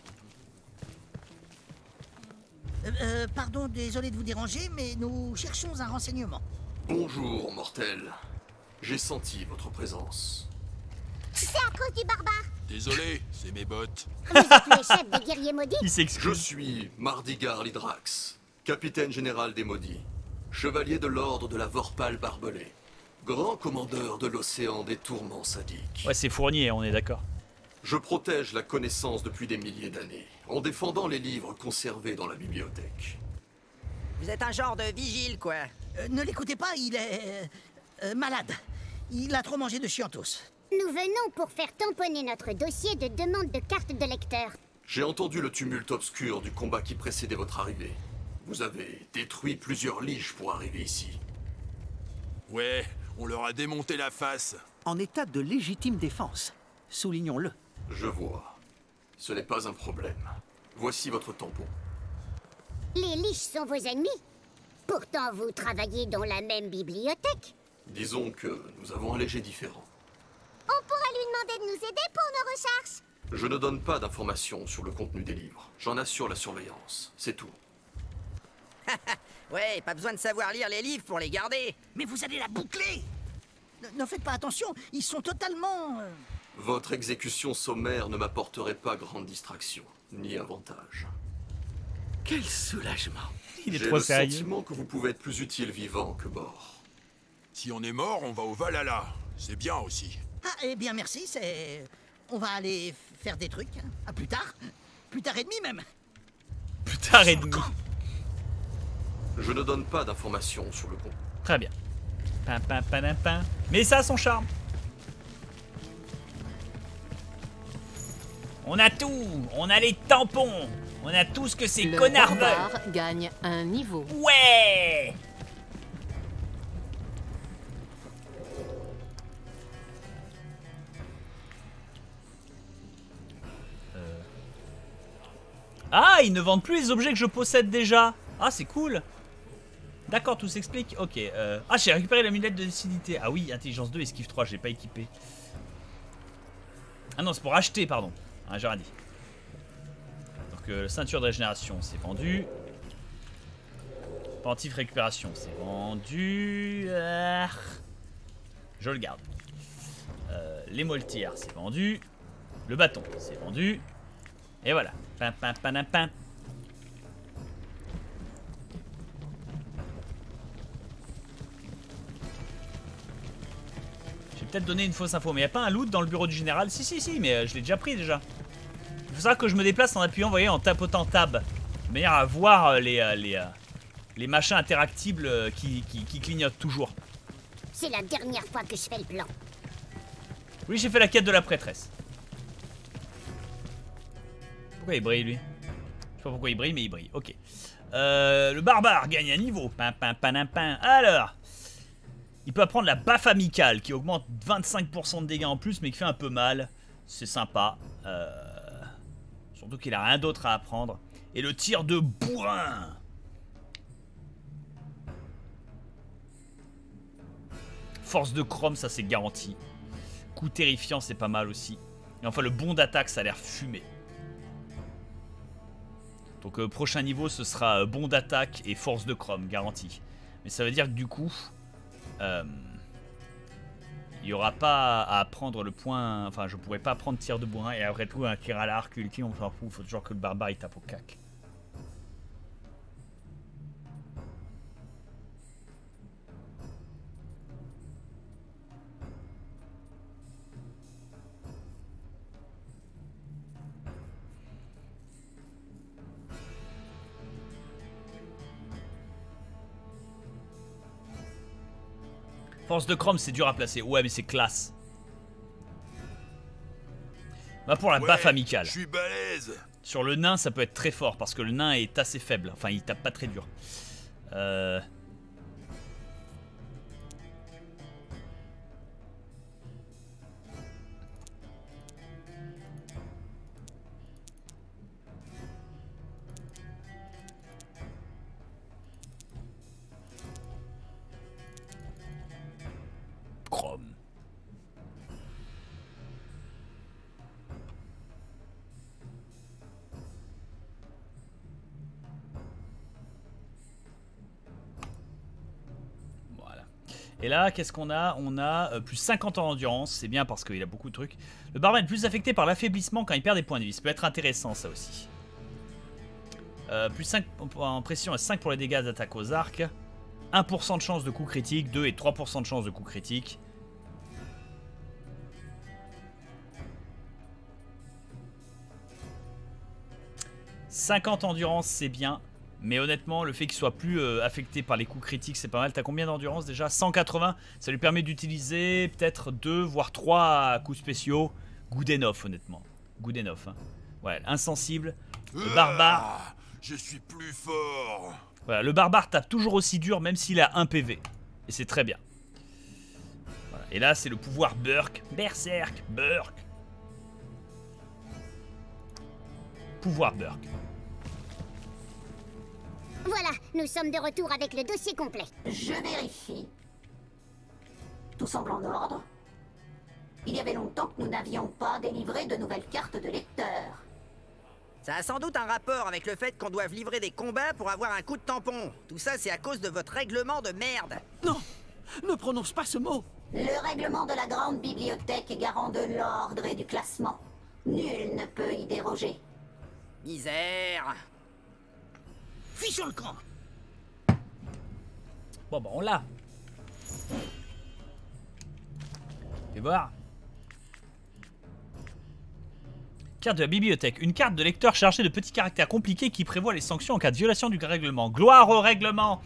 Euh, euh, pardon, désolé de vous déranger, mais nous cherchons un renseignement. Bonjour, mortel. J'ai senti votre présence. C'est à cause du barbare. Désolé, c'est mes bottes. Vous êtes le chef des guerriers maudits? Il s'excuse. Je suis Mardigar Lydrax, capitaine général des maudits, chevalier de l'ordre de la Vorpal barbelée, grand commandeur de l'océan des tourments sadiques. Ouais, c'est Fournier, on est d'accord. Je protège la connaissance depuis des milliers d'années, en défendant les livres conservés dans la bibliothèque. Vous êtes un genre de vigile, quoi. Euh, ne l'écoutez pas, il est... euh, malade. Il a trop mangé de chiantos. Nous venons pour faire tamponner notre dossier de demande de carte de lecteur. J'ai entendu le tumulte obscur du combat qui précédait votre arrivée. Vous avez détruit plusieurs liges pour arriver ici. Ouais, on leur a démonté la face. En état de légitime défense, soulignons-le. Je vois. Ce n'est pas un problème. Voici votre tampon. Les liches sont vos ennemis. Pourtant, vous travaillez dans la même bibliothèque. Disons que nous avons un léger différent. On pourra lui demander de nous aider pour nos recherches. Je ne donne pas d'informations sur le contenu des livres. J'en assure la surveillance. C'est tout. Ouais, pas besoin de savoir lire les livres pour les garder. Mais vous allez la boucler. Ne, ne faites pas attention, ils sont totalement... euh, Votre exécution sommaire ne m'apporterait pas grande distraction, ni avantage. Quel soulagement. Il est J'ai trop le sérieux. sentiment que vous pouvez être plus utile vivant que mort. Si on est mort, on va au Valhalla. C'est bien aussi. Ah, eh bien merci, c'est... On va aller faire des trucs. Hein. À plus tard. Plus tard et demi même. Plus tard et demi. Je ne donne pas d'informations sur le compte. Très bien. Pin, pin, pin, pin, pin. Mais ça a son charme. On a tout. On a les tampons. On a tout ce que ces Le connards barbare veulent. gagne un niveau. Ouais. Euh. Ah, ils ne vendent plus les objets que je possède déjà. Ah, c'est cool. D'accord, tout s'explique. Ok. Euh... Ah, j'ai récupéré l'amulette de lucidité. Ah oui, intelligence deux, esquive trois, je l'ai pas équipé. Ah non, c'est pour acheter, pardon. Ah, j'ai rien dit. Donc, euh, ceinture de régénération, c'est vendu. Pentif récupération, c'est vendu. Euh... Je le garde. Euh, les moltières, c'est vendu. Le bâton, c'est vendu. Et voilà. Pin, pin, pin, pin, pin. J'ai peut-être donné une fausse info, mais il n'y a pas un loot dans le bureau du général? Si, si, si, mais euh, je l'ai déjà pris déjà. Il faut savoir que je me déplace en appuyant, vous voyez, en tapotant tab. De manière à voir euh, les, euh, les, euh, les machins interactibles euh, qui, qui, qui clignotent toujours. C'est la dernière fois que je fais le plan. Oui, j'ai fait la quête de la prêtresse. Pourquoi il brille, lui? Je sais pas pourquoi il brille, mais il brille. Ok. Euh, le barbare gagne un niveau. Pin, pin, pin, pin. Alors, il peut apprendre la baffe amicale qui augmente vingt-cinq pour cent de dégâts en plus, mais qui fait un peu mal. C'est sympa. Euh, surtout qu'il a rien d'autre à apprendre. Et le tir de bourrin. Force de chrome, ça c'est garanti. Coup terrifiant, c'est pas mal aussi. Et enfin, le bond d'attaque, ça a l'air fumé. Donc, euh, prochain niveau, ce sera euh, bond d'attaque et force de chrome, garanti. Mais ça veut dire que du coup, euh, il n'y aura pas à prendre le point. Enfin, je pourrais pas prendre tir de bourrin et après tout, un tir à l'arc ultime, on s'en fout. Il faut toujours que le barbare il tape au cac. Force de chrome, c'est dur à placer. Ouais, mais c'est classe. Va pour la Ouais, baffe amicale. Je suis balèze. Sur le nain, ça peut être très fort parce que le nain est assez faible. Enfin, il tape pas très dur. Euh... Chrome. Et là, qu'est-ce qu'on a? On a euh, plus cinquante en endurance. C'est bien parce qu'il a beaucoup de trucs. Le barbare est plus affecté par l'affaiblissement quand il perd des points de vie. Ça peut être intéressant, ça aussi. Euh, plus cinq en pression et cinq pour les dégâts d'attaque aux arcs. un pour cent de chance de coup critique. deux et trois pour cent de chance de coup critique. cinquante endurance, c'est bien. Mais honnêtement, le fait qu'il soit plus euh, affecté par les coups critiques, c'est pas mal. T'as combien d'endurance déjà? Cent quatre-vingts. Ça lui permet d'utiliser peut-être deux, voire trois coups spéciaux. Good enough, honnêtement. Good enough. Hein. Ouais, insensible. Le barbare. Ah, je suis plus fort. Voilà, le barbare tape toujours aussi dur, même s'il a un P V. Et c'est très bien. Voilà. Et là, c'est le pouvoir Burk. Berserk, Burk. Pouvoir Burk. Voilà, nous sommes de retour avec le dossier complet. Je vérifie. Tout semble en ordre. Il y avait longtemps que nous n'avions pas délivré de nouvelles cartes de lecteur. Ça a sans doute un rapport avec le fait qu'on doive livrer des combats pour avoir un coup de tampon. Tout ça, c'est à cause de votre règlement de merde. Non, ne prononce pas ce mot. Le règlement de la grande bibliothèque est garant de l'ordre et du classement. Nul ne peut y déroger. Misère. Fuis sur le camp. Bon bah on l'a. Fais voir. Carte de la bibliothèque. Une carte de lecteur chargée de petits caractères compliqués qui prévoit les sanctions en cas de violation du règlement. Gloire au règlement.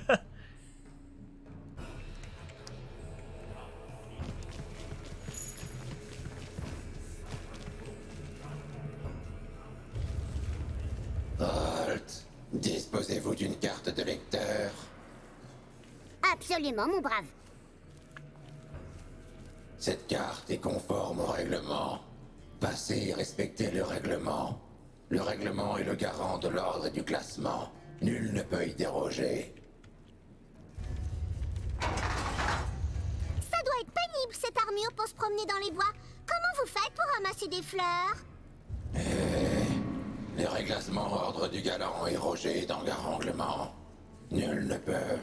Holt, disposez-vous d'une carte de lecteur? Absolument, mon brave. Cette carte est conforme au règlement. Passez et respectez le règlement. Le règlement est le garant de l'ordre et du classement. Nul ne peut y déroger. Ça doit être pénible, cette armure, pour se promener dans les bois. Comment vous faites pour ramasser des fleurs? Eh, les réglassements ordre du galant et Roger dans le règlement. Nul ne peut.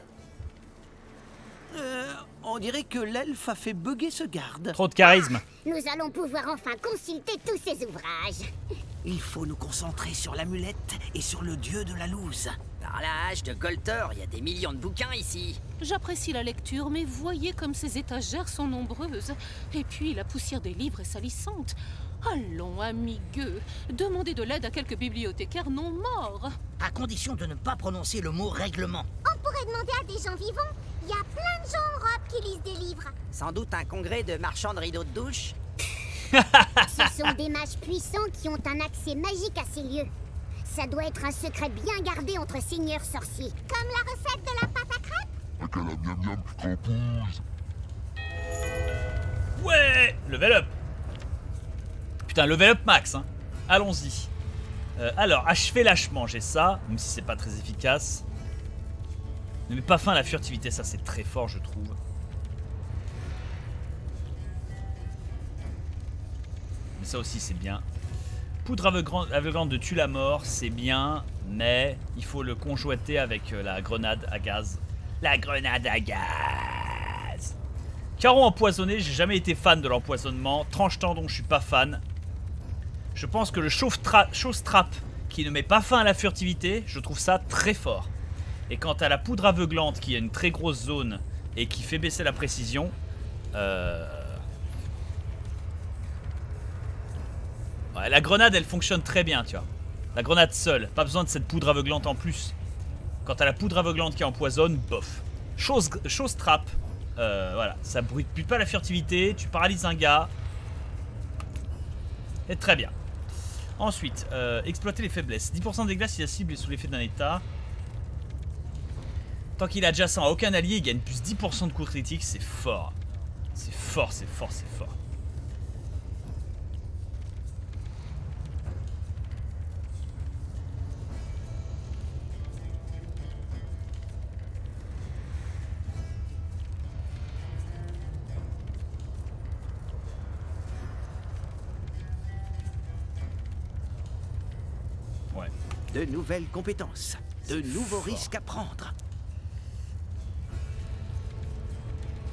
Euh, on dirait que l'elfe a fait bugger ce garde. Trop de charisme. Nous allons pouvoir enfin consulter tous ces ouvrages. Il faut nous concentrer sur l'amulette et sur le dieu de la loose. Par la hache de Goltor, il y a des millions de bouquins ici. J'apprécie la lecture, mais voyez comme ces étagères sont nombreuses. Et puis la poussière des livres est salissante. Allons, amigueux, demandez de l'aide à quelques bibliothécaires non morts. À condition de ne pas prononcer le mot règlement. On pourrait demander à des gens vivants. Il y a plein de gens en robe qui lisent des livres. Sans doute un congrès de marchands de rideaux de douche. Ce sont des mages puissants qui ont un accès magique à ces lieux. Ça doit être un secret bien gardé entre seigneurs sorciers. Comme la recette de la pâte à crêpes. Ouais, level up. Putain, level up max, hein. Allons-y. Euh, alors, achever lâchement, j'ai ça, même si c'est pas très efficace. Ne mets pas fin à la furtivité, ça c'est très fort, je trouve. Mais ça aussi c'est bien. Poudre aveuglante, aveuglante de tue la mort, c'est bien, mais il faut le conjointer avec la grenade à gaz. La grenade à gaz. Caron empoisonné, j'ai jamais été fan de l'empoisonnement. Tranche-tendon, je suis pas fan. Je pense que le chauffe-trap qui ne met pas fin à la furtivité, je trouve ça très fort. Et quant à la poudre aveuglante qui a une très grosse zone et qui fait baisser la précision, euh... ouais, la grenade elle fonctionne très bien, tu vois. La grenade seule, pas besoin de cette poudre aveuglante en plus. Quant à la poudre aveuglante qui empoisonne, bof. Chose, chose trap, euh, voilà, ça bute pas la furtivité, tu paralyses un gars. Et très bien. Ensuite, euh, exploiter les faiblesses. dix pour cent de dégâts si la cible est sous l'effet d'un état. Tant qu'il est adjacent à aucun allié, il gagne plus dix pour cent de coups critiques, c'est fort. C'est fort, c'est fort, c'est fort. Ouais. De nouvelles compétences, de nouveaux risques à prendre.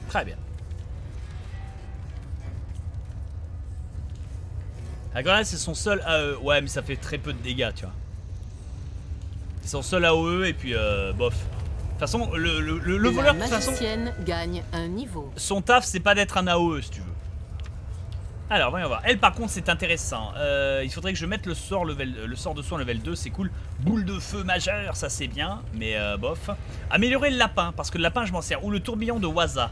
Très bien. La grenade c'est son seul A E. Ouais mais ça fait très peu de dégâts tu vois. C'est son seul A O E et puis euh, bof. De toute façon le, le, le, le voleur de toute façon gagne un niveau. Son taf c'est pas d'être un A O E si tu veux. Alors voyons voir. Elle par contre c'est intéressant. euh, Il faudrait que je mette le sort, level, le sort de soin level deux. C'est cool. Boule de feu majeure ça c'est bien. Mais euh, bof. Améliorer le lapin parce que le lapin je m'en sers. Ou le tourbillon de Waza.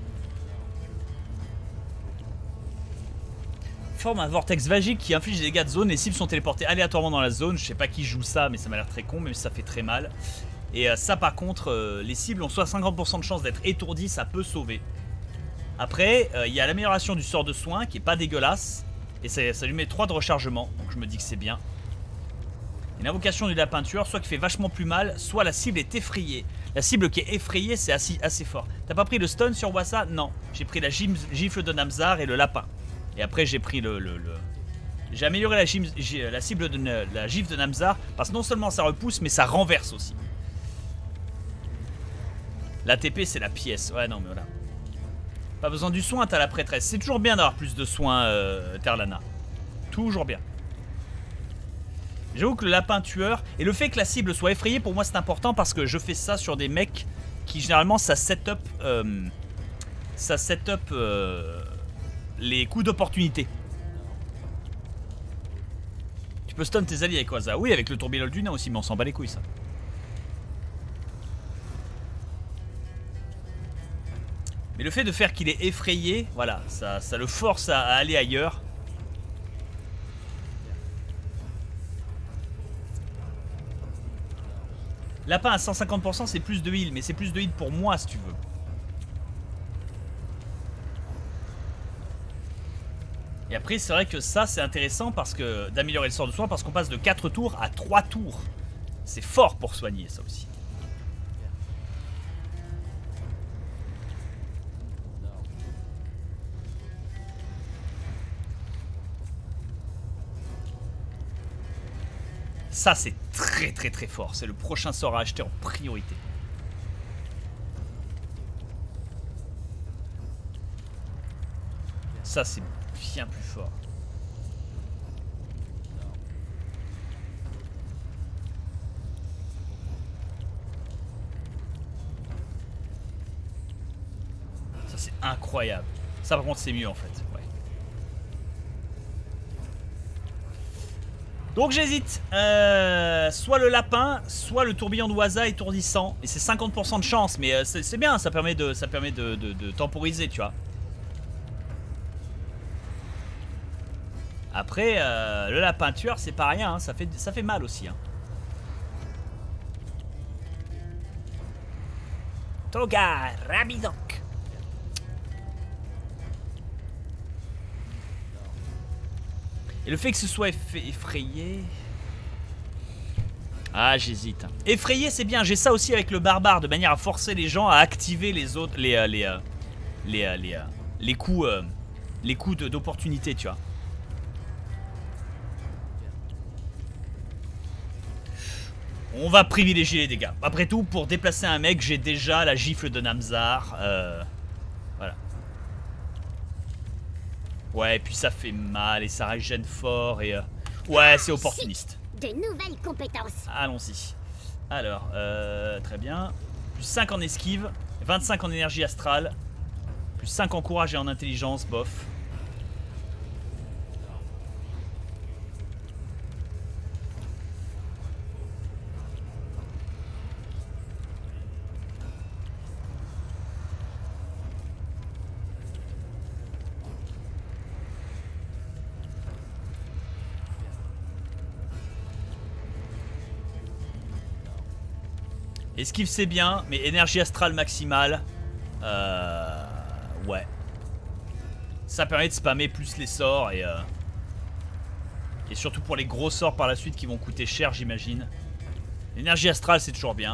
Forme un vortex magique qui inflige des dégâts de zone. Les cibles sont téléportées aléatoirement dans la zone. Je sais pas qui joue ça mais ça m'a l'air très con. Même si ça fait très mal. Et euh, ça par contre euh, les cibles ont soit cinquante pour cent de chance d'être étourdies. Ça peut sauver. Après, il euh, y a l'amélioration du sort de soin qui est pas dégueulasse. Et ça, ça lui met trois de rechargement. Donc je me dis que c'est bien. Une invocation du lapin tueur, soit qui fait vachement plus mal, soit la cible est effrayée. La cible qui est effrayée, c'est assez, assez fort. T'as pas pris le stun sur Wassa? Non. J'ai pris la gifle de Namzar et le lapin. Et après j'ai pris le... le, le... J'ai amélioré la, gym, la cible de la gifle de Namzar. Parce que non seulement ça repousse, mais ça renverse aussi. La T P c'est la pièce. Ouais non mais voilà. Pas besoin du soin, t'as la prêtresse. C'est toujours bien d'avoir plus de soins, euh, Terlana. Toujours bien. J'avoue que le lapin tueur... Et le fait que la cible soit effrayée, pour moi c'est important parce que je fais ça sur des mecs qui généralement ça set up... Euh, ça set up euh, les coups d'opportunité. Tu peux stun tes alliés avec Waza. Oui, avec le tourbillon du nain aussi, mais on s'en bat les couilles ça. Mais le fait de faire qu'il est effrayé, voilà, ça, ça le force à, à aller ailleurs. Lapin à cent cinquante pour cent c'est plus de heal, mais c'est plus de heal pour moi si tu veux. Et après c'est vrai que ça c'est intéressant parce que d'améliorer le sort de soin parce qu'on passe de quatre tours à trois tours. C'est fort pour soigner ça aussi. Ça c'est très très très fort. C'est le prochain sort à acheter en priorité. Ça c'est bien plus fort. Ça c'est incroyable. Ça par contre c'est mieux en fait. Ouais. Donc j'hésite, euh, soit le lapin, soit le tourbillon de Waza étourdissant. Et c'est cinquante pour cent de chance, mais euh, c'est bien, ça permet de, ça permet de, de, de temporiser, tu vois. Après, euh, le lapin tueur, c'est pas rien, hein, ça, fait, ça fait mal aussi. Hein. Toga, Rabidoc. Et le fait que ce soit effrayé... Ah, j'hésite. Effrayé, c'est bien. J'ai ça aussi avec le barbare, de manière à forcer les gens à activer les autres... Les, euh, les, euh, les, euh, les, euh, les coups, euh, les coups d'opportunité, tu vois. On va privilégier les dégâts. Après tout, pour déplacer un mec, j'ai déjà la gifle de Namzar. Euh, voilà. Ouais, et puis ça fait mal et ça régène fort et... Euh... Ouais, c'est opportuniste. De nouvelles compétences. Allons-y. Alors, euh, très bien. Plus cinq en esquive, vingt-cinq en énergie astrale, plus cinq en courage et en intelligence, bof. Esquive c'est bien, mais énergie astrale maximale, euh, ouais. Ça permet de spammer plus les sorts et, euh, et surtout pour les gros sorts par la suite qui vont coûter cher j'imagine. L'énergie astrale c'est toujours bien.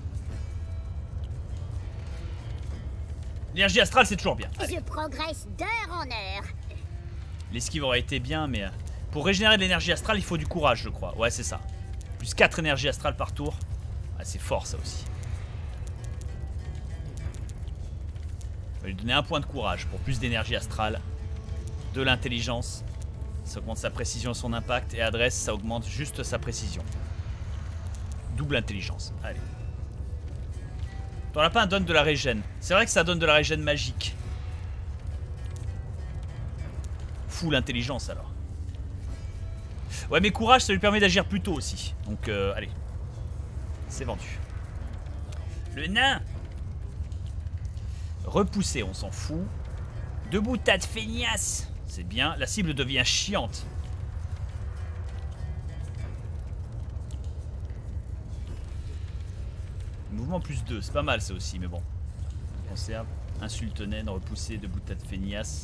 L'énergie astrale c'est toujours bien. Allez. Je progresse d'heure en heure. L'esquive aurait été bien mais pour régénérer de l'énergie astrale il faut du courage je crois. Ouais c'est ça. Plus quatre énergies astrales par tour. Ah, c'est fort ça aussi. On va lui donner un point de courage pour plus d'énergie astrale. De l'intelligence. Ça augmente sa précision et son impact. Et adresse, ça augmente juste sa précision. Double intelligence. Allez. Ton lapin donne de la régène. C'est vrai que ça donne de la régène magique. Full intelligence alors. Ouais, mais courage, ça lui permet d'agir plus tôt aussi. Donc, euh, allez. C'est vendu. Le nain. Repousser, on s'en fout. Debout, tas de feignasse. C'est bien. La cible devient chiante. Mouvement plus deux, c'est pas mal ça aussi, mais bon. On conserve. Insulte naine, repousser, debout, tas de feignasse.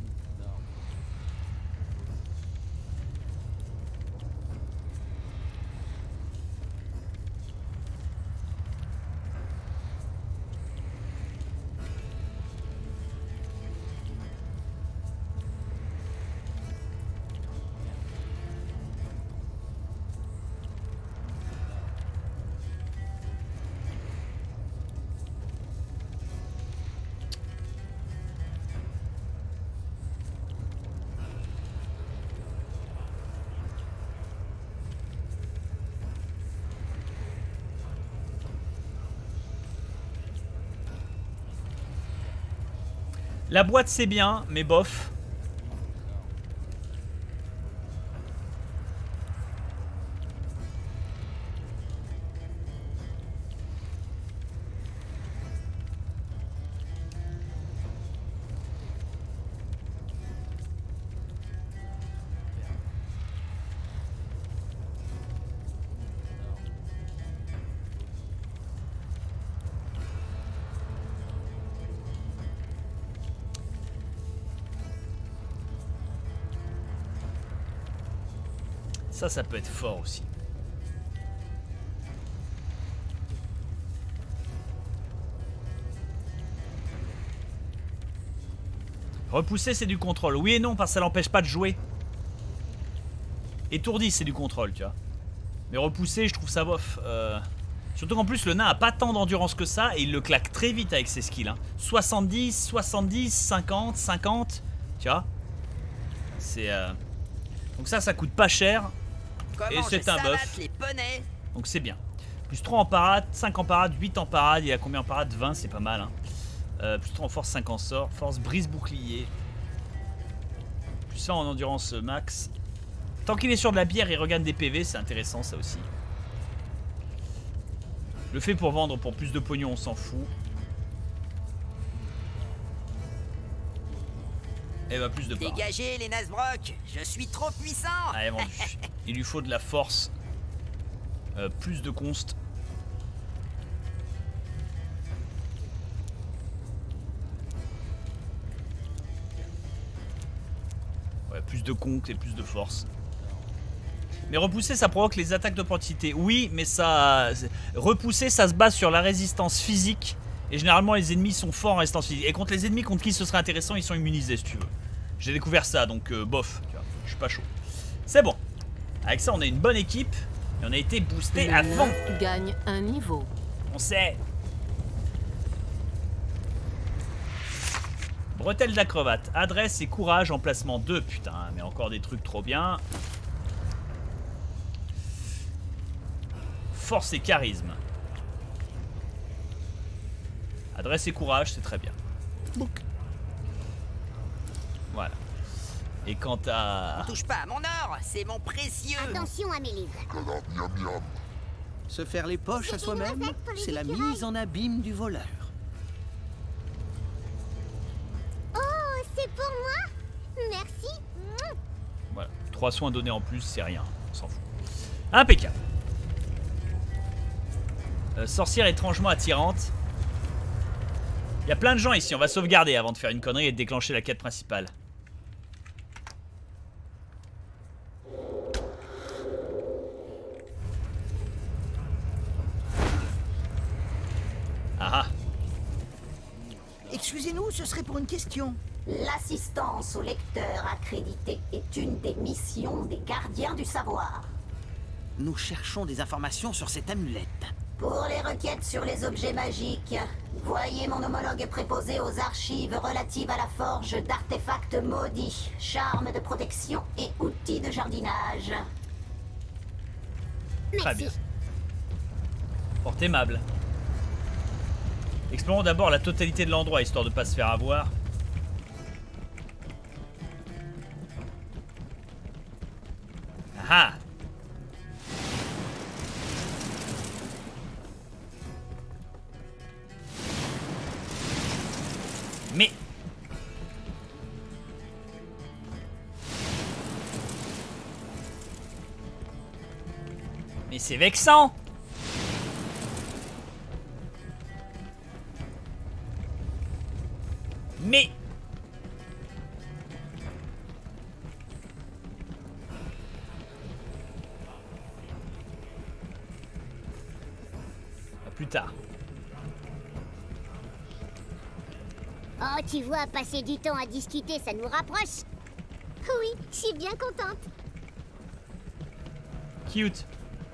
La boîte c'est bien, mais bof. Ça, ça peut être fort aussi. Repousser, c'est du contrôle. Oui et non, parce que ça l'empêche pas de jouer. Étourdi, c'est du contrôle, tu vois. Mais repousser, je trouve ça bof. Euh... Surtout qu'en plus, le nain a pas tant d'endurance que ça et il le claque très vite avec ses skills. Hein. soixante-dix, soixante-dix, cinquante, cinquante. Tu vois. C'est... Euh... Donc ça, ça coûte pas cher. Et c'est un buff. Donc c'est bien. Plus trois en parade, cinq en parade, huit en parade. Il a combien en parade? vingt, c'est pas mal. Hein. Euh, plus trois en force, cinq en sort. Force brise bouclier. Plus cent en endurance max. Tant qu'il est sur de la bière, il regagne des P V. C'est intéressant ça aussi. Le fait pour vendre pour plus de pognon, on s'en fout. Et bah plus de parade. Dégagez les Nasbrock, je suis trop puissant. Allez, vendu. Il lui faut de la force. Euh, plus de const. Ouais, plus de conk et plus de force. Mais repousser, ça provoque les attaques d'opportunité. Oui, mais ça... Repousser, ça se base sur la résistance physique. Et généralement, les ennemis sont forts en résistance physique. Et contre les ennemis contre qui ce serait intéressant, ils sont immunisés, si tu veux. J'ai découvert ça, donc euh, bof. Tu vois, je suis pas chaud. C'est bon. Avec ça, on a une bonne équipe. Et on a été boosté à fond. Gagne un niveau. On sait. Bretelle d'acrobate. Adresse et courage, emplacement deux. Putain, mais encore des trucs trop bien. Force et charisme. Adresse et courage, c'est très bien. Voilà. Et quant à... On touche pas à mon or, c'est mon précieux. Attention à mes livres. Se faire les poches à soi-même, c'est la mise en abîme du voleur. Oh, c'est pour moi. Merci. Voilà. Trois soins donnés en plus, c'est rien. On s'en fout. Impeccable. Euh, sorcière étrangement attirante. Il y a plein de gens ici, on va sauvegarder avant de faire une connerie et de déclencher la quête principale. Ah ah. Excusez-nous, ce serait pour une question. L'assistance au lecteur accrédité est une des missions des gardiens du savoir. Nous cherchons des informations sur cette amulette. Pour les requêtes sur les objets magiques, voyez mon homologue préposé aux archives relatives à la forge d'artefacts maudits, charmes de protection et outils de jardinage. Très bien. Fort aimable. Explorons d'abord la totalité de l'endroit, histoire de pas se faire avoir. Ah! Mais... Mais c'est vexant! Mais... À plus tard. Oh, tu vois, passer du temps à discuter, ça nous rapproche. Oui, je suis bien contente. Cute.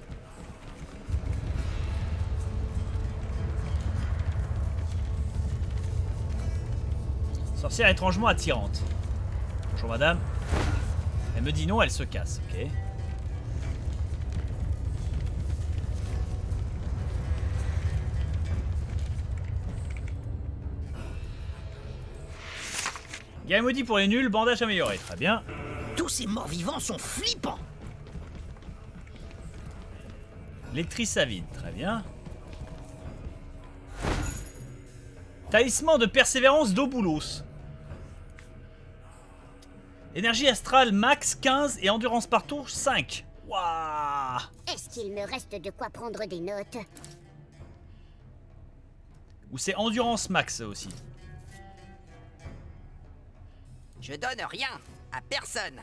Sorcière étrangement attirante. Bonjour madame. Elle me dit non, elle se casse, ok. Game maudit pour les nuls, bandage amélioré, très bien. Tous ces morts-vivants sont flippants. Lectrice à vide, très bien. Talisman de persévérance d'Obulos. Énergie astrale max quinze et endurance par tour cinq. Waouh! Est-ce qu'il me reste de quoi prendre des notes? Ou c'est endurance max aussi. Je donne rien à personne.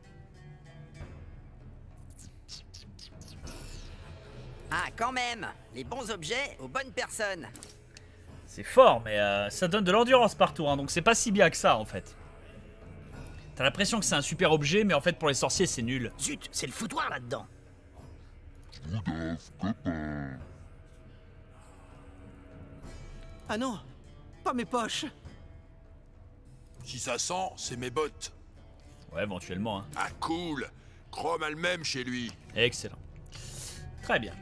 Ah, quand même, les bons objets aux bonnes personnes. C'est fort, mais euh, ça donne de l'endurance par tour, hein, donc c'est pas si bien que ça en fait. T'as l'impression que c'est un super objet, mais en fait pour les sorciers c'est nul. Zut, c'est le foutoir là-dedans. Ah non, pas mes poches. Si ça sent, c'est mes bottes. Ouais, éventuellement. Hein. Ah cool. Chrome a le même chez lui. Excellent. Très bien.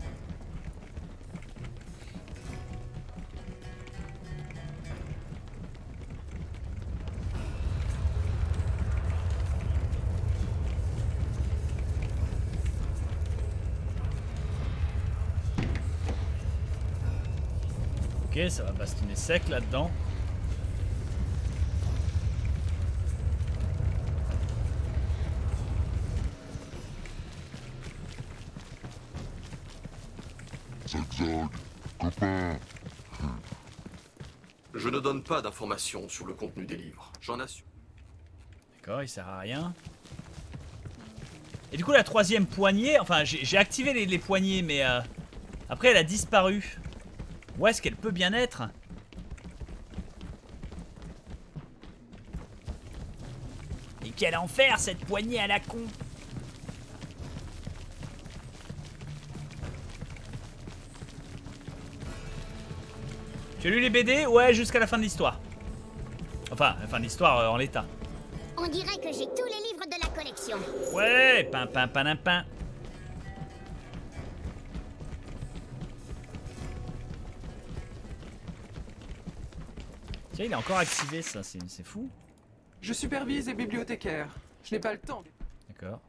Ok, ça va bastonner sec là-dedans. Zag, copain. Je ne donne pas d'informations sur le contenu des livres, j'en assure. D'accord, il sert à rien. Et du coup la troisième poignée, enfin j'ai activé les, les poignées mais euh, après elle a disparu. Où est-ce qu'elle peut bien être? Et quel enfer cette poignée à la con. Tu as lu les B D? Ouais, jusqu'à la fin de l'histoire. Enfin, la fin de l'histoire euh, en l'état. On dirait que j'ai tous les livres de la collection. Ouais, pin pin pin pin. Tiens, il est encore activé ça, c'est fou. Je supervise les bibliothécaires. Je n'ai pas le temps. D'accord.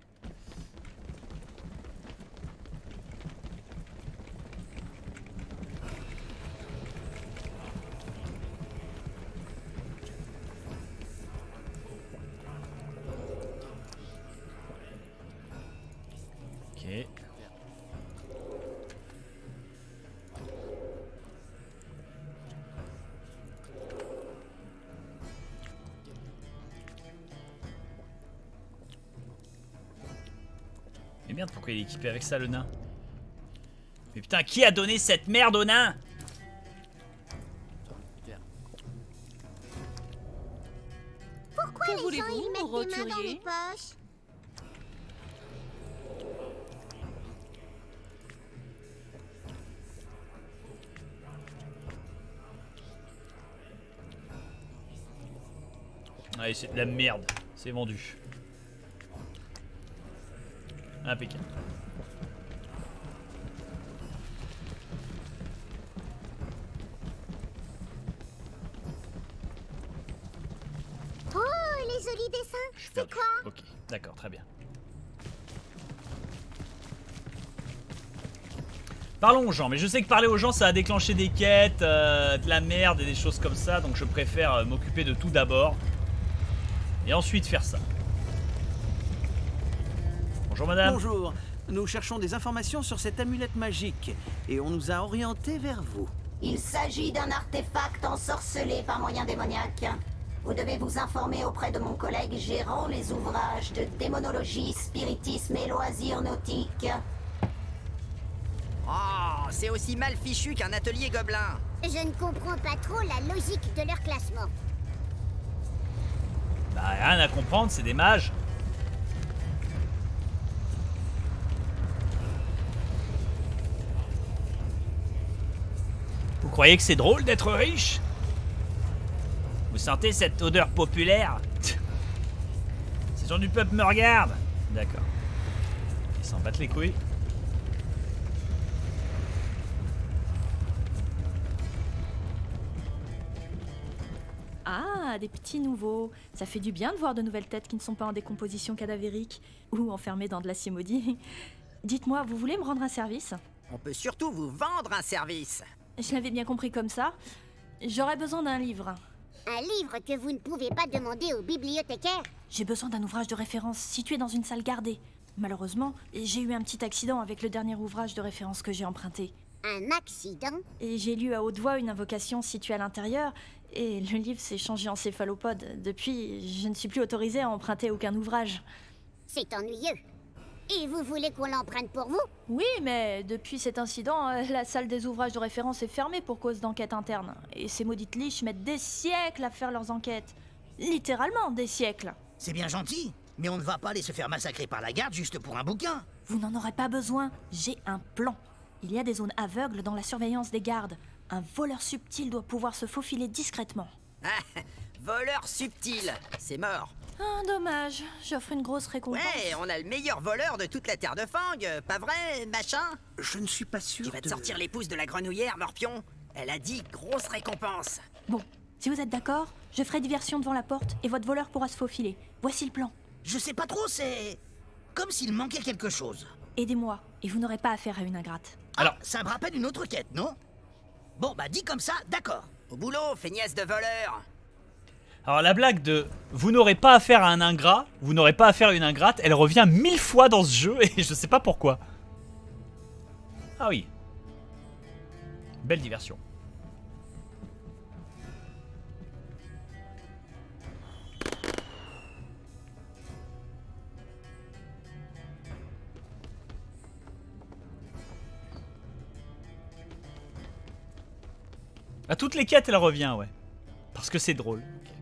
Ok. Mais merde, pourquoi il est équipé avec ça le nain? Mais putain, qui a donné cette merde au nain? Pourquoi Que les gens voulez-vous, ils mettent mon des mains dans roturier les poches? Allez, c'est de la merde. C'est vendu. Impeccable. Oh, les jolis dessins. C'est quoi? Ok, d'accord, très bien. Parlons aux gens, mais je sais que parler aux gens ça a déclenché des quêtes, euh, de la merde et des choses comme ça, donc je préfère euh, m'occuper de tout d'abord. Et ensuite faire ça. Bonjour madame. Bonjour, nous cherchons des informations sur cette amulette magique et on nous a orientés vers vous. Il s'agit d'un artefact ensorcelé par moyen démoniaque. Vous devez vous informer auprès de mon collègue gérant les ouvrages de démonologie, spiritisme et loisirs nautiques. Oh, c'est aussi mal fichu qu'un atelier gobelin. Je ne comprends pas trop la logique de leur classement. Bah rien à comprendre, c'est des mages. Vous croyez que c'est drôle d'être riche? Vous sentez cette odeur populaire? Ces gens du peuple me regardent. D'accord. Ils s'en battent les couilles. Ah, des petits nouveaux. Ça fait du bien de voir de nouvelles têtes qui ne sont pas en décomposition cadavérique ou enfermées dans de l'acier maudit. Dites-moi, vous voulez me rendre un service? On peut surtout vous vendre un service. Je l'avais bien compris comme ça. J'aurais besoin d'un livre. Un livre que vous ne pouvez pas demander au bibliothécaire? J'ai besoin d'un ouvrage de référence situé dans une salle gardée. Malheureusement, j'ai eu un petit accident avec le dernier ouvrage de référence que j'ai emprunté. Un accident? Et j'ai lu à haute voix une invocation située à l'intérieur, et le livre s'est changé en céphalopode. Depuis, je ne suis plus autorisée à emprunter aucun ouvrage. C'est ennuyeux. Et vous voulez qu'on l'emprunte pour vous? Oui, mais depuis cet incident, euh, la salle des ouvrages de référence est fermée pour cause d'enquête interne. Et ces maudites liches mettent des siècles à faire leurs enquêtes. Littéralement des siècles. C'est bien gentil, mais on ne va pas aller se faire massacrer par la garde juste pour un bouquin. Vous n'en aurez pas besoin, j'ai un plan. Il y a des zones aveugles dans la surveillance des gardes. Un voleur subtil doit pouvoir se faufiler discrètement. Ah, voleur subtil, c'est mort. Ah, dommage, j'offre une grosse récompense. Ouais, on a le meilleur voleur de toute la terre de Fang, pas vrai, machin? Je ne suis pas sûr. Tu vas te de... sortir les pouces de la grenouillère, Morpion. Elle a dit grosse récompense. Bon, si vous êtes d'accord, je ferai diversion devant la porte et votre voleur pourra se faufiler. Voici le plan. Je sais pas trop, c'est... comme s'il manquait quelque chose. Aidez-moi, et vous n'aurez pas affaire à une ingrate. Alors, ah, ça me rappelle une autre quête, non? Bon, bah dit comme ça, d'accord. Au boulot, feignasse de voleur. Alors la blague de vous n'aurez pas affaire à un ingrat, vous n'aurez pas affaire à une ingrate, elle revient mille fois dans ce jeu et je sais pas pourquoi. Ah oui. Belle diversion. À toutes les quêtes elle revient, ouais. Parce que c'est drôle. Okay.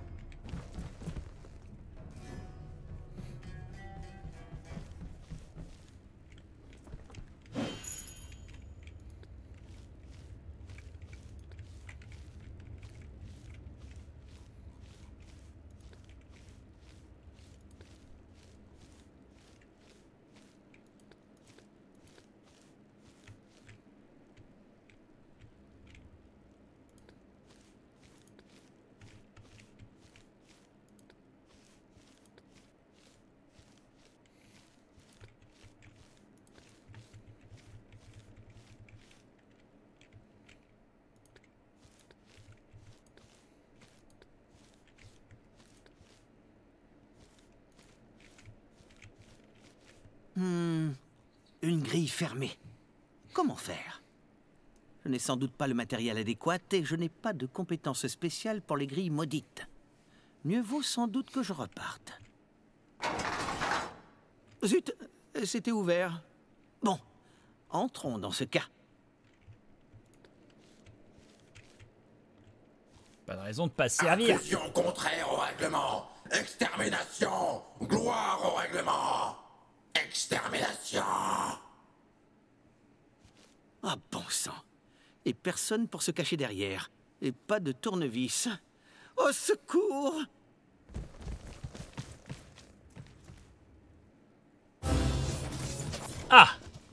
Hmm, une grille fermée. Comment faire? Je n'ai sans doute pas le matériel adéquat et je n'ai pas de compétences spéciales pour les grilles maudites. Mieux vaut sans doute que je reparte. Zut, c'était ouvert. Bon, entrons dans ce cas. Pas de raison de pas se servir. Intrusion contraire au règlement. Extermination. Gloire au règlement. Extermination. Ah bon sang. Et personne pour se cacher derrière. Et pas de tournevis. Au secours! Ah!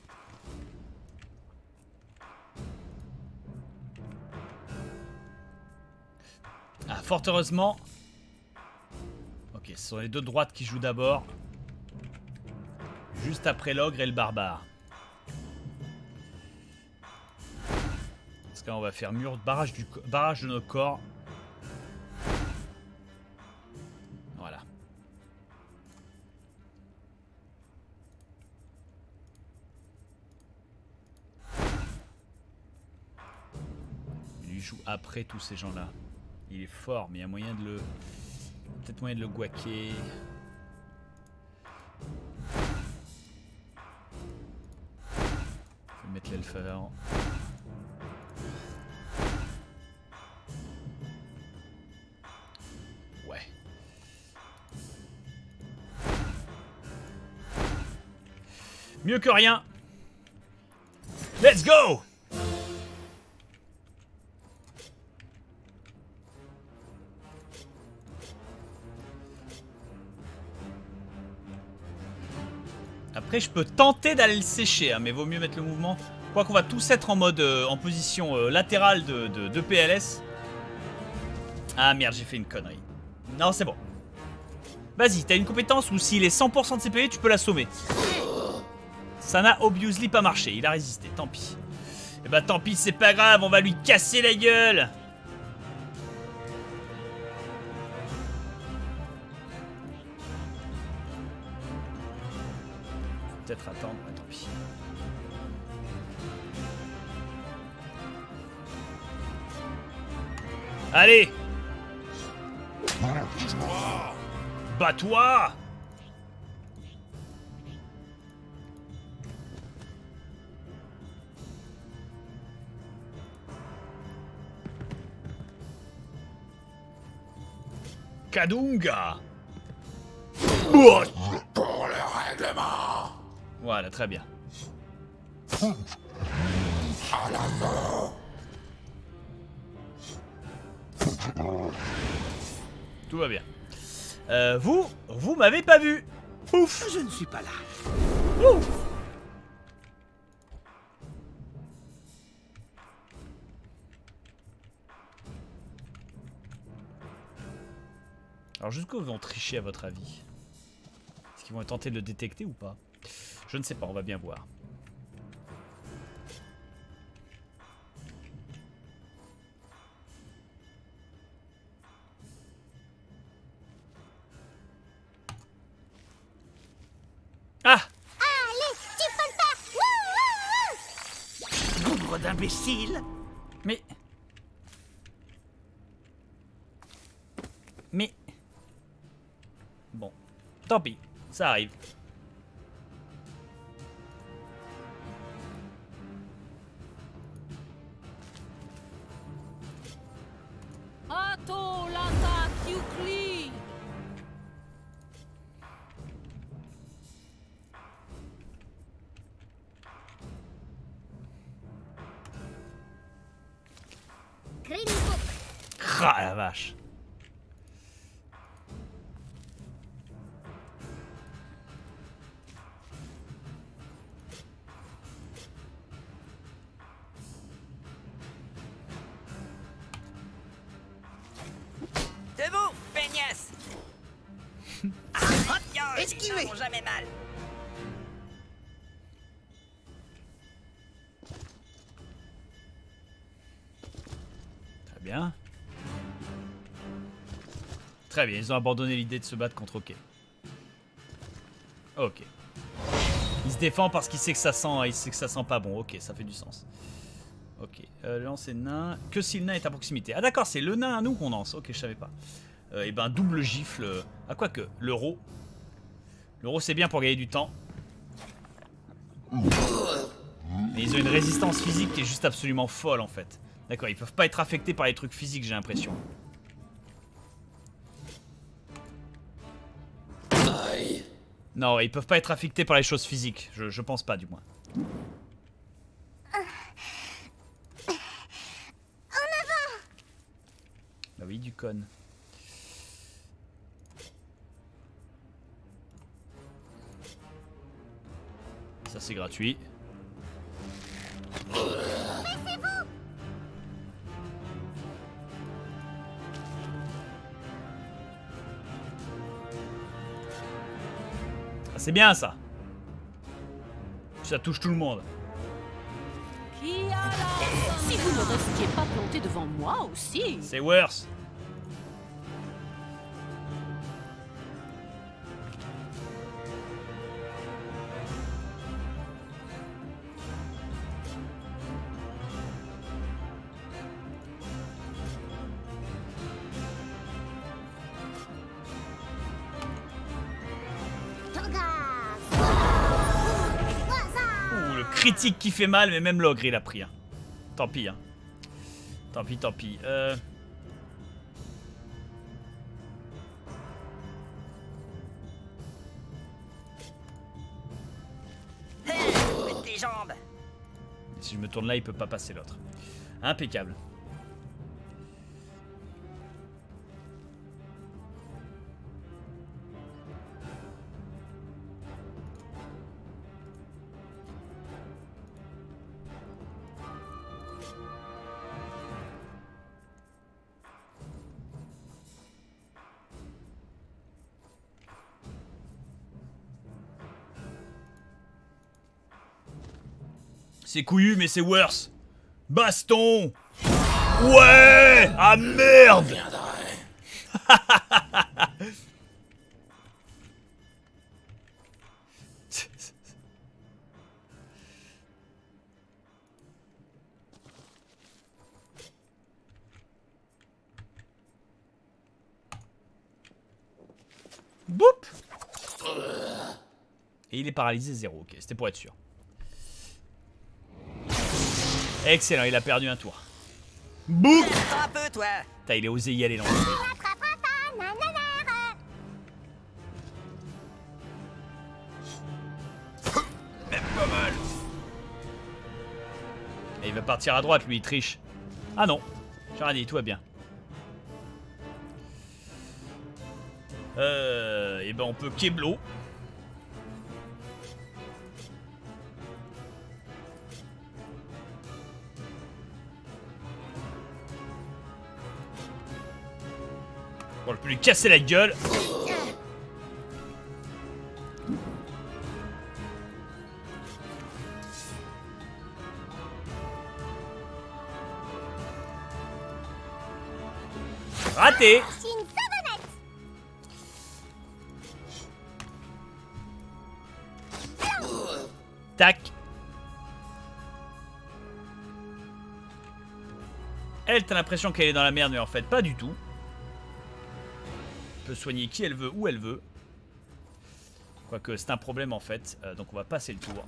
Ah, fort heureusement. Ok, ce sont les deux droites qui jouent d'abord. Juste après l'ogre et le barbare. Parce que là, on va faire mur, barrage, du, barrage de nos corps. Voilà. Il joue après tous ces gens-là. Il est fort, mais il y a moyen de le... Peut-être moyen de le guaquer. Faut mettre l'elfe avant. Ouais. Mieux que rien. Let's go! Après, je peux tenter d'aller le sécher, hein, mais vaut mieux mettre le mouvement. Quoi qu'on va tous être en mode, euh, en position euh, latérale de, de, de P L S. Ah merde, j'ai fait une connerie. Non, c'est bon. Vas-y, t'as une compétence où s'il est cent pour cent de C P, tu peux l'assommer. Ça n'a obviously pas marché, il a résisté, tant pis. Et bah tant pis, c'est pas grave, on va lui casser la gueule. Peut-être attendre, ouais, tant pis. Allez! Bats-toi! Kadunga! Pour le règlement. Voilà, très bien. À l'assaut. Tout va bien. Euh, vous, vous m'avez pas vu. Ouf. Je ne suis pas là. Ouf. Alors jusqu'où ils vont tricher à votre avis? Est-ce qu'ils vont tenter de le détecter ou pas? Je ne sais pas, on va bien voir. Ah! Allez, tu peux le faire! Nombre d'imbéciles! Mais... Mais... Bon. Tant pis. Ça arrive. Atto l'attaque, Yukli! Ah la vache. Debout, peignasse. Ah, hop, yo, Esquivez. les mains font jamais mal. Très bien. Très bien, ils ont abandonné l'idée de se battre contre OK. Ok. Il se défend parce qu'il sait que ça sent, il sait que ça sent pas bon. Ok, ça fait du sens. Ok, euh, lancer nain. Que si le nain est à proximité. Ah d'accord, c'est le nain à nous qu'on lance. Ok, je savais pas. Euh, et ben double gifle. Euh, ah quoi que, l'euro. L'euro c'est bien pour gagner du temps. Mais ils ont une résistance physique qui est juste absolument folle en fait. D'accord, ils peuvent pas être affectés par les trucs physiques, j'ai l'impression. Non, ils peuvent pas être affectés par les choses physiques. Je, je pense pas, du moins. En avant! Bah oui, du con. Ça c'est gratuit. Ah, c'est bien ça. Ça touche tout le monde. Qui a la... Si vous ne restiez pas planté devant moi aussi. C'est worse. Critique qui fait mal, mais même l'ogre il a pris. Hein. Tant pis. Hein. Tant pis, tant pis. Euh... Hey, tes jambes. Si je me tourne là, il peut pas passer l'autre. Impeccable. C'est couillu, mais c'est worse. Baston. Ouais. Ah merde. Boop. Et il est paralysé zéro. Ok, c'était pour être sûr. Excellent, il a perdu un tour. Boum. Un peu, toi. Putain, il a osé y aller dans le même pas mal. Et il va partir à droite, lui, il triche. Ah non, j'ai rien dit, tout va bien. Euh... Et ben on peut Keblo. Bon, je peux lui casser la gueule. Raté. Tac. Elle, t'as l'impression qu'elle est dans la merde, mais en fait, pas du tout. Elle peut soigner qui elle veut, où elle veut. Quoique, c'est un problème en fait. Euh, donc, on va passer le tour.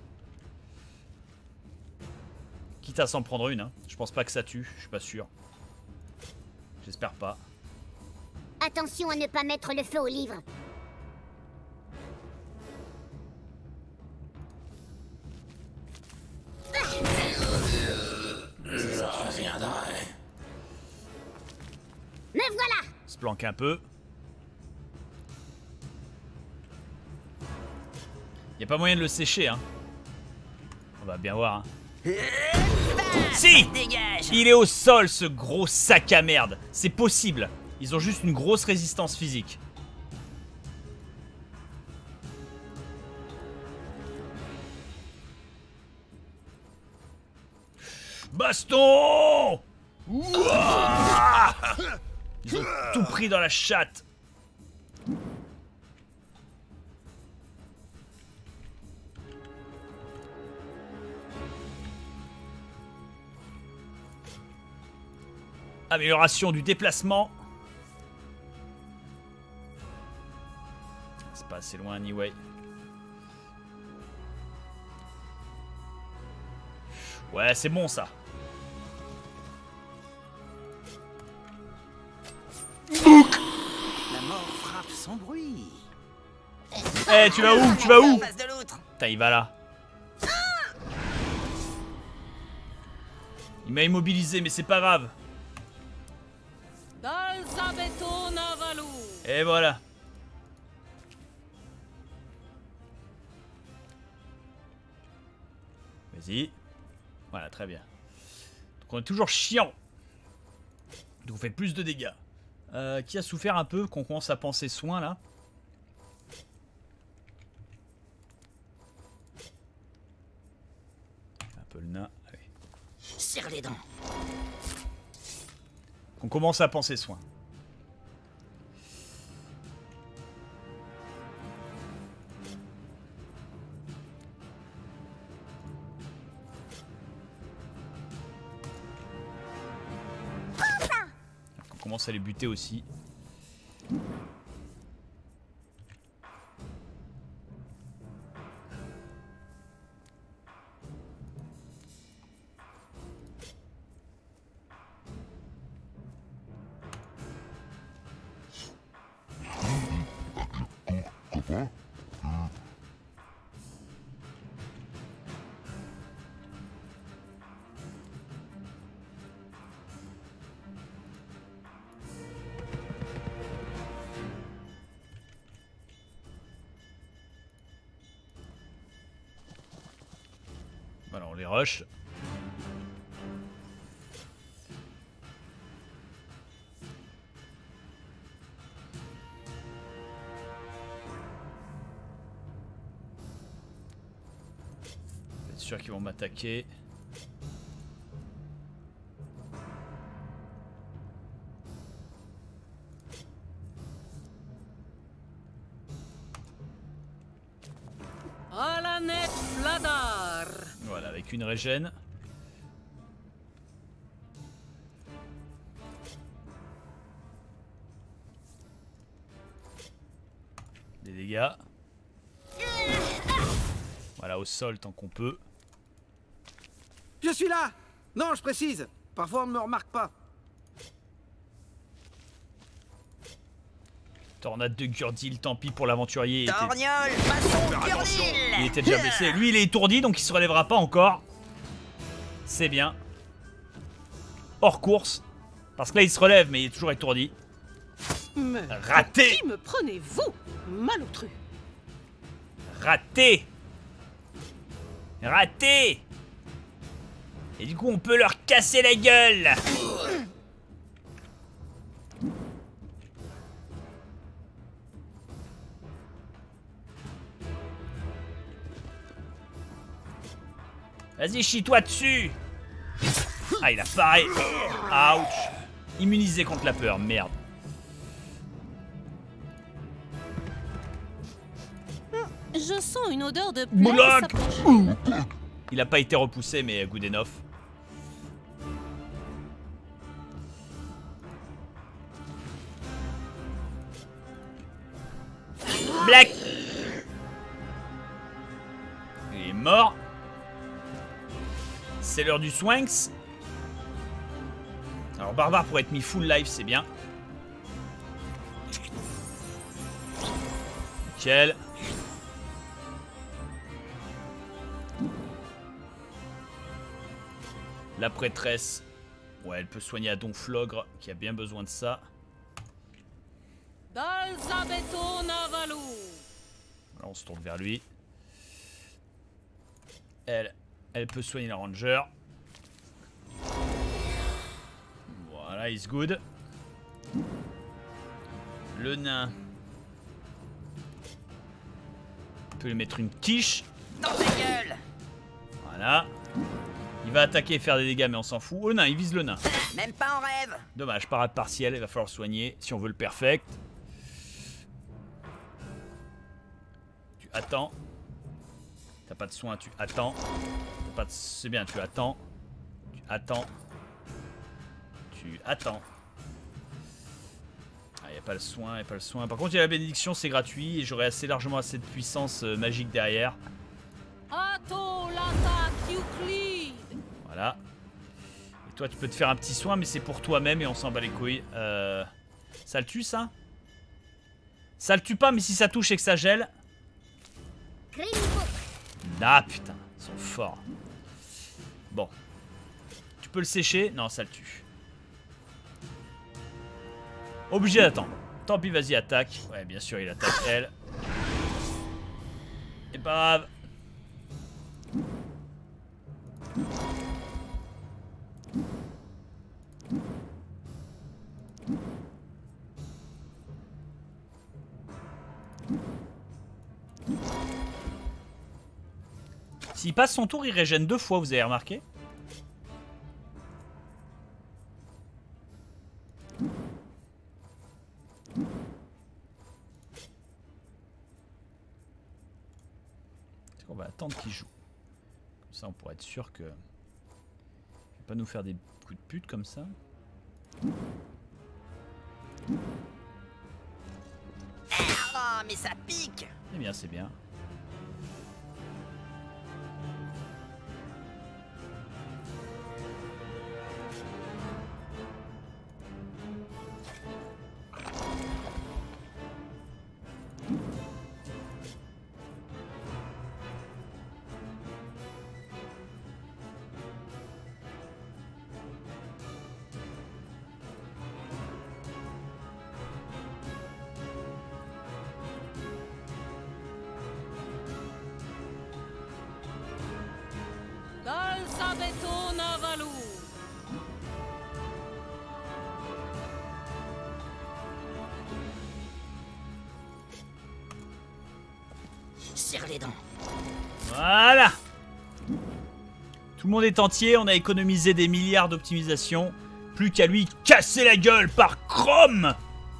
Quitte à s'en prendre une. Hein. Je pense pas que ça tue, je suis pas sûr. J'espère pas. Attention à ne pas mettre le feu au livre. Je reviendrai. Me voilà. Se planque un peu. Y a pas moyen de le sécher, hein. On va bien voir, hein. Si! Il est au sol, ce gros sac à merde. C'est possible. Ils ont juste une grosse résistance physique. Baston! Ouah! Ils ont tout pris dans la chatte. Amélioration du déplacement. C'est pas assez loin, anyway. Ouais, c'est bon ça. Bouk. La mort frappe sans bruit. Eh, hey, tu vas où? Tu vas où? Putain, il va là. Il m'a immobilisé, mais c'est pas grave. Et voilà. Vas-y. Voilà, très bien. Donc on est toujours chiant. Donc on fait plus de dégâts. Euh, qui a souffert un peu, qu'on commence à penser soin là. Un peu le nain. Allez. Serre les dents. On commence à penser soin. On commence à les buter aussi. Voilà, on les rush. Être sûr qu'ils vont m'attaquer. Alanet Vladar. Voilà, avec une régène. Des dégâts. Voilà, au sol tant qu'on peut. Je suis là. Non, je précise. Parfois on ne me remarque pas. Tornade de Gurdil, tant pis pour l'aventurier. Torgnole, façon Gurdil. Il était déjà blessé. Lui, il est étourdi, donc il se relèvera pas encore. C'est bien. Hors course. Parce que là, il se relève, mais il est toujours étourdi. Mais Raté. Qui me prenez-vous, malotru? Raté. Raté. Et du coup, on peut leur casser la gueule. Vas-y, chie-toi dessus. Ah, il a paré. Ouch. Immunisé contre la peur, merde. Je sens une odeur de plaie Mouloc. s'approcher. Il a pas été repoussé, mais good enough. Black. Il est mort. C'est l'heure du Swanks. Alors Barbare pour être mis full life, c'est bien. Nickel. La prêtresse. Ouais, elle peut soigner à Donflogre, qui a bien besoin de ça. Dalzabeto Navalu. Alors on se tourne vers lui. Elle, elle peut soigner la ranger. Voilà, he's good. Le nain. On peut lui mettre une quiche. Dans ta gueule. Voilà. Il va attaquer et faire des dégâts, mais on s'en fout. Oh nain, il vise le nain. Même pas en rêve. Dommage, parade partielle, il va falloir soigner si on veut le perfect. Tu attends. T'as pas de soin, tu attends. T'as pas de... C'est bien, tu attends. Tu attends. Tu attends. Ah, il n'y a pas le soin, il n'y a pas le soin. Par contre, il y a la bénédiction, c'est gratuit. Et j'aurai assez largement assez de puissance euh, magique derrière. Ato l'attaque Euclide. Voilà. Et toi, tu peux te faire un petit soin, mais c'est pour toi-même et on s'en bat les couilles. Euh... Ça le tue, ça? Ça le tue pas, mais si ça touche et que ça gèle... Ah, putain. Ils sont forts. Bon. Tu peux le sécher? Non, ça le tue. Obligé d'attendre. Tant pis, vas-y, attaque. Ouais, bien sûr, il attaque elle. Et pas grave. S'il passe son tour, il régène deux fois, vous avez remarqué? On va attendre qu'il joue. Comme ça, on pourrait être sûr que... Il va pas nous faire des coups de pute comme ça. Oh, mais ça pique! C'est bien, c'est bien. Serre les dents. Voilà. Tout le monde est entier, on a économisé des milliards d'optimisation. Plus qu'à lui casser la gueule par Chrome.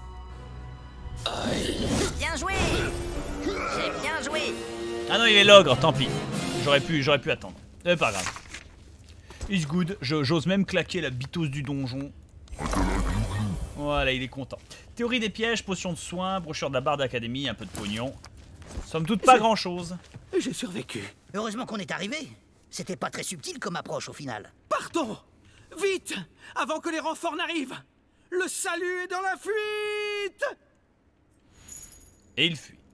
Bien joué. J'ai bien joué. Ah non, il est l'ogre, tant pis. J'aurais pu, j'aurais pu attendre. C'est pas grave. It's good. J'ose même claquer la bitose du donjon. Voilà, il est content. Théorie des pièges, potion de soins, brochure de la barre d'académie, un peu de pognon. Somme toute pas grand chose. J'ai survécu. Heureusement qu'on est arrivé. C'était pas très subtil comme approche au final. Partons! Vite! Avant que les renforts n'arrivent! Le salut est dans la fuite! Et il fuit.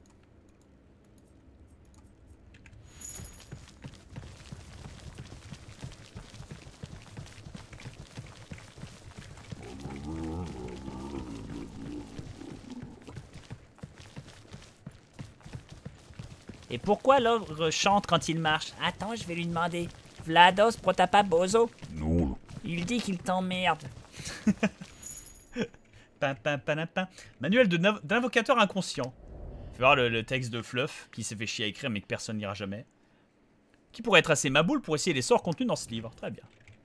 Et pourquoi l'ogre chante quand il marche? Attends, je vais lui demander. Vlados Protapa Bozo? Non. Il dit qu'il t'emmerde. Pin, pin, pin, pin. Manuel d'invocateur inconscient. Fais voir le, le texte de Fluff, qui s'est fait chier à écrire mais que personne n'ira jamais. Qui pourrait être assez maboule pour essayer les sorts contenus dans ce livre. Très bien.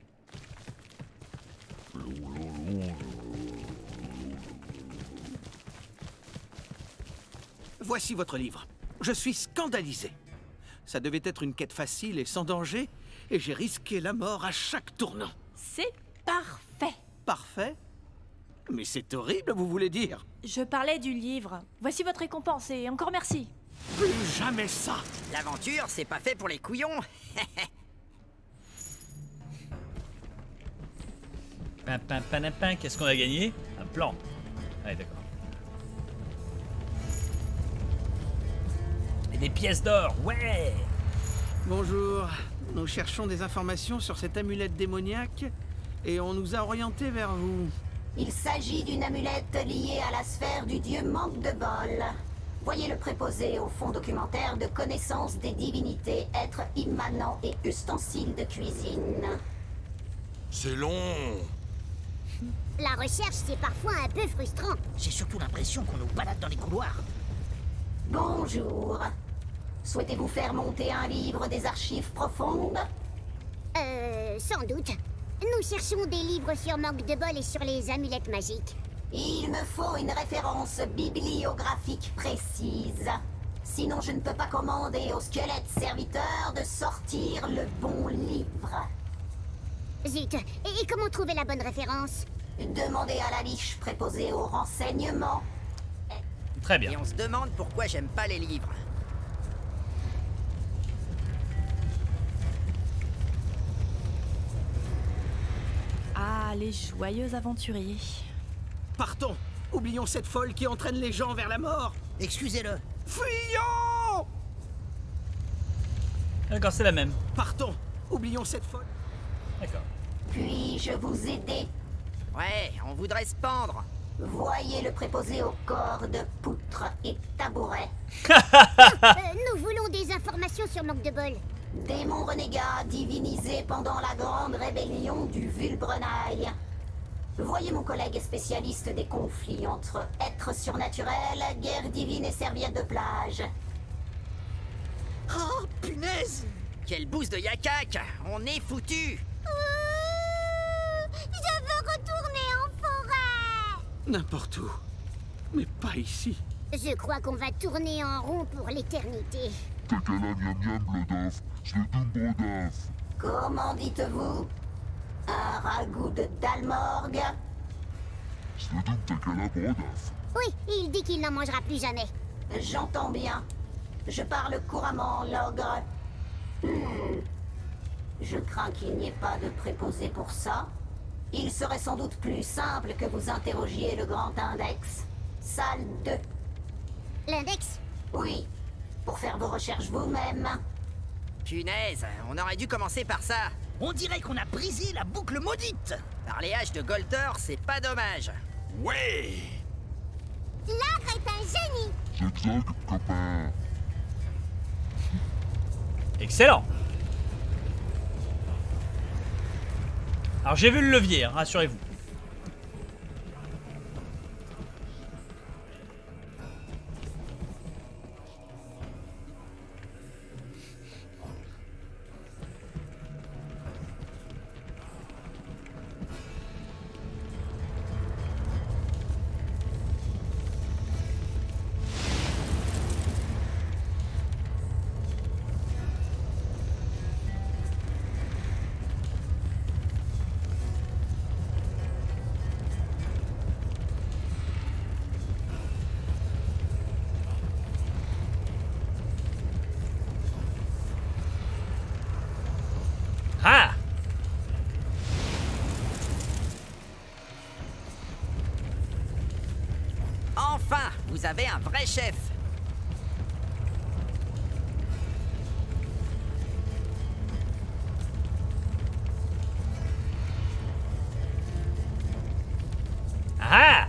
Voici votre livre. Je suis scandalisé. Ça devait être une quête facile et sans danger, et j'ai risqué la mort à chaque tournant. C'est parfait. Parfait? Mais c'est horrible, vous voulez dire? Je parlais du livre. Voici votre récompense et encore merci. Plus jamais ça. L'aventure, c'est pas fait pour les couillons. Pin, pin, pin, pin. Qu'est-ce qu'on a gagné? Un plan. Allez, d'accord. Et des pièces d'or, ouais! Bonjour. Nous cherchons des informations sur cette amulette démoniaque et on nous a orientés vers vous. Il s'agit d'une amulette liée à la sphère du dieu manque de bol. Voyez le préposé au fond documentaire de connaissance des divinités, êtres immanents et ustensiles de cuisine. C'est long. La recherche, c'est parfois un peu frustrant. J'ai surtout l'impression qu'on nous balade dans les couloirs. Bonjour. Souhaitez-vous faire monter un livre des archives profondes? Euh, sans doute. Nous cherchons des livres sur manque de bol et sur les amulettes magiques. Il me faut une référence bibliographique précise. Sinon, je ne peux pas commander au squelette serviteur de sortir le bon livre. Zut. Et, et comment trouver la bonne référence? Demandez à la liche préposée au renseignement. Très bien. Et on se demande pourquoi j'aime pas les livres. Ah, les joyeux aventuriers. Partons. Oublions cette folle qui entraîne les gens vers la mort. Excusez-le. Fuyons! D'accord, c'est la même. Partons. Oublions cette folle. D'accord. Puis-je vous aider? Ouais, on voudrait se pendre. Voyez le préposé aux cordes, poutres et tabourets. euh, Nous voulons des informations sur manque de bol. Démon renégat divinisé pendant la grande rébellion du Vulbrenail. Voyez mon collègue spécialiste des conflits entre êtres surnaturels, guerre divine et serviettes de plage. Oh, punaise! Quelle bouse de yakak! On est foutu! Je veux retourner en forêt. N'importe où. Mais pas ici. Je crois qu'on va tourner en rond pour l'éternité. Comment dites-vous? Un ragoût de Dalmorgue? Oui, il dit qu'il n'en mangera plus jamais. J'entends bien. Je parle couramment, l'ogre. Hmm. Je crains qu'il n'y ait pas de préposé pour ça. Il serait sans doute plus simple que vous interrogiez le grand index. Salle deux. L'index? Oui. Pour faire vos recherches vous-même. Punaise, on aurait dû commencer par ça. On dirait qu'on a brisé la boucle maudite. Par les haches de Goltor, c'est pas dommage. Ouais! L'ogre est un génie. Excellent. Alors j'ai vu le levier, hein, rassurez-vous. Ah! Enfin, vous avez un vrai chef. Ah!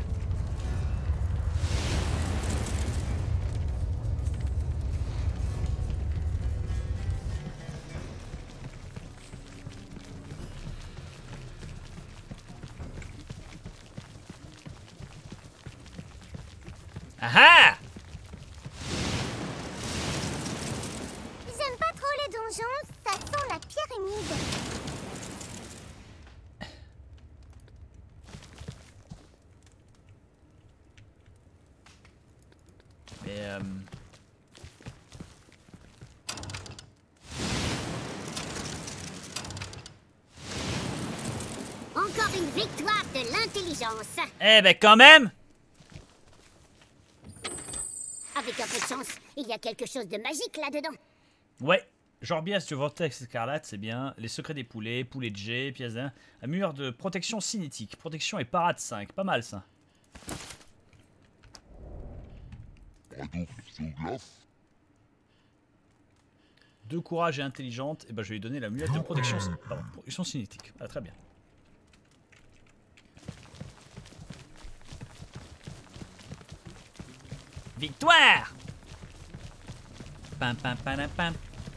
Ah! J'aime pas trop les donjons, ça sent la pyramide. Mais euh... Encore une victoire de l'intelligence. Eh ben quand même! Avec un peu de chance, il y a quelque chose de magique là-dedans. Ouais, genre bien sur Vortex Écarlate, c'est bien. Les secrets des poulets, poulet de G, pièce d'un. Un mur de protection cinétique. Protection et parade cinq, pas mal ça. Deux courage et intelligente, et ben je vais lui donner la mulette de protection, pardon, protection cinétique. Ah, très bien. Victoire! Pam pam pam pam.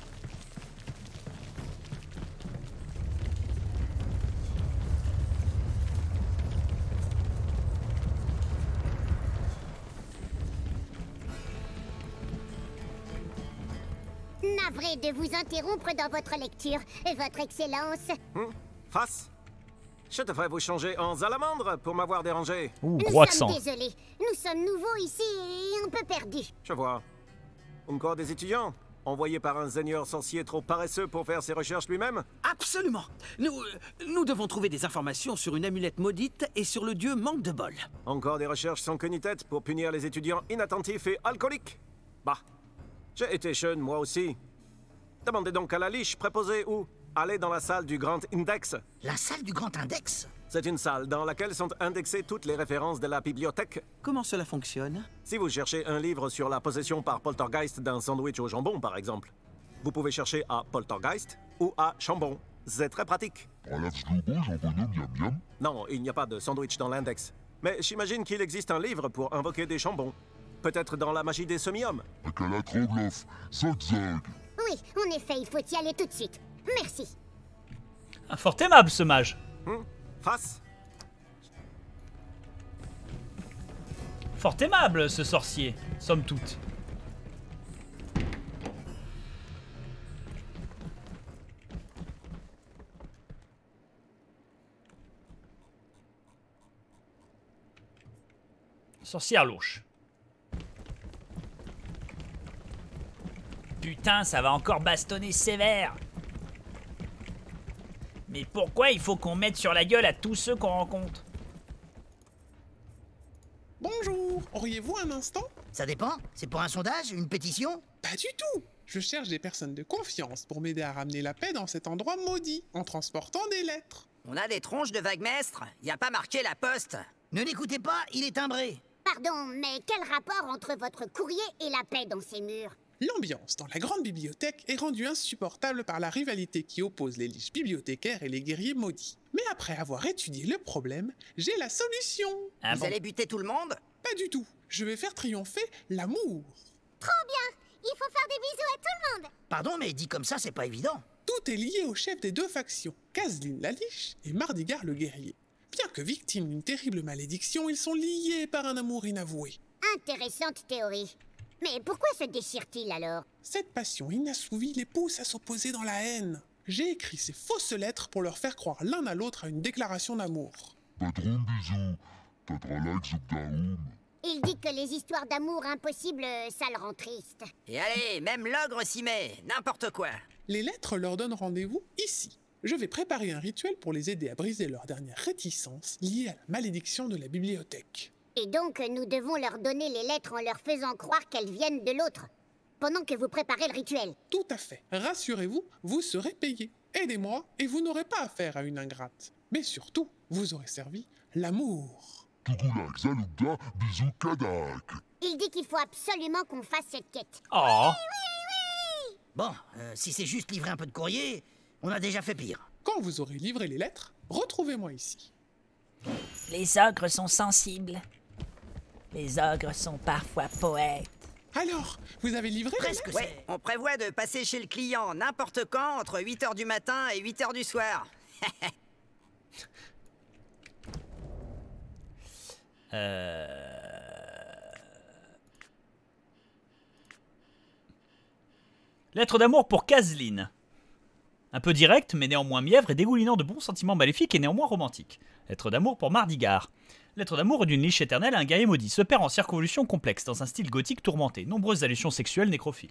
Navré de vous interrompre dans votre lecture, Votre Excellence. Hum, face. Je devrais vous changer en salamandre pour m'avoir dérangé. Ouh, Nous gros sommes accent. désolés, nous sommes nouveaux ici et un peu perdus. Je vois. Encore des étudiants envoyés par un seigneur sorcier trop paresseux pour faire ses recherches lui-même? Absolument. Nous, euh, nous devons trouver des informations sur une amulette maudite et sur le dieu manque de bol. Encore des recherches sans queue ni tête pour punir les étudiants inattentifs et alcooliques? Bah, j'ai été jeune moi aussi. Demandez donc à la liche préposée où? Allez dans la salle du Grand Index. La salle du Grand Index? C'est une salle dans laquelle sont indexées toutes les références de la bibliothèque. Comment cela fonctionne? Si vous cherchez un livre sur la possession par poltergeist d'un sandwich au jambon, par exemple, vous pouvez chercher à poltergeist ou à chambon. C'est très pratique. Non, il n'y a pas de sandwich dans l'index. Mais j'imagine qu'il existe un livre pour invoquer des chambons. Peut-être dans la magie des semi-hommes. Oui, Oui, en effet, il faut y aller tout de suite. Merci. Ah, fort aimable ce mage. Hum, face. Fort aimable ce sorcier, somme toute. Sorcière louche. Putain, ça va encore bastonner sévère. Mais pourquoi il faut qu'on mette sur la gueule à tous ceux qu'on rencontre? Bonjour, auriez-vous un instant? Ça dépend, c'est pour un sondage, une pétition? Pas du tout. Je cherche des personnes de confiance pour m'aider à ramener la paix dans cet endroit maudit, en transportant des lettres. On a des tronches de vaguemestre, y a pas marqué la poste. Ne l'écoutez pas, il est timbré. Pardon, mais quel rapport entre votre courrier et la paix dans ces murs? L'ambiance dans la grande bibliothèque est rendue insupportable par la rivalité qui oppose les liches bibliothécaires et les guerriers maudits. Mais après avoir étudié le problème, j'ai la solution. Ah Vous bon allez buter tout le monde? Pas du tout. Je vais faire triompher l'amour. Trop bien. Il faut faire des bisous à tout le monde. Pardon, mais dit comme ça, c'est pas évident. Tout est lié au chef des deux factions, Kazlin la liche et Mardigar le guerrier. Bien que victimes d'une terrible malédiction, ils sont liés par un amour inavoué. Intéressante théorie. Mais pourquoi se déchirent-ils alors? Cette passion inassouvie les pousse à s'opposer dans la haine. J'ai écrit ces fausses lettres pour leur faire croire l'un à l'autre à une déclaration d'amour. Patron bisous, Tatralax Zubdaoum. Il dit que les histoires d'amour impossibles, ça le rend triste. Et allez, même l'ogre s'y met, n'importe quoi. Les lettres leur donnent rendez-vous ici. Je vais préparer un rituel pour les aider à briser leur dernière réticence liée à la malédiction de la bibliothèque. Et donc, nous devons leur donner les lettres en leur faisant croire qu'elles viennent de l'autre, pendant que vous préparez le rituel. Tout à fait. Rassurez-vous, vous serez payé. Aidez-moi et vous n'aurez pas affaire à une ingrate. Mais surtout, vous aurez servi l'amour. Tugulak Zalugda, bisous Kadak. Il dit qu'il faut absolument qu'on fasse cette quête. Oh. Oui, oui, oui. Bon, euh, si c'est juste livrer un peu de courrier, on a déjà fait pire. Quand vous aurez livré les lettres, retrouvez-moi ici. Les ogres sont sensibles. Les ogres sont parfois poètes. Alors, vous avez livré? Presque. Ouais, on prévoit de passer chez le client n'importe quand entre huit heures du matin et huit heures du soir. euh... Lettre d'amour pour Kazlin. Un peu direct, mais néanmoins mièvre et dégoulinant de bons sentiments maléfiques et néanmoins romantique. Lettre d'amour pour Mardigar. Lettre d'amour d'une liche éternelle à un guerrier maudit. Se perd en circonvolution complexe, dans un style gothique tourmenté. Nombreuses allusions sexuelles nécrophiles.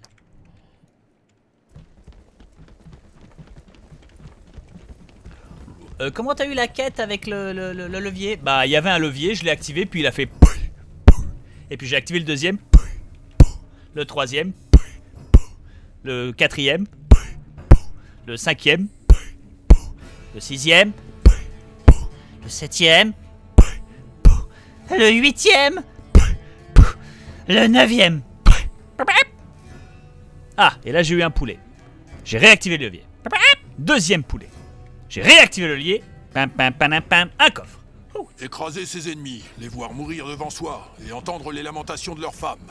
Euh, comment t'as eu la quête avec le, le, le, le levier? Bah, il y avait un levier, je l'ai activé, puis il a fait... Et puis j'ai activé le deuxième. Le troisième. Le quatrième. Le cinquième. Le sixième. Le septième. Le huitième. Le neuvième. Ah, et là j'ai eu un poulet. J'ai réactivé le levier. Deuxième poulet. J'ai réactivé le levier. Pam, pam, pam, pam, un coffre. Oh. Écraser ses ennemis, les voir mourir devant soi et entendre les lamentations de leurs femmes.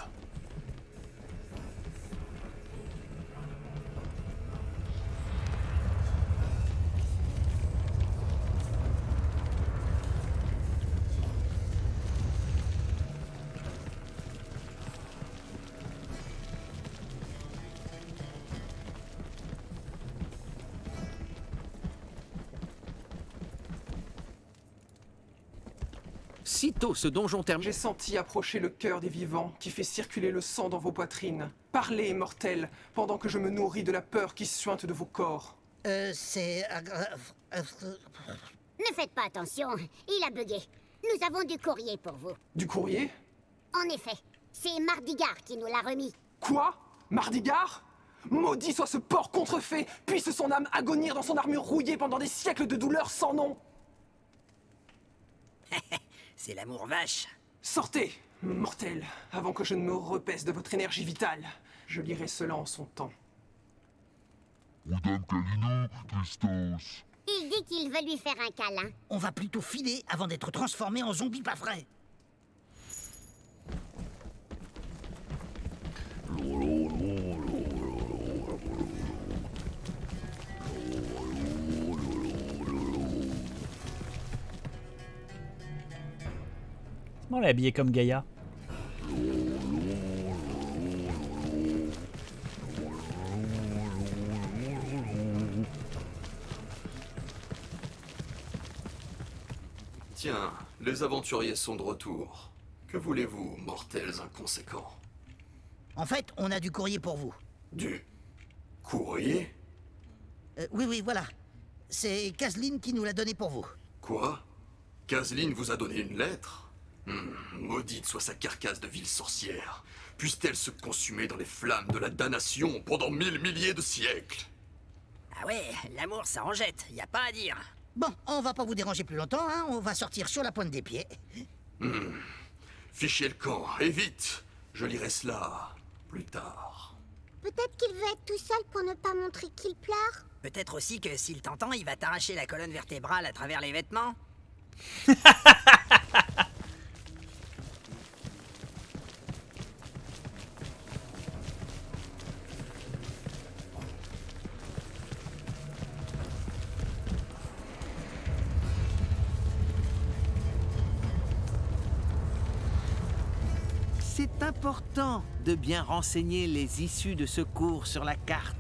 Sitôt ce donjon terminé... J'ai senti approcher le cœur des vivants qui fait circuler le sang dans vos poitrines. Parlez, mortels, pendant que je me nourris de la peur qui suinte de vos corps. Euh, c'est... Ne faites pas attention, il a bugué. Nous avons du courrier pour vous. Du courrier? En effet, c'est Mardigar qui nous l'a remis. Quoi? Mardigar? Maudit soit ce porc contrefait, puisse son âme agonir dans son armure rouillée pendant des siècles de douleurs sans nom. C'est l'amour vache. Sortez, mortels, avant que je ne me repaisse de votre énergie vitale. Je lirai cela en son temps. Udam Kalino, Christos. Il dit qu'il veut lui faire un câlin. On va plutôt filer avant d'être transformé en zombie pas frais. On l'a habillé comme Gaïa. Tiens, les aventuriers sont de retour. Que voulez-vous, mortels inconséquents? En fait, on a du courrier pour vous. Du courrier? Euh, oui, oui, voilà. C'est Kazlin qui nous l'a donné pour vous. Quoi? Kazlin vous a donné une lettre? Hmm, maudite soit sa carcasse de ville sorcière. Puisse-t-elle se consumer dans les flammes de la damnation pendant mille milliers de siècles? Ah ouais, l'amour ça en jette, y a pas à dire. Bon, on va pas vous déranger plus longtemps, hein. On va sortir sur la pointe des pieds. Hmm. Fichez le camp, et vite. Je lirai cela plus tard. Peut-être qu'il veut être tout seul pour ne pas montrer qu'il pleure. Peut-être aussi que s'il t'entend, il va t'arracher la colonne vertébrale à travers les vêtements. C'est important de bien renseigner les issues de secours sur la carte.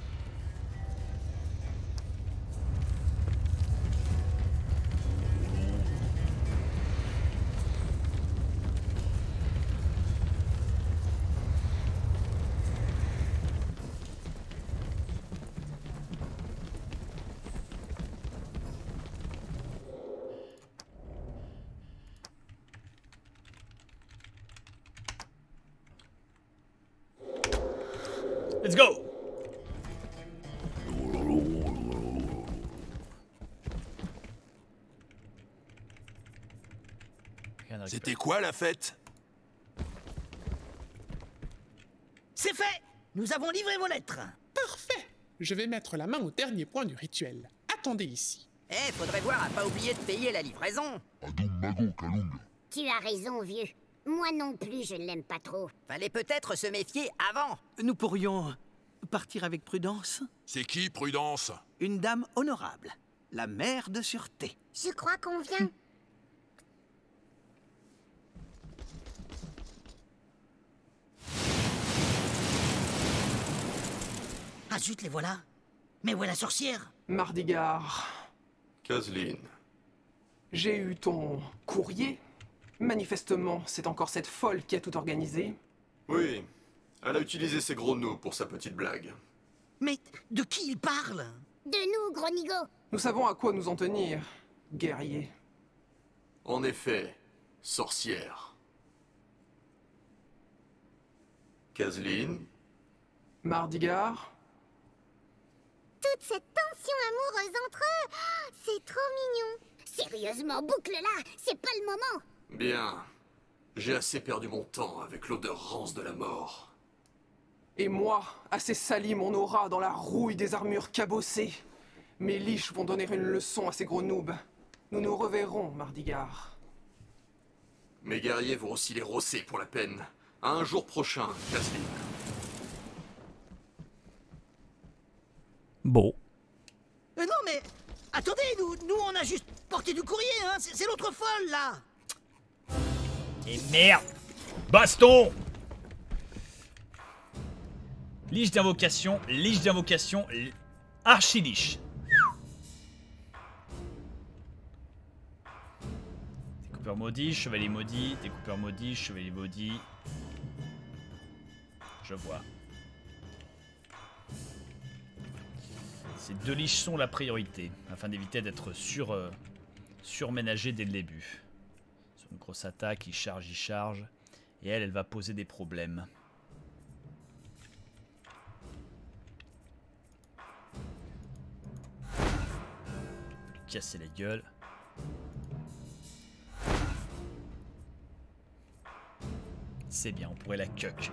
Let's go! C'était quoi la fête? C'est fait! Nous avons livré vos lettres. Parfait! Je vais mettre la main au dernier point du rituel. Attendez ici. Eh, faudrait voir à pas oublier de payer la livraison. Tu as raison, vieux. Moi non plus, je l'aime pas trop. Fallait peut-être se méfier avant. Nous pourrions partir avec Prudence. C'est qui, Prudence? Une dame honorable, la mère de sûreté. Je crois qu'on vient. Ah zut, les voilà. Mais où est la sorcière? Mardigar. Kazlin. J'ai eu ton courrier. Manifestement, c'est encore cette folle qui a tout organisé. Oui, elle a utilisé ses gros nœuds pour sa petite blague. Mais de qui il parle? De nous, gros nigo. Nous savons à quoi nous en tenir, guerrier. En effet, sorcière. Kazlin. Mardigar. Toute cette tension amoureuse entre eux, oh, c'est trop mignon. Sérieusement, boucle-la, c'est pas le moment. Bien. J'ai assez perdu mon temps avec l'odeur rance de la mort. Et moi, assez sali mon aura dans la rouille des armures cabossées. Mes liches vont donner une leçon à ces gros noobs. Nous nous reverrons, Mardigar. Mes guerriers vont aussi les rosser pour la peine. À un jour prochain, Kazlin. Bon. Euh, non, mais... Attendez, nous, nous, on a juste porté du courrier, hein. C'est l'autre folle, là. Et merde! Baston! Liche d'invocation, liche d'invocation, archi-liche. Découpeur maudit, chevalier maudit, découpeur maudit, chevalier maudit. Je vois. Ces deux liches sont la priorité, afin d'éviter d'être sur, euh, surménagé dès le début. Sur une grosse attaque, il charge, il charge. Et elle, elle va poser des problèmes. Lui casser la gueule. C'est bien, on pourrait la cuck.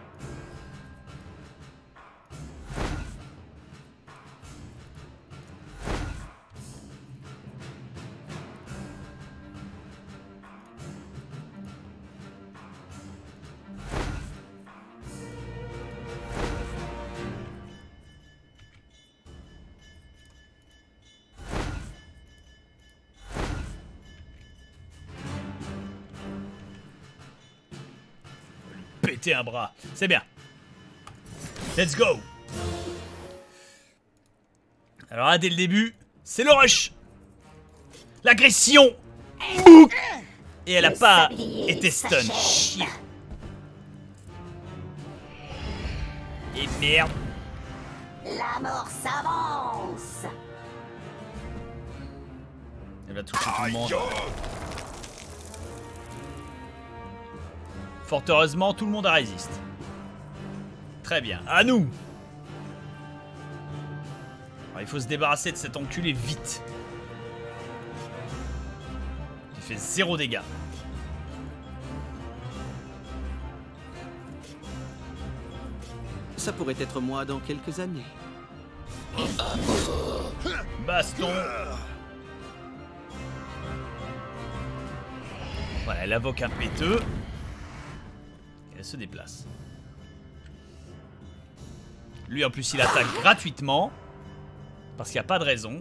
péter un bras. C'est bien. Let's go. Alors là, dès le début, c'est le rush. L'agression. Et elle a pas été stun. Chier. Et merde. La mort s'avance. Elle va toucher tout le monde. Fort heureusement, tout le monde a résisté. Très bien. À nous. Alors, il faut se débarrasser de cet enculé vite. Il fait zéro dégâts. Ça pourrait être moi dans quelques années. Baston. Voilà, elle invoque un péteux. Et elle se déplace. Lui, en plus, il attaque gratuitement. Parce qu'il n'y a pas de raison.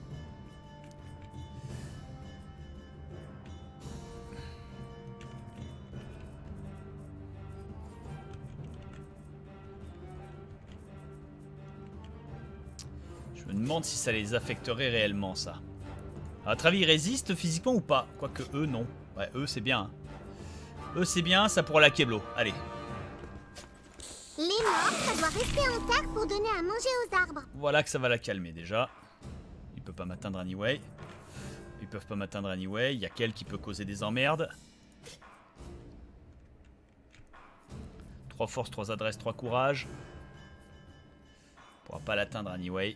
Je me demande si ça les affecterait réellement, ça. À votre avis, ils résistent physiquement ou pas? Quoique eux, non. Ouais, eux, c'est bien. Eux, c'est bien, ça pourra la Keblo. Allez. Les morts, ça doit rester en terre pour donner à manger aux arbres. Voilà que ça va la calmer, déjà. Il peut pas m'atteindre anyway. Ils peuvent pas m'atteindre anyway. Il y a qu'elle qui peut causer des emmerdes. trois force, trois adresse, trois courage. On pourra pas l'atteindre anyway.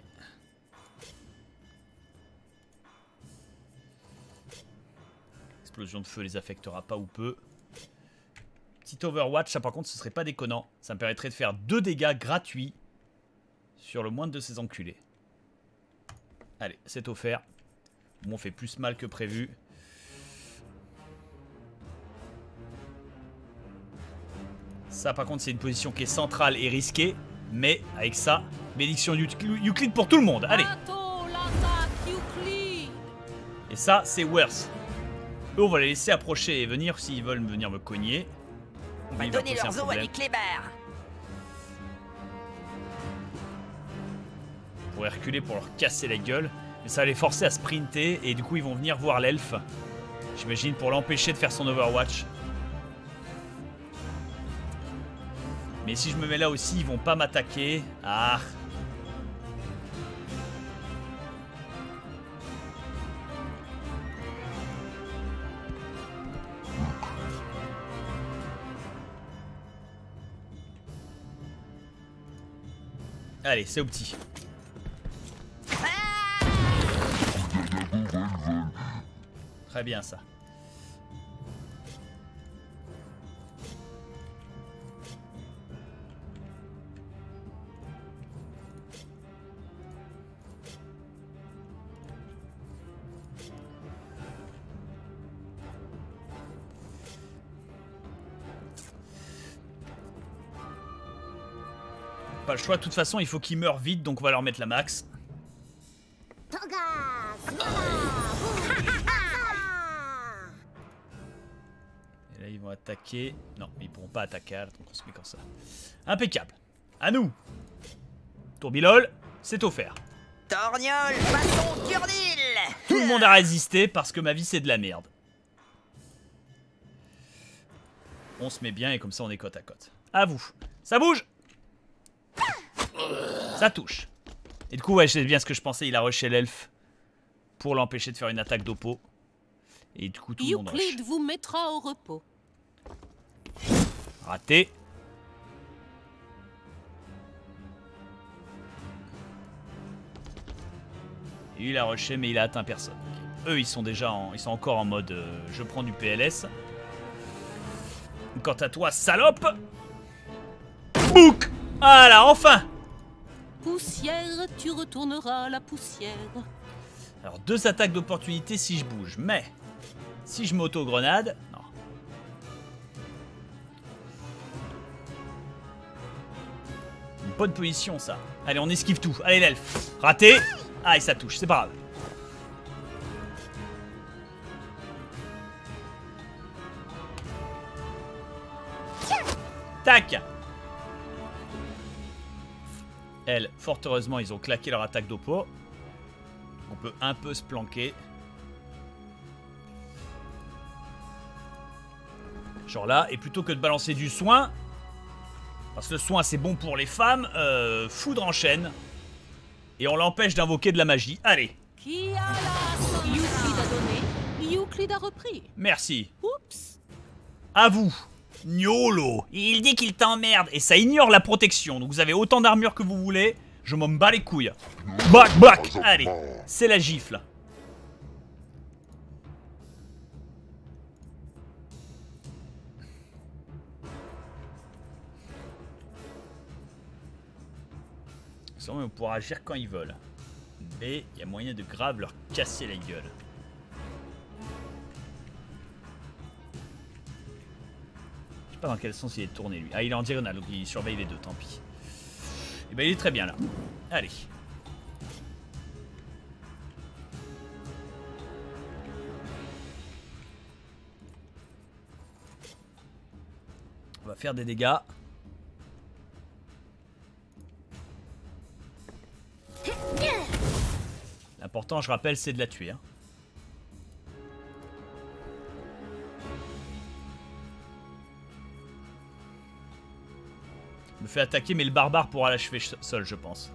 Explosion de feu les affectera pas ou peu. Petit Overwatch, ça par contre ce serait pas déconnant. Ça me permettrait de faire deux dégâts gratuits sur le moindre de ces enculés. Allez, c'est offert. Bon, on fait plus mal que prévu. Ça par contre c'est une position qui est centrale et risquée. Mais avec ça, bénédiction Euclide pour tout le monde. Allez. Et ça c'est worse. Eux on va les laisser approcher et venir s'ils veulent venir me cogner. On va donner leurs os à Nick Kleber. On pourrait reculer pour leur casser la gueule. Mais ça va les forcer à sprinter. Et du coup ils vont venir voir l'elfe. J'imagine pour l'empêcher de faire son Overwatch. Mais si je me mets là aussi, ils vont pas m'attaquer. Ah. Allez, c'est au petit. Très bien ça. Pas le choix, de toute façon il faut qu'ils meurent vite, donc on va leur mettre la max. Et là ils vont attaquer. Non, ils pourront pas attaquer, donc on se met comme ça. Impeccable. À nous. Tourbilol, c'est offert. Torgnol, façon Turdil. Tout le monde a résisté parce que ma vie c'est de la merde. On se met bien et comme ça on est côte à côte. À vous. Ça bouge. Ça touche. Et du coup, ouais, c'est bien ce que je pensais. Il a rushé l'elfe pour l'empêcher de faire une attaque d'oppo. Et du coup, tout le monde rush. Euclide vous mettra au repos. Raté. Et il a rushé, mais il a atteint personne. Okay. Eux, ils sont déjà en, ils sont encore en mode euh, je prends du P L S. Quant à toi, salope. Bouc. Voilà, enfin. Poussière, tu retourneras à la poussière. Alors, deux attaques d'opportunité si je bouge. Mais, si je m'auto-grenade... Non. Une bonne position, ça. Allez, on esquive tout. Allez, l'elfe. Raté. Ah, et ça touche. C'est pas grave. Tac. Elles, fort heureusement, ils ont claqué leur attaque d'oppo. On peut un peu se planquer. Genre là, et plutôt que de balancer du soin, parce que le soin c'est bon pour les femmes, euh, foudre en chaîne. Et on l'empêche d'invoquer de la magie. Allez. Qui a la Euclide a donné, Euclide a repris. Merci. Oups. À vous. Gnolo. Il dit qu'il t'emmerde. Et ça ignore la protection. Donc vous avez autant d'armure que vous voulez. Je m'en bats les couilles. Bac, bac. Allez. C'est la gifle. On pourra agir quand ils veulent. Mais il y a moyen de grave leur casser la gueule. Je sais pas dans quel sens il est tourné lui. Ah, il est en diagonale, donc il surveille les deux, tant pis. Et ben il est très bien là. Allez. On va faire des dégâts. L'important, je rappelle, c'est de la tuer. Hein. Je me fais attaquer, mais le barbare pourra l'achever seul, je pense.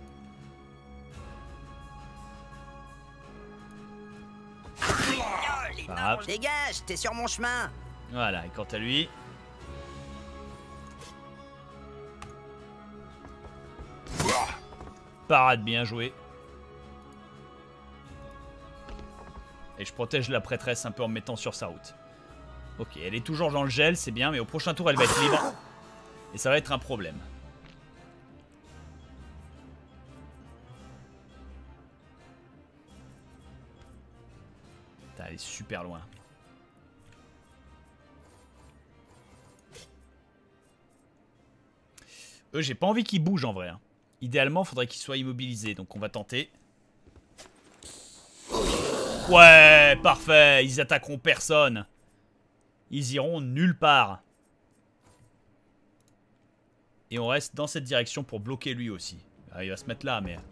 Ah, dégage, t'es sur mon chemin. Voilà, et quant à lui... Parade, bien joué. Et je protège la prêtresse un peu en me mettant sur sa route. Ok, elle est toujours dans le gel, c'est bien, mais au prochain tour, elle va être libre. Et ça va être un problème. Putain, elle est super loin. Eux, j'ai pas envie qu'ils bougent en vrai. Hein. Idéalement, il faudrait qu'ils soient immobilisés, donc on va tenter. Ouais, parfait, ils attaqueront personne. Ils iront nulle part. Et on reste dans cette direction pour bloquer lui aussi. Ah, il va se mettre là, mais...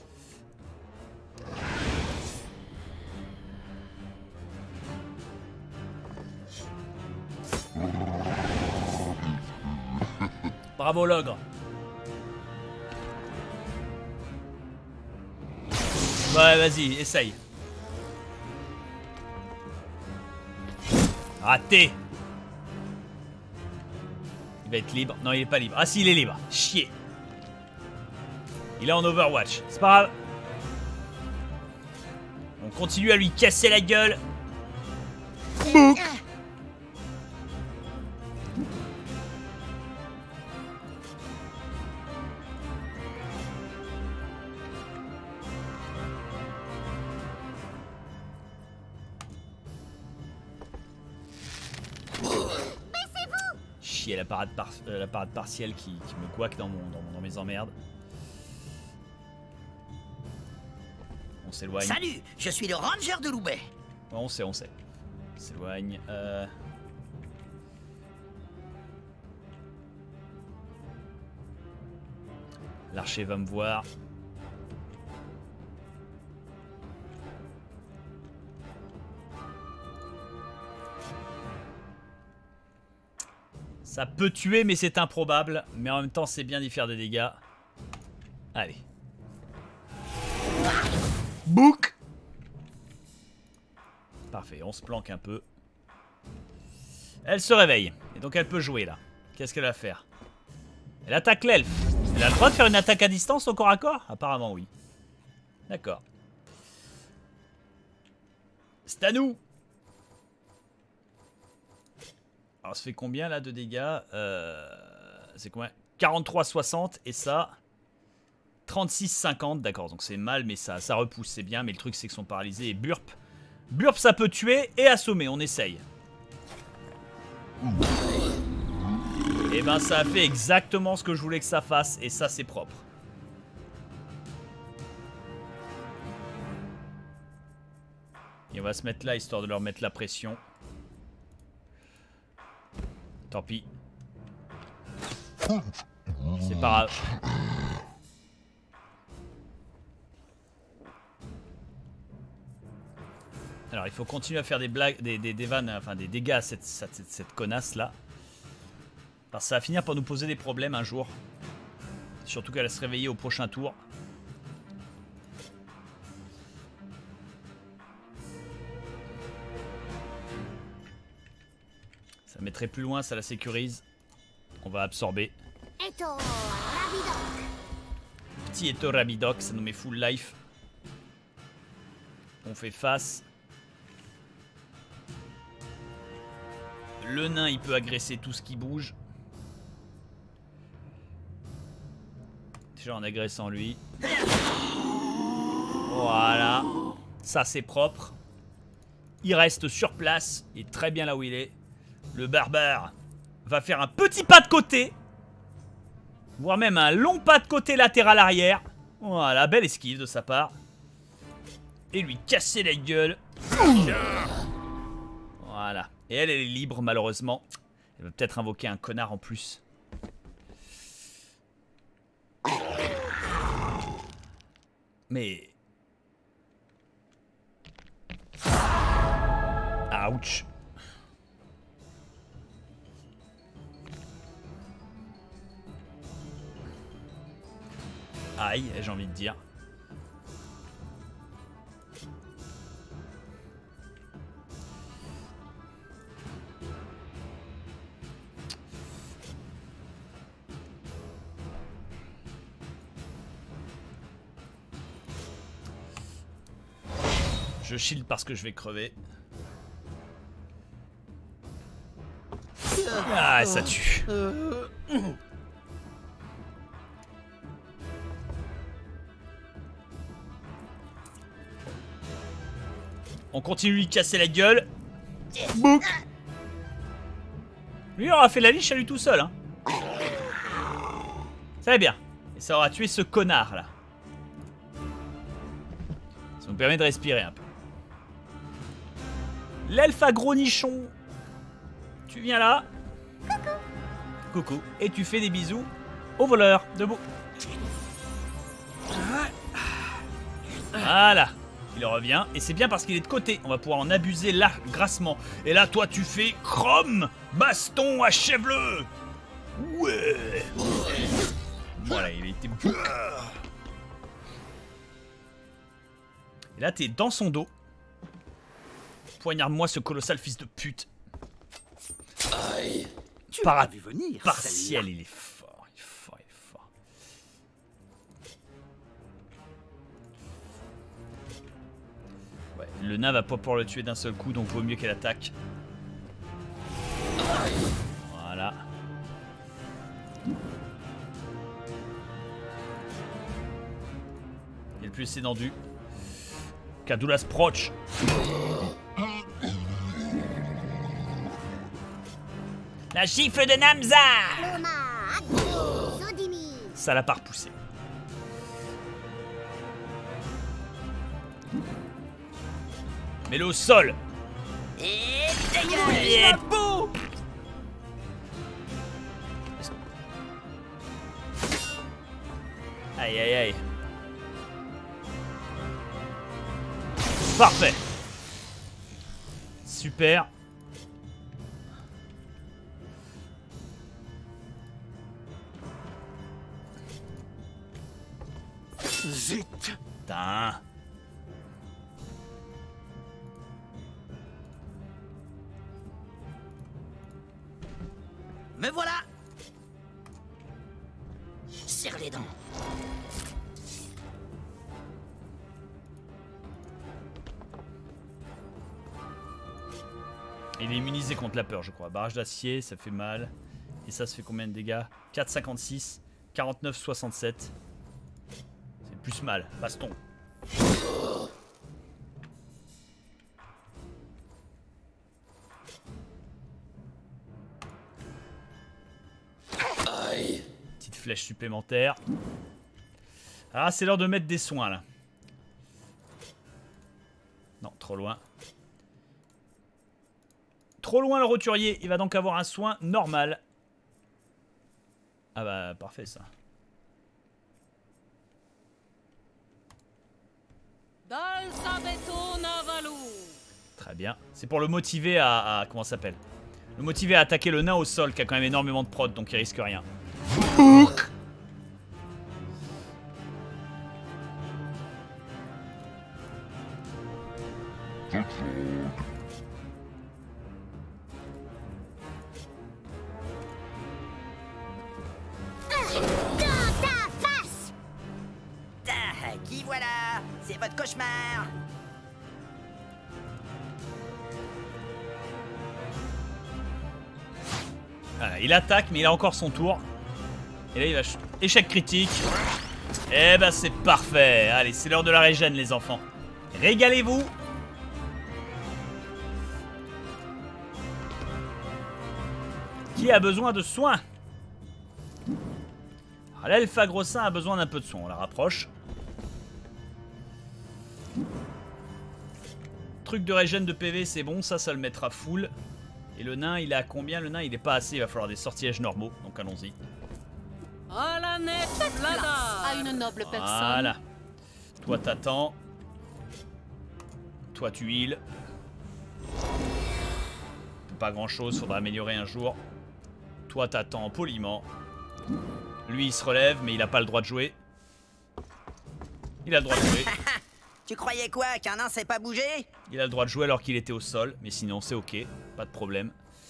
Bravo l'ogre. Ouais, vas-y, essaye. Raté. Il va être libre. Non, il est pas libre. Ah si, il est libre. Chier. Il est en Overwatch. C'est pas grave. On continue à lui casser la gueule. Bouk. Chier, la parade, par euh, la parade partielle qui, qui me couaque dans, mon, dans, mon, dans mes emmerdes. On s'éloigne. Salut, je suis le ranger de Loubet. Ouais, on sait, on sait. On s'éloigne. Euh... L'archer va me voir. Ça peut tuer, mais c'est improbable. Mais en même temps, c'est bien d'y faire des dégâts. Allez. Bouk. Parfait, on se planque un peu. Elle se réveille. Et donc elle peut jouer là. Qu'est-ce qu'elle va faire? Elle attaque l'elfe. Elle a le droit de faire une attaque à distance au corps à corps? Apparemment oui. D'accord. C'est à nous. Alors ça fait combien là de dégâts? euh, C'est combien? quarante-trois soixante et ça trente-six cinquante, d'accord, donc c'est mal mais ça, ça repousse, c'est bien, mais le truc c'est qu'ils sont paralysés et burp. Burp ça peut tuer et assommer, on essaye. Et ben ça a fait exactement ce que je voulais que ça fasse et ça c'est propre. Et on va se mettre là histoire de leur mettre la pression. Tant pis. C'est pas grave. Alors il faut continuer à faire des blagues, des, des, des vannes, enfin des dégâts à cette, cette, cette, cette connasse là. Parce que ça va finir par nous poser des problèmes un jour. Surtout qu'elle va se réveiller au prochain tour. Ça mettrait plus loin, ça la sécurise. On va absorber. Petit Eto Rabidoc, ça nous met full life. On fait face. Le nain, il peut agresser tout ce qui bouge. Déjà en agressant lui. Voilà. Ça, c'est propre. Il reste sur place. Il est très bien là où il est. Le barbare va faire un petit pas de côté. Voire même un long pas de côté latéral arrière. Voilà, belle esquive de sa part. Et lui casser la gueule. Voilà. Et elle, elle est libre malheureusement. Elle va peut-être invoquer un connard en plus. Mais... Ouch. Aïe, j'ai envie de dire. Je shield parce que je vais crever. Ah, ça tue. On continue de lui casser la gueule. Bouc. Lui, il aura fait la liche à lui tout seul. Hein. Ça va bien. Et ça aura tué ce connard là. Ça nous permet de respirer un peu. L'elfe à gros nichon. Tu viens là. Coucou. Coucou. Et tu fais des bisous au voleur. Debout. Voilà. Il revient. Et c'est bien parce qu'il est de côté. On va pouvoir en abuser là, grassement. Et là, toi, tu fais chrome. Baston, achève-le. Ouais. Voilà, il était bouc. Et là, t'es dans son dos. Poignarde-moi ce colossal fils de pute. Aïe. Tu Para... l'as vu venir, partiel, il est fort, il est fort, il est fort. Ouais, le nain va pas pouvoir le tuer d'un seul coup, donc vaut mieux qu'elle attaque. Voilà. Et le plus étendu. Cadulas proche. La gifle de Namza. Ça l'a pas repoussé. Mets-le au sol. Et dégage. Aïe aïe aïe. Parfait. Super. Zut. Putain. Me voilà. Serre les dents. Il est immunisé contre la peur, je crois. Barrage d'acier, ça fait mal. Et ça, ça fait combien de dégâts? Quatre virgule cinquante-six, quarante-neuf virgule soixante-sept. C'est plus mal. Baston. Aïe. Petite flèche supplémentaire. Ah, c'est l'heure de mettre des soins, là. Non, trop loin. Trop loin le roturier, il va donc avoir un soin normal. Ah bah parfait ça. Très bien. C'est pour le motiver à... à comment ça s'appelle? Le motiver à attaquer le nain au sol qui a quand même énormément de prod donc il risque rien. Dans ta face! Ah, qui voilà? C'est votre cauchemar. Voilà, il attaque mais il a encore son tour. Et là il va... Échec critique. Eh ben c'est parfait. Allez, c'est l'heure de la régène les enfants. Régalez-vous. Qui a besoin de soins? L'elfe grossin a besoin d'un peu de soin. On la rapproche. Truc de régène de P V, c'est bon. Ça, ça le mettra full. Et le nain, il est à combien? Le nain, il est pas assez. Il va falloir des sortilèges normaux. Donc allons-y. À la nette, Vlada, à une noble personne. Voilà. Toi, t'attends. Toi, tu heal. Pas grand-chose. Faudra améliorer un jour. Toi, t'attends poliment. Lui, il se relève, mais il a pas le droit de jouer. Il a le droit de jouer. Tu croyais quoi? Qu'un nain sait pas bouger? Il a le droit de jouer alors qu'il était au sol, mais sinon c'est ok, pas de problème.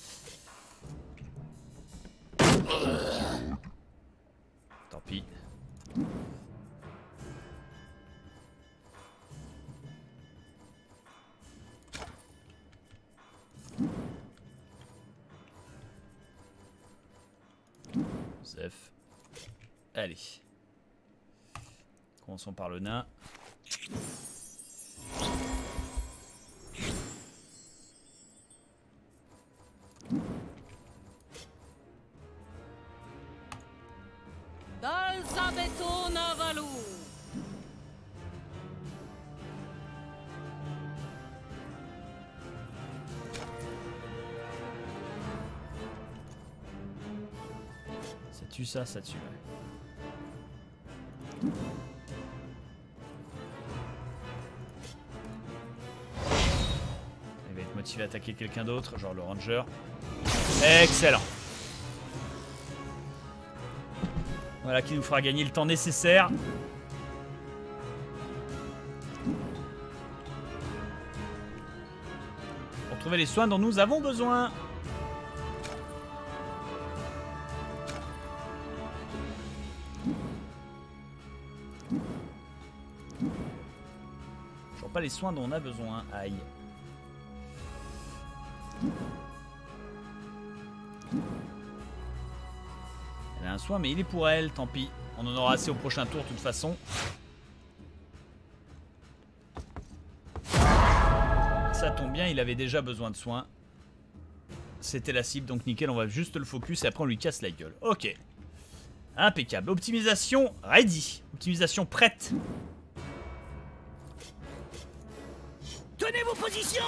Tant pis. Zef. Allez. Commençons par le nain. D'Alzabeto Navalu. Ça tue ça, ça tue. Ouais. Il va être motivé à attaquer quelqu'un d'autre, genre le ranger. Excellent. Voilà qui nous fera gagner le temps nécessaire. Pour trouver les soins dont nous avons besoin. Je vois pas les soins dont on a besoin. Aïe. Elle a un soin, mais il est pour elle, tant pis. On en aura assez au prochain tour, de toute façon. Ça tombe bien, il avait déjà besoin de soins. C'était la cible, donc nickel, on va juste le focus et après on lui casse la gueule. Ok. Impeccable. Optimisation ready. Optimisation prête. Tenez vos positions!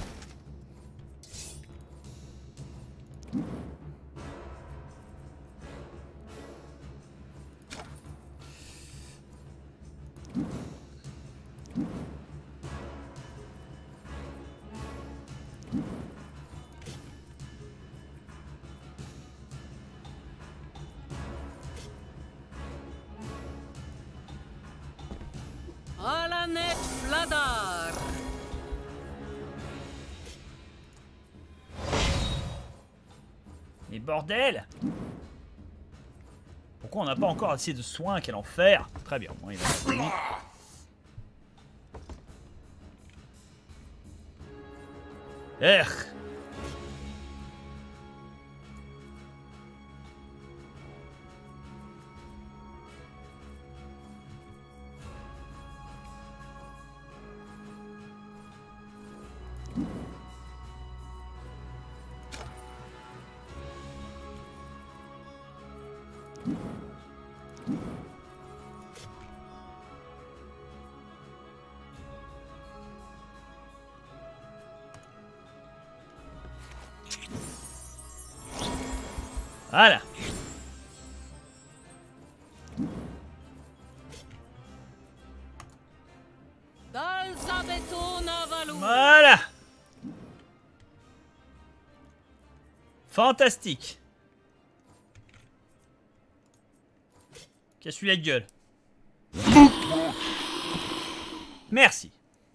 À la nette, Vladar. Mais bordel! Pourquoi on n'a pas encore assez de soins? Quel enfer! Très bien, bon, il va fini. Er. Voilà. Fantastique. Casse-lui la gueule. Merci.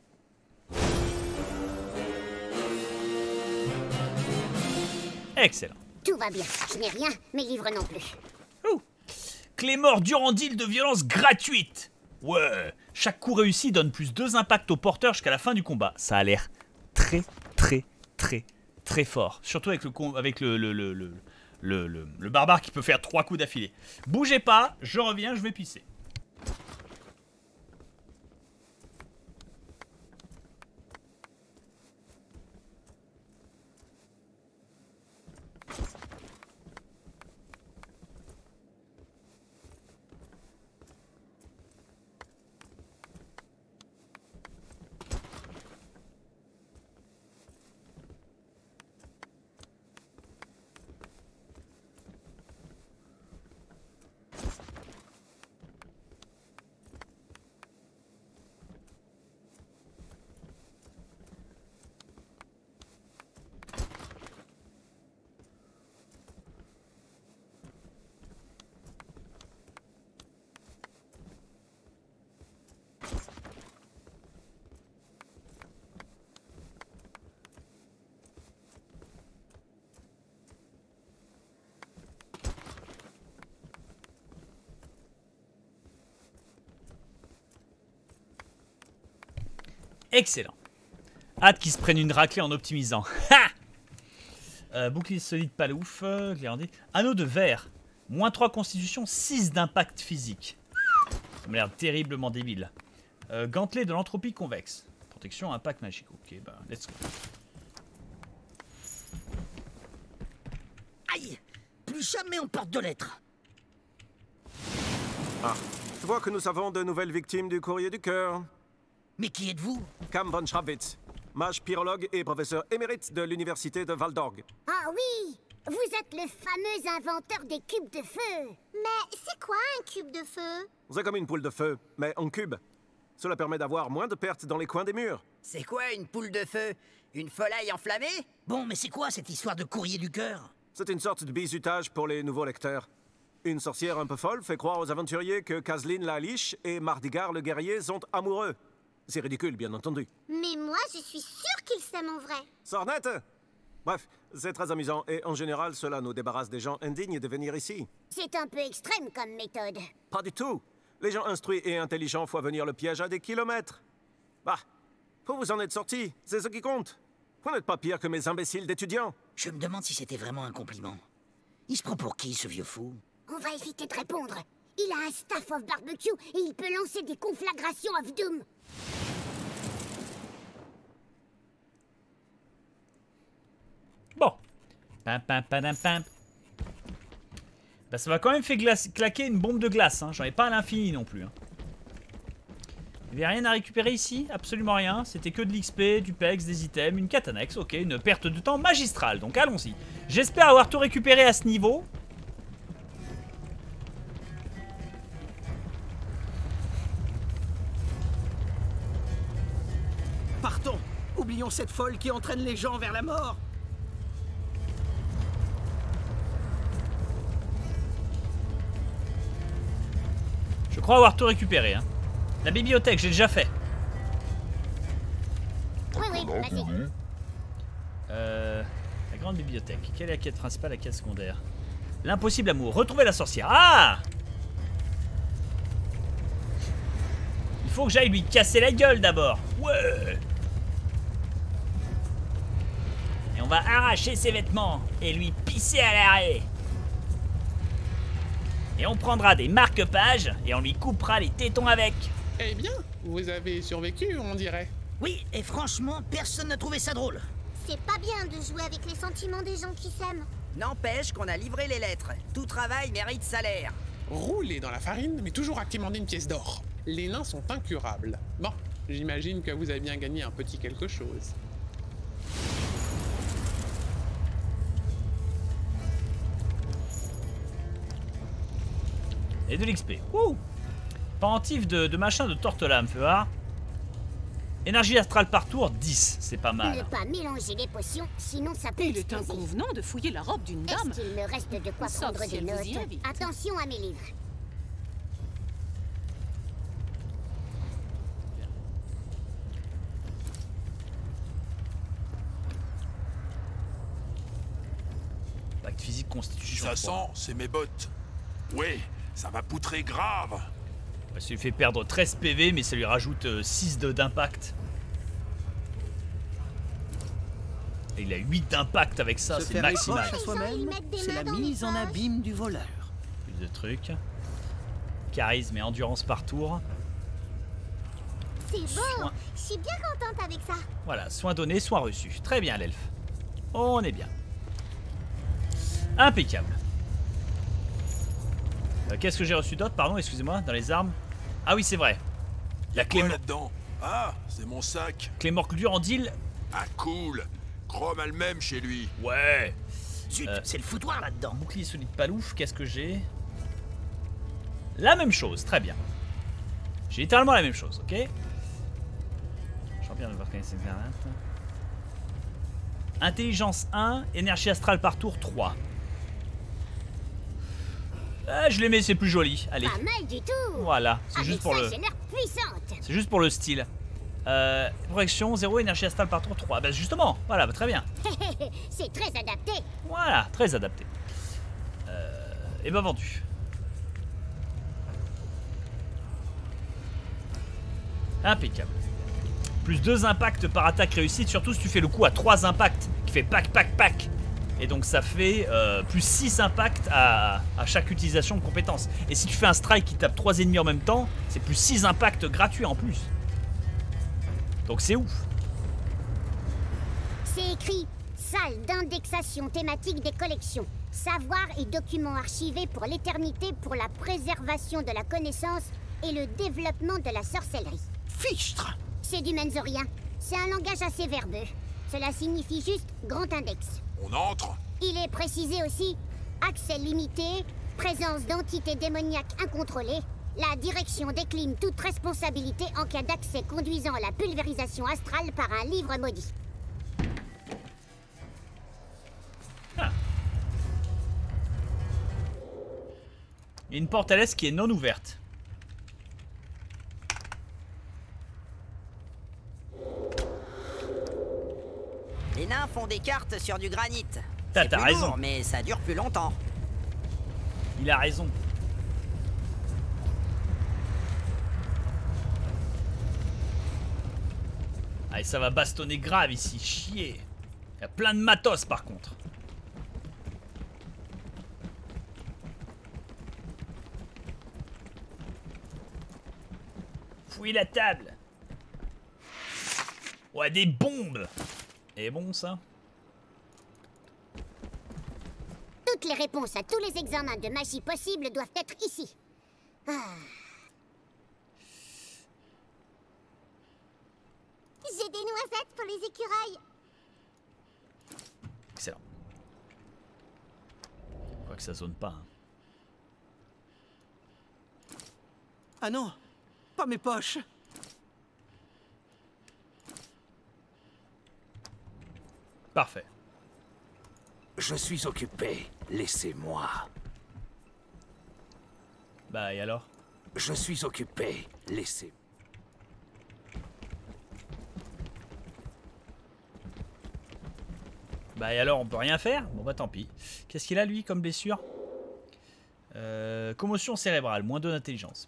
Excellent. Tout va bien. Je n'ai rien, mes livres non plus. Ouh. Clémor Durandil de violence gratuite. Ouais. Chaque coup réussi donne plus deux impacts au porteur jusqu'à la fin du combat. Ça a l'air très, très, très, très fort. Surtout avec le avec le le, le, le, le, le, le barbare qui peut faire trois coups d'affilée. Bougez pas, je reviens, je vais pisser. Excellent. Hâte qu'ils se prennent une raclée en optimisant. Ha euh, Bouclier solide, pas ouf. Euh, Anneau de verre. moins trois constitution, six d'impact physique. Ça m'a l'air terriblement débile. Euh, gantelet de l'entropie convexe. Protection, impact magique. Ok, bah, let's go. Aïe! Plus jamais on porte de lettres. Ah, je vois que nous avons de nouvelles victimes du courrier du cœur. Mais qui êtes-vous? Cam von Schrabwitz, mage pyrologue et professeur émérite de l'université de Waldorg. Ah oui! Vous êtes le fameux inventeur des cubes de feu. Mais c'est quoi un cube de feu? C'est comme une poule de feu, mais en cube. Cela permet d'avoir moins de pertes dans les coins des murs. C'est quoi une poule de feu? Une volaille enflammée? Bon, mais c'est quoi cette histoire de courrier du cœur? C'est une sorte de bizutage pour les nouveaux lecteurs. Une sorcière un peu folle fait croire aux aventuriers que Kazlin la liche et Mardigar le guerrier sont amoureux. C'est ridicule, bien entendu. Mais moi, je suis sûre qu'ils s'aiment en vrai. Sornette! Bref, c'est très amusant et en général, cela nous débarrasse des gens indignes de venir ici. C'est un peu extrême comme méthode. Pas du tout. Les gens instruits et intelligents font venir le piège à des kilomètres. Bah, vous vous en êtes sortis, c'est ce qui compte. Vous n'êtes pas pire que mes imbéciles d'étudiants. Je me demande si c'était vraiment un compliment. Il se prend pour qui, ce vieux fou? On va éviter de répondre. Il a un staff of barbecue et il peut lancer des conflagrations of doom. Bon. Pam, pam, pam, pam. Bah, ça m'a quand même fait claquer une bombe de glace. Hein. J'en ai pas à l'infini non plus. Hein. Il n'y avait rien à récupérer ici. Absolument rien. C'était que de l'X P, du P E X, des items, une quête annexe. Ok, une perte de temps magistrale. Donc allons-y. J'espère avoir tout récupéré à ce niveau. Partons. Oublions cette folle qui entraîne les gens vers la mort. Je crois avoir tout récupéré. Hein. La bibliothèque, j'ai déjà fait. Oui, oui, vas-y. Euh, la grande bibliothèque. Quelle est la quête principale, la quête secondaire? L'impossible amour. Retrouver la sorcière. Ah! Il faut que j'aille lui casser la gueule d'abord. Ouais! Et on va arracher ses vêtements et lui pisser à l'arrêt. Et on prendra des marque-pages et on lui coupera les tétons avec. Eh bien, vous avez survécu, on dirait. Oui, et franchement, personne n'a trouvé ça drôle. C'est pas bien de jouer avec les sentiments des gens qui s'aiment. N'empêche qu'on a livré les lettres. Tout travail mérite salaire. Rouler dans la farine, mais toujours acclimater une pièce d'or. Les nains sont incurables. Bon, j'imagine que vous avez bien gagné un petit quelque chose. Et de l'X P. Ouh! Pendentif de, de machin de tortelame, fais voir. Énergie astrale par tour, dix. C'est pas Ne mal. pas mélanger les potions, sinon ça peut Il est exploser. inconvenant de fouiller la robe d'une dame. Est-ce qu'il me reste de quoi Sauf prendre si des elle vous y notes? invite. Attention à mes livres. Pacte physique constitution. Ça sent, c'est mes bottes. Ouais, ça va poutrer grave. Ça lui fait perdre treize P V, mais ça lui rajoute euh, six de- d'impact. Et il a huit d'impact avec ça, Se c'est faire maximal. écorche à soi-même, c'est la mise en abîme du voleur. Plus de trucs. Charisme et endurance par tour. C'est beau. Soin. Je suis bien contente avec ça. Voilà, soins donnés, soins reçus. Très bien, l'elfe. On est bien. Impeccable. Euh, Qu'est-ce que j'ai reçu d'autre, pardon, excusez-moi, dans les armes? Ah oui, c'est vrai. La clé, Quoi là-dedans? Ah, c'est mon sac. clé morclure en deal. Ah, cool. Chrome a le même chez lui. Ouais. Zut, Euh, c'est le foutoir là-dedans. Bouclier solide palouf, qu'est-ce que j'ai? La même chose, très bien. J'ai littéralement la même chose, ok? Champion de reconnaissance. Intelligence un, énergie astrale par tour trois. Ah, je les mets, c'est plus joli. Allez. Pas mal du tout. Voilà, c'est Avec juste pour ça, le. j'ai l'air puissante. C'est juste pour le style. Euh, protection zéro, énergie astrale par tour trois. Bah justement, voilà, bah, très bien. C'est très adapté. Voilà, très adapté. Euh, et bah vendu. Impeccable. Plus deux impacts par attaque réussite, surtout si tu fais le coup à trois impacts, qui fait pack, pack, pack. Et donc ça fait euh, plus six impacts à, à chaque utilisation de compétence. Et si tu fais un strike qui tape trois ennemis en même temps, c'est plus six impacts gratuits en plus. Donc c'est ouf. C'est écrit salle d'indexation thématique des collections. Savoir et documents archivés pour l'éternité pour la préservation de la connaissance et le développement de la sorcellerie. Fichtre! C'est du menzorien. C'est un langage assez verbeux. Cela signifie juste grand index. On entre? Il est précisé aussi accès limité, présence d'entités démoniaques incontrôlées. La direction décline toute responsabilité en cas d'accès conduisant à la pulvérisation astrale par un livre maudit. Il y a une porte à l'est qui est non ouverte. Les nains font des cartes sur du granit. T'as C'est t'as plus raison. lourd, mais ça dure plus longtemps. Il a raison. Allez, ça va bastonner grave ici, chier. Il y a plein de matos par contre. Fouille la table. Ouais, des bombes. Et bon ça. Toutes les réponses à tous les examens de magie possibles doivent être ici. Ah. J'ai des noisettes pour les écureuils. Excellent. Quoi que ça zone pas. Hein. Ah non, pas mes poches. Parfait. Je suis occupé, laissez-moi. Bah et alors? Je suis occupé, laissez. Bah et alors on peut rien faire? Bon bah tant pis. Qu'est-ce qu'il a lui comme blessure? euh, Commotion cérébrale, moins deux d'intelligence.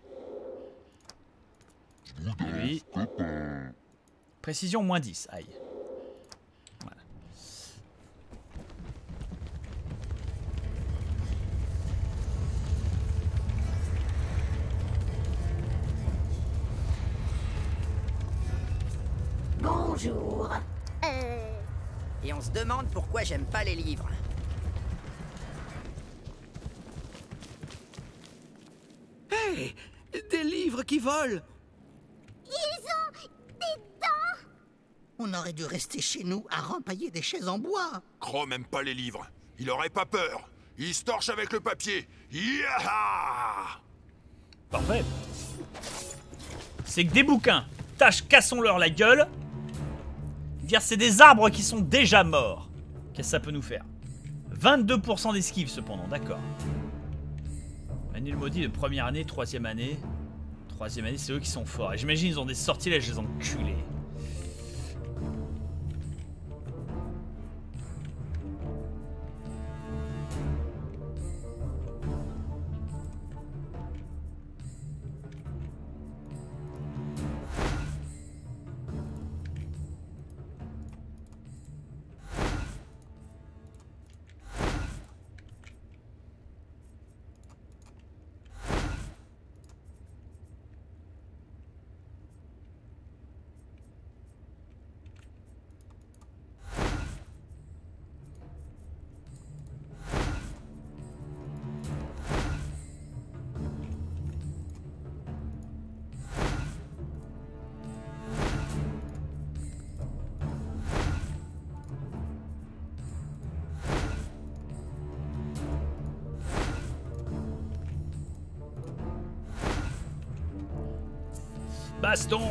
Bon, okay. Et lui... Précision moins dix, aïe. Voilà. Bonjour. Euh... Et on se demande pourquoi j'aime pas les livres. Hé hey, des livres qui volent. Ils ont des dents. On aurait dû rester chez nous à rempailler des chaises en bois. Chrome aime pas les livres. Il aurait pas peur. Il se torche avec le papier. Yaha! Parfait. C'est que des bouquins. moustache, cassons-leur la gueule. Dire c'est des arbres qui sont déjà morts. Qu'est-ce que ça peut nous faire? vingt-deux pour cent d'esquive cependant, d'accord. Manuel maudit de première année, troisième année. Troisième année, c'est eux qui sont forts. Et j'imagine ils ont des sortilèges, les enculés. Baston.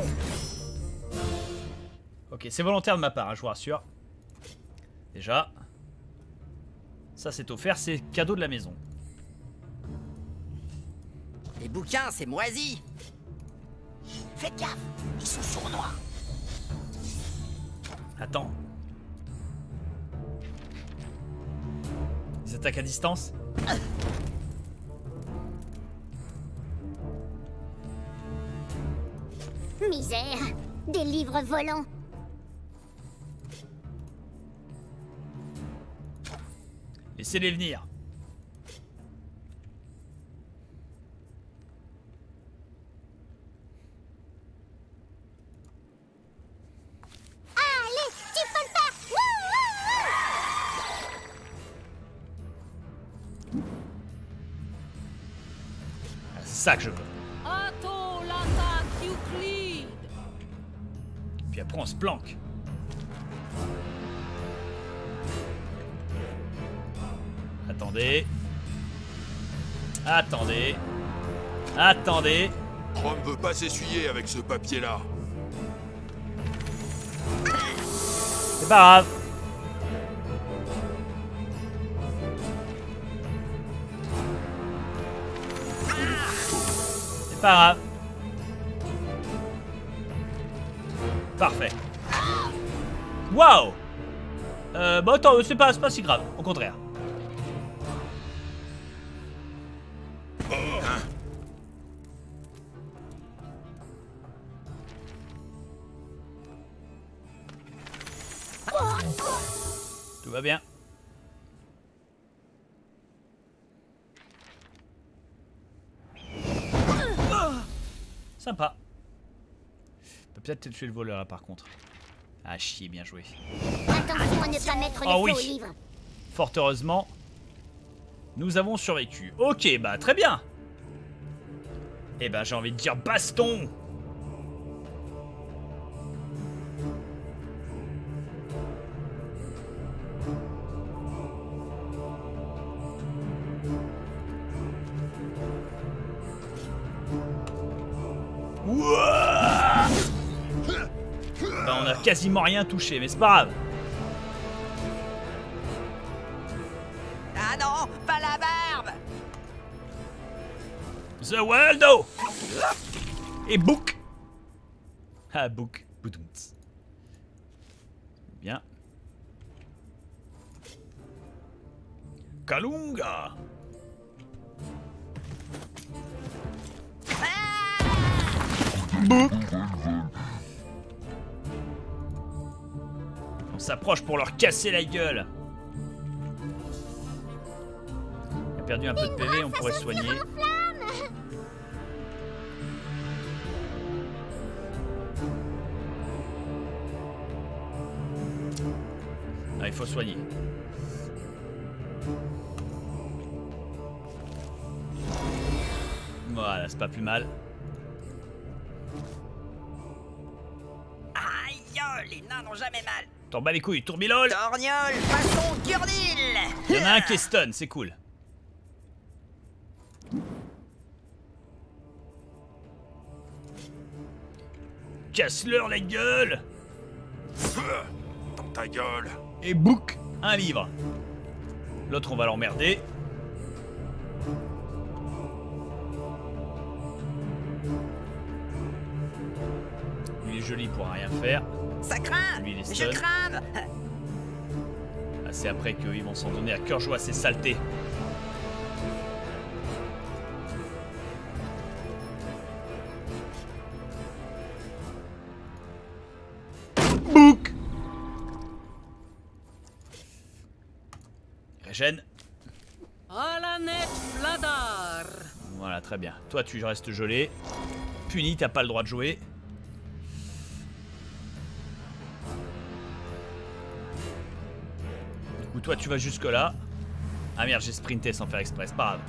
Ok, c'est volontaire de ma part, hein, je vous rassure. Déjà. Ça, c'est offert, c'est cadeau de la maison. Les bouquins, c'est moisi. Faites gaffe, ils sont sournois. Attends. Ils attaquent à distance. Misère, des livres volants. Laissez-les venir. Allez, tu peux le faire. Wouh, wouh. Ah, c'est ça que je veux. Attends l'attaque Euclide. Puis après on se planque. Attendez. Attendez. Attendez. Chrome veut pas s'essuyer avec ce papier-là. C'est pas grave. C'est pas grave. Parfait. Waouh. Euh, bah attends, c'est pas, c'est pas si grave, au contraire. Tout va bien. Sympa. On peut peut-être tuer le voleur là par contre. Ah chier, bien joué. Attention à ne pas mettre le Oh feu oui. au livre. Fort heureusement, nous avons survécu. Ok, bah très bien. Eh ben j'ai envie de dire baston. Ouah. Bah, on a quasiment rien touché, mais c'est pas grave. Ah non, pas la barbe. The Waldo. Et Book. Ah, Book. Boudoumts. Bien. Kalunga. Book. On s'approche pour leur casser la gueule. On a perdu un peu de P V, on pourrait soigner. Ah, il faut soigner. Voilà, c'est pas plus mal. Aïe, les nains n'ont jamais mal. T'en bats les couilles, tourbilole. Torgnole, façon Gurdil. Il y en a un qui est stun, c'est cool. Casse-leur la gueule. Dans ta gueule. Et bouc, un livre. L'autre, on va l'emmerder. Lui, il est joli, il pourra rien faire. Ça craint. Lui, il est Je stun. crame. Ah, c'est après qu'ils vont s'en donner à cœur joie, ces saletés. Bouc. Régène. Alanet Vladar. Voilà, très bien. Toi, tu restes gelé. Puni, t'as pas le droit de jouer. Du coup, toi, tu vas jusque là. Ah merde, j'ai sprinté sans faire exprès, c'est pas grave.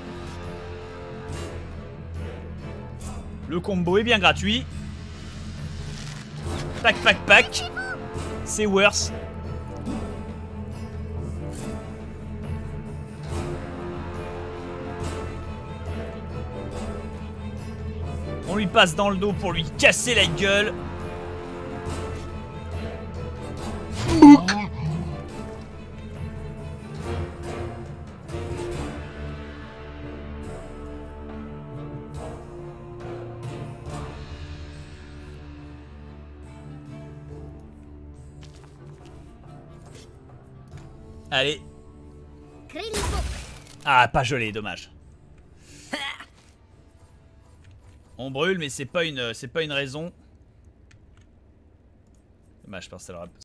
Le combo est bien gratuit. Pac, pac, pac. C'est worse. On lui passe dans le dos pour lui casser la gueule. Bouc. Allez. Ah, pas gelé, dommage. On brûle, mais c'est pas une, c'est pas une raison. Dommage, je pense que ça leur a...